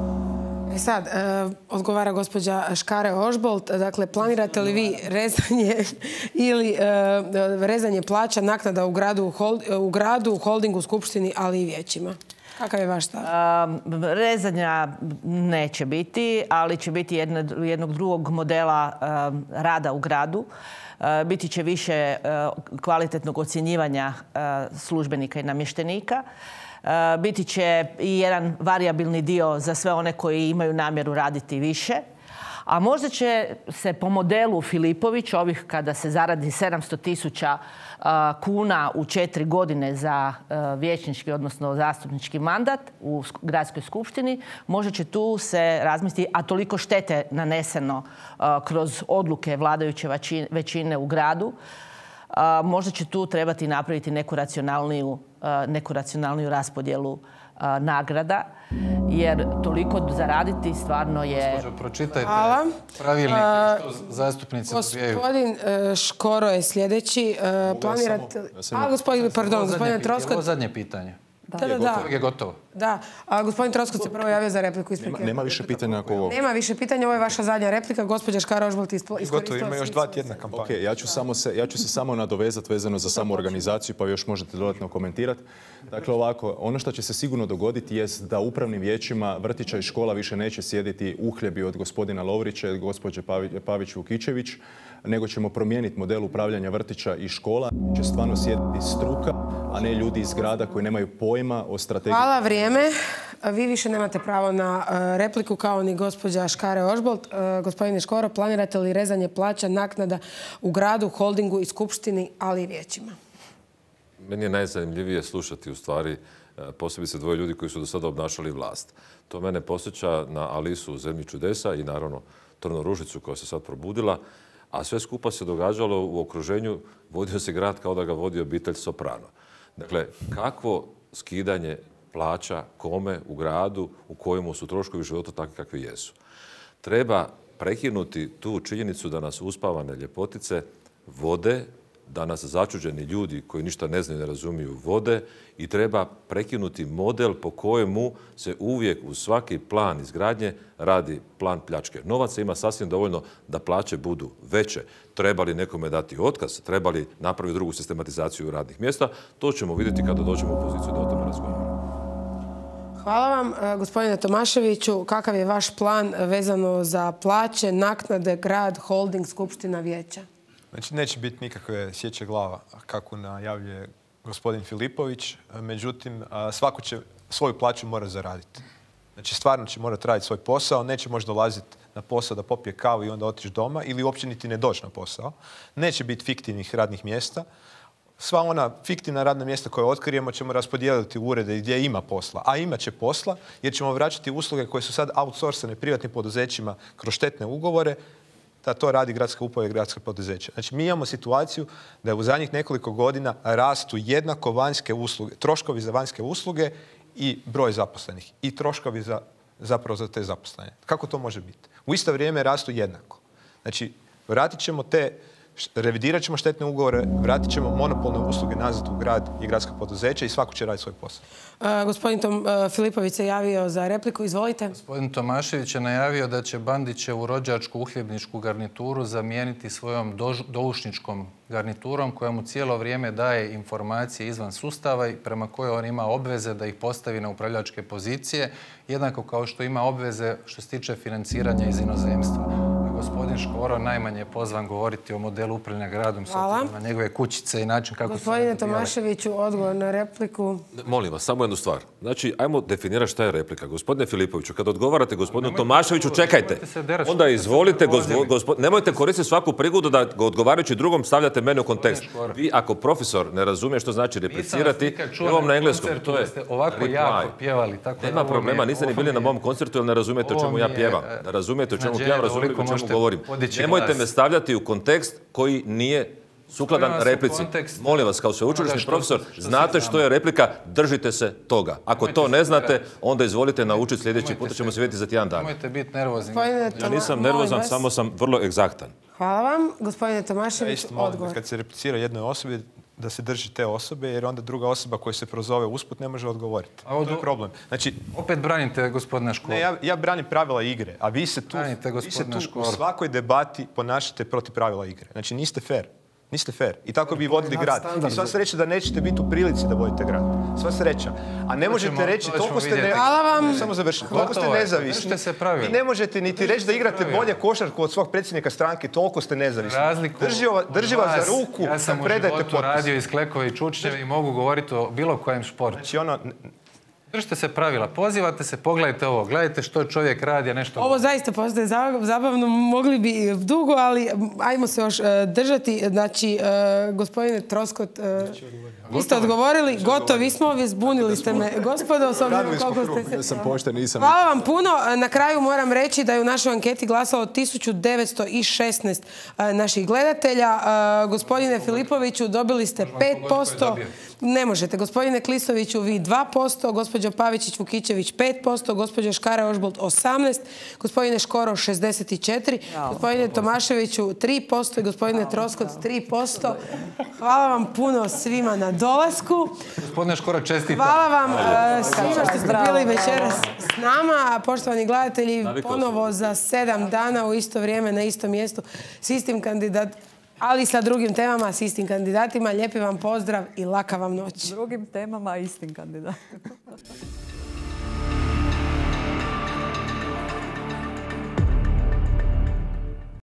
E sad, e, odgovara gospođa Škare Ožbolt. Dakle, planirate li vi rezanje ili e, rezanje plaća naknada u gradu, hold, u gradu, u holdingu, skupštini, ali i vijećima? Kakav je vaš stav? Um, rezanja neće biti, ali će biti jedna, jednog drugog modela um, rada u gradu. Uh, biti će više uh, kvalitetnog ocjenjivanja uh, službenika i namještenika. Uh, biti će i jedan varijabilni dio za sve one koji imaju namjeru raditi više. A možda će se po modelu Filipović, ovih kada se zaradi sedamsto tisuća kuna u četiri godine za vijećnički, odnosno zastupnički mandat u gradskoj skupštini, možda će tu se razmisliti, a toliko štete naneseno kroz odluke vladajuće većine u gradu, možda će tu trebati napraviti neku racionalniju, neku racionalniju raspodjelu nagrada, jer toliko zaraditi stvarno je... Gospođo, pročitajte Hvala. pravilnik što zastupnici dobijaju. Gospodin Škoro je sljedeći. Planirate... A, gospodin, pardon, gospodin Troskot... Ovo zadnje pitanje. Da, da, da. Je gotovo. Da. A gospodin Troskot se prvo javio za repliku. Nema, nema više pitanja ako ovo... Nema više pitanja, ovo je vaša zadnja replika. Gospođa Škare Ožbolt iskoristila... Gotovo, ima još dva tjedna kampanja. Ok, ja ću, samo se, ja ću se samo nadovezati vezano za samu organizaciju, pa još možete dodatno komentirati. Dakle, ovako, ono što će se sigurno dogoditi jest da upravnim vijećima vrtića i škola više neće sjediti uhljebi od gospodina Lovrića i gospođe Pavić-Vukičević, nego ćemo promijeniti model upravljanja vrtića i škola. Će stvarno sjediti struka, a ne ljudi iz grada koji nemaju pojma o strategiji. Hvala, vrijeme. Vi više nemate pravo na repliku kao ni gospođa Škare Ožbolt. Gospodine Škoro, planirate li rezanje plaća naknada u gradu, holdingu i skupštini, ali i vijećima? Meni je najzanimljivije slušati u stvari posebice dvoje ljudi koji su do sada obnašali vlast. To mene posjeća na Alisu u Zemlji čudesa i naravno Trnoružicu koja se sad probudila, a sve skupa se događalo u okruženju, vodio se grad kao da ga vodi obitelj Soprano. Dakle, kakvo skidanje plaća kome u gradu u kojemu su troškovi života takvi kakvi jesu. Treba prekinuti tu činjenicu da nas uspavane ljepotice vode, da nas začuđeni ljudi koji ništa ne znaju, ne razumiju vode, i treba prekinuti model po kojemu se uvijek u svaki plan izgradnje radi plan pljačke. Novaca ima sasvim dovoljno da plaće budu veće. Treba li nekome dati otkaz, treba li napraviti drugu sistematizaciju radnih mjesta, to ćemo vidjeti kada dođemo u poziciju da o tome razgovaramo. Hvala vam. Gospodine Tomaševiću, kakav je vaš plan vezano za plaće, naknade, grad, holding, skupština, vijeća? Znači, neće biti nikakve sjeće glava, kako najavljuje gospodin Filipović. Međutim, svako će svoju plaću mora zaraditi. Znači, stvarno će morati raditi svoj posao. Neće možda dolaziti na posao da popije kavu i onda otići doma ili uopće niti ne doći na posao. Neće biti fiktivnih radnih mjesta. Sva ona fiktivna radna mjesta koje otkrijemo ćemo raspodijeliti u urede gdje ima posla. A imat će posla jer ćemo vraćati usluge koje su sad outsourcane privatnim poduzećima kroz štetne ugovore, da to radi gradska uprava i gradska poduzeća. Znači, mi imamo situaciju da u zadnjih nekoliko godina rastu jednako vanjske usluge, troškovi za vanjske usluge i broj zaposlenih. I troškovi za, zapravo za te zaposlene. Kako to može biti? U isto vrijeme rastu jednako. Znači, vratit ćemo te revidirat ćemo štetne ugovore, vratit ćemo monopolne usluge nazad u grad i gradska poduzeća i svako će raditi svoj posao. Uh, gospodin Tom, uh, Filipović se javio za repliku. Izvolite. Gospodin Tomašević je najavio da će Bandićevu rođačku uhljebničku garnituru zamijeniti svojom doušničkom garniturom koja mu cijelo vrijeme daje informacije izvan sustava i prema kojoj on ima obveze da ih postavi na upravljačke pozicije, jednako kao što ima obveze što se tiče financiranja iz inozemstva. Gospodin Škoro najmanje je pozvan govoriti o modelu upravljanja gradom s obzirom na njegove kućice i način kako su... Gospodine Tomaševiću, odgovor na repliku. Molim vas, samo jednu stvar. Znači, ajmo definirati šta je replika. Gospodine Filipoviću, kad odgovarate gospodinu Tomaševiću, čekajte. Onda izvolite, nemojte koristiti svaku prigodu da odgovarajući drugom stavljate mene u kontekst. Vi, ako profesor ne razumije što znači replicirati, evo vam na engleskom. To je ovako jako pjevali. Nema problema, niste ni bili na mom koncertu jer ne razumijete o čemu ja pjevam. Ne razumijete o čemu pjevam, razumijete o čemu govorim. Nemojte me stavljati u kontekst koji nije sukladan replici. Molim vas, kao sveučilišni profesor, znate što je replika, držite se toga. Ako to ne znate, onda izvolite naučiti sljedeći put, ćemo se vidjeti za tjedan dana. Nemojte biti nervozni. Ja nisam nervozan, samo sam vrlo egzaktan. Hvala vam. Gospodine Tomašević, odgovor. Kad se replicira jednoj osobi, da se drži te osobe, jer onda druga osoba koja se prozove usput ne može odgovoriti. To je problem. Znači, opet branite gospodina Škoru. Ne, ja, ja branim pravila igre, a vi se tu, vi se tu u svakoj debati ponašate protiv pravila igre. Znači, niste fair. Niste fair. I tako bi vodili grad. I sva sreća da nećete biti u prilici da vodite grad. Sva sreća. A ne možete reći, toliko ste ne... Hvala vam. Samo završiti. Toliko ste nezavisni. Vi ne možete niti reći da igrate bolje košarku od svog predsjednika stranke, toliko ste nezavisni. Drži vas za ruku, ja sam u životu radio iz Klekove i Čučnjeve i mogu govoriti o bilo kojem športu. Znači ono... Držite se pravila, pozivate se, pogledajte ovo, gledajte što čovjek radi, a nešto... Ovo zaista postaje zabavno, mogli bi dugo, ali ajmo se još držati. Znači, gospodine Troskot, vi ste odgovorili, gotovi smo, vi zbunili ste me, gospodo, s obzirom koliko ste se... Ja sam pošten, nisam... Hvala vam puno. Na kraju moram reći da je u našoj anketi glasalo tisuću devetsto šesnaest naših gledatelja. Gospodine Filipoviću, dobili ste pet posto. Ne možete. Gospodine Klisoviću, vi dva posto, gospođo Pavičić-Vukičević pet posto, gospođo Škare-Ožbolt osamnaest posto, gospodine Škoro šezdeset četiri posto, gospodine Tomaševiću tri posto i gospodine Troskot tri posto. Hvala vam puno svima na dolasku. Gospodine Škoro, čestitam. Hvala vam svima što ste bili večeras s nama. Poštovani gledatelji, ponovo za sedam dana u isto vrijeme na istom mjestu s istim kandidatom, ali sa drugim temama, s istim kandidatima. Lijepi vam pozdrav i laka vam noć. S drugim temama, istim kandidatima.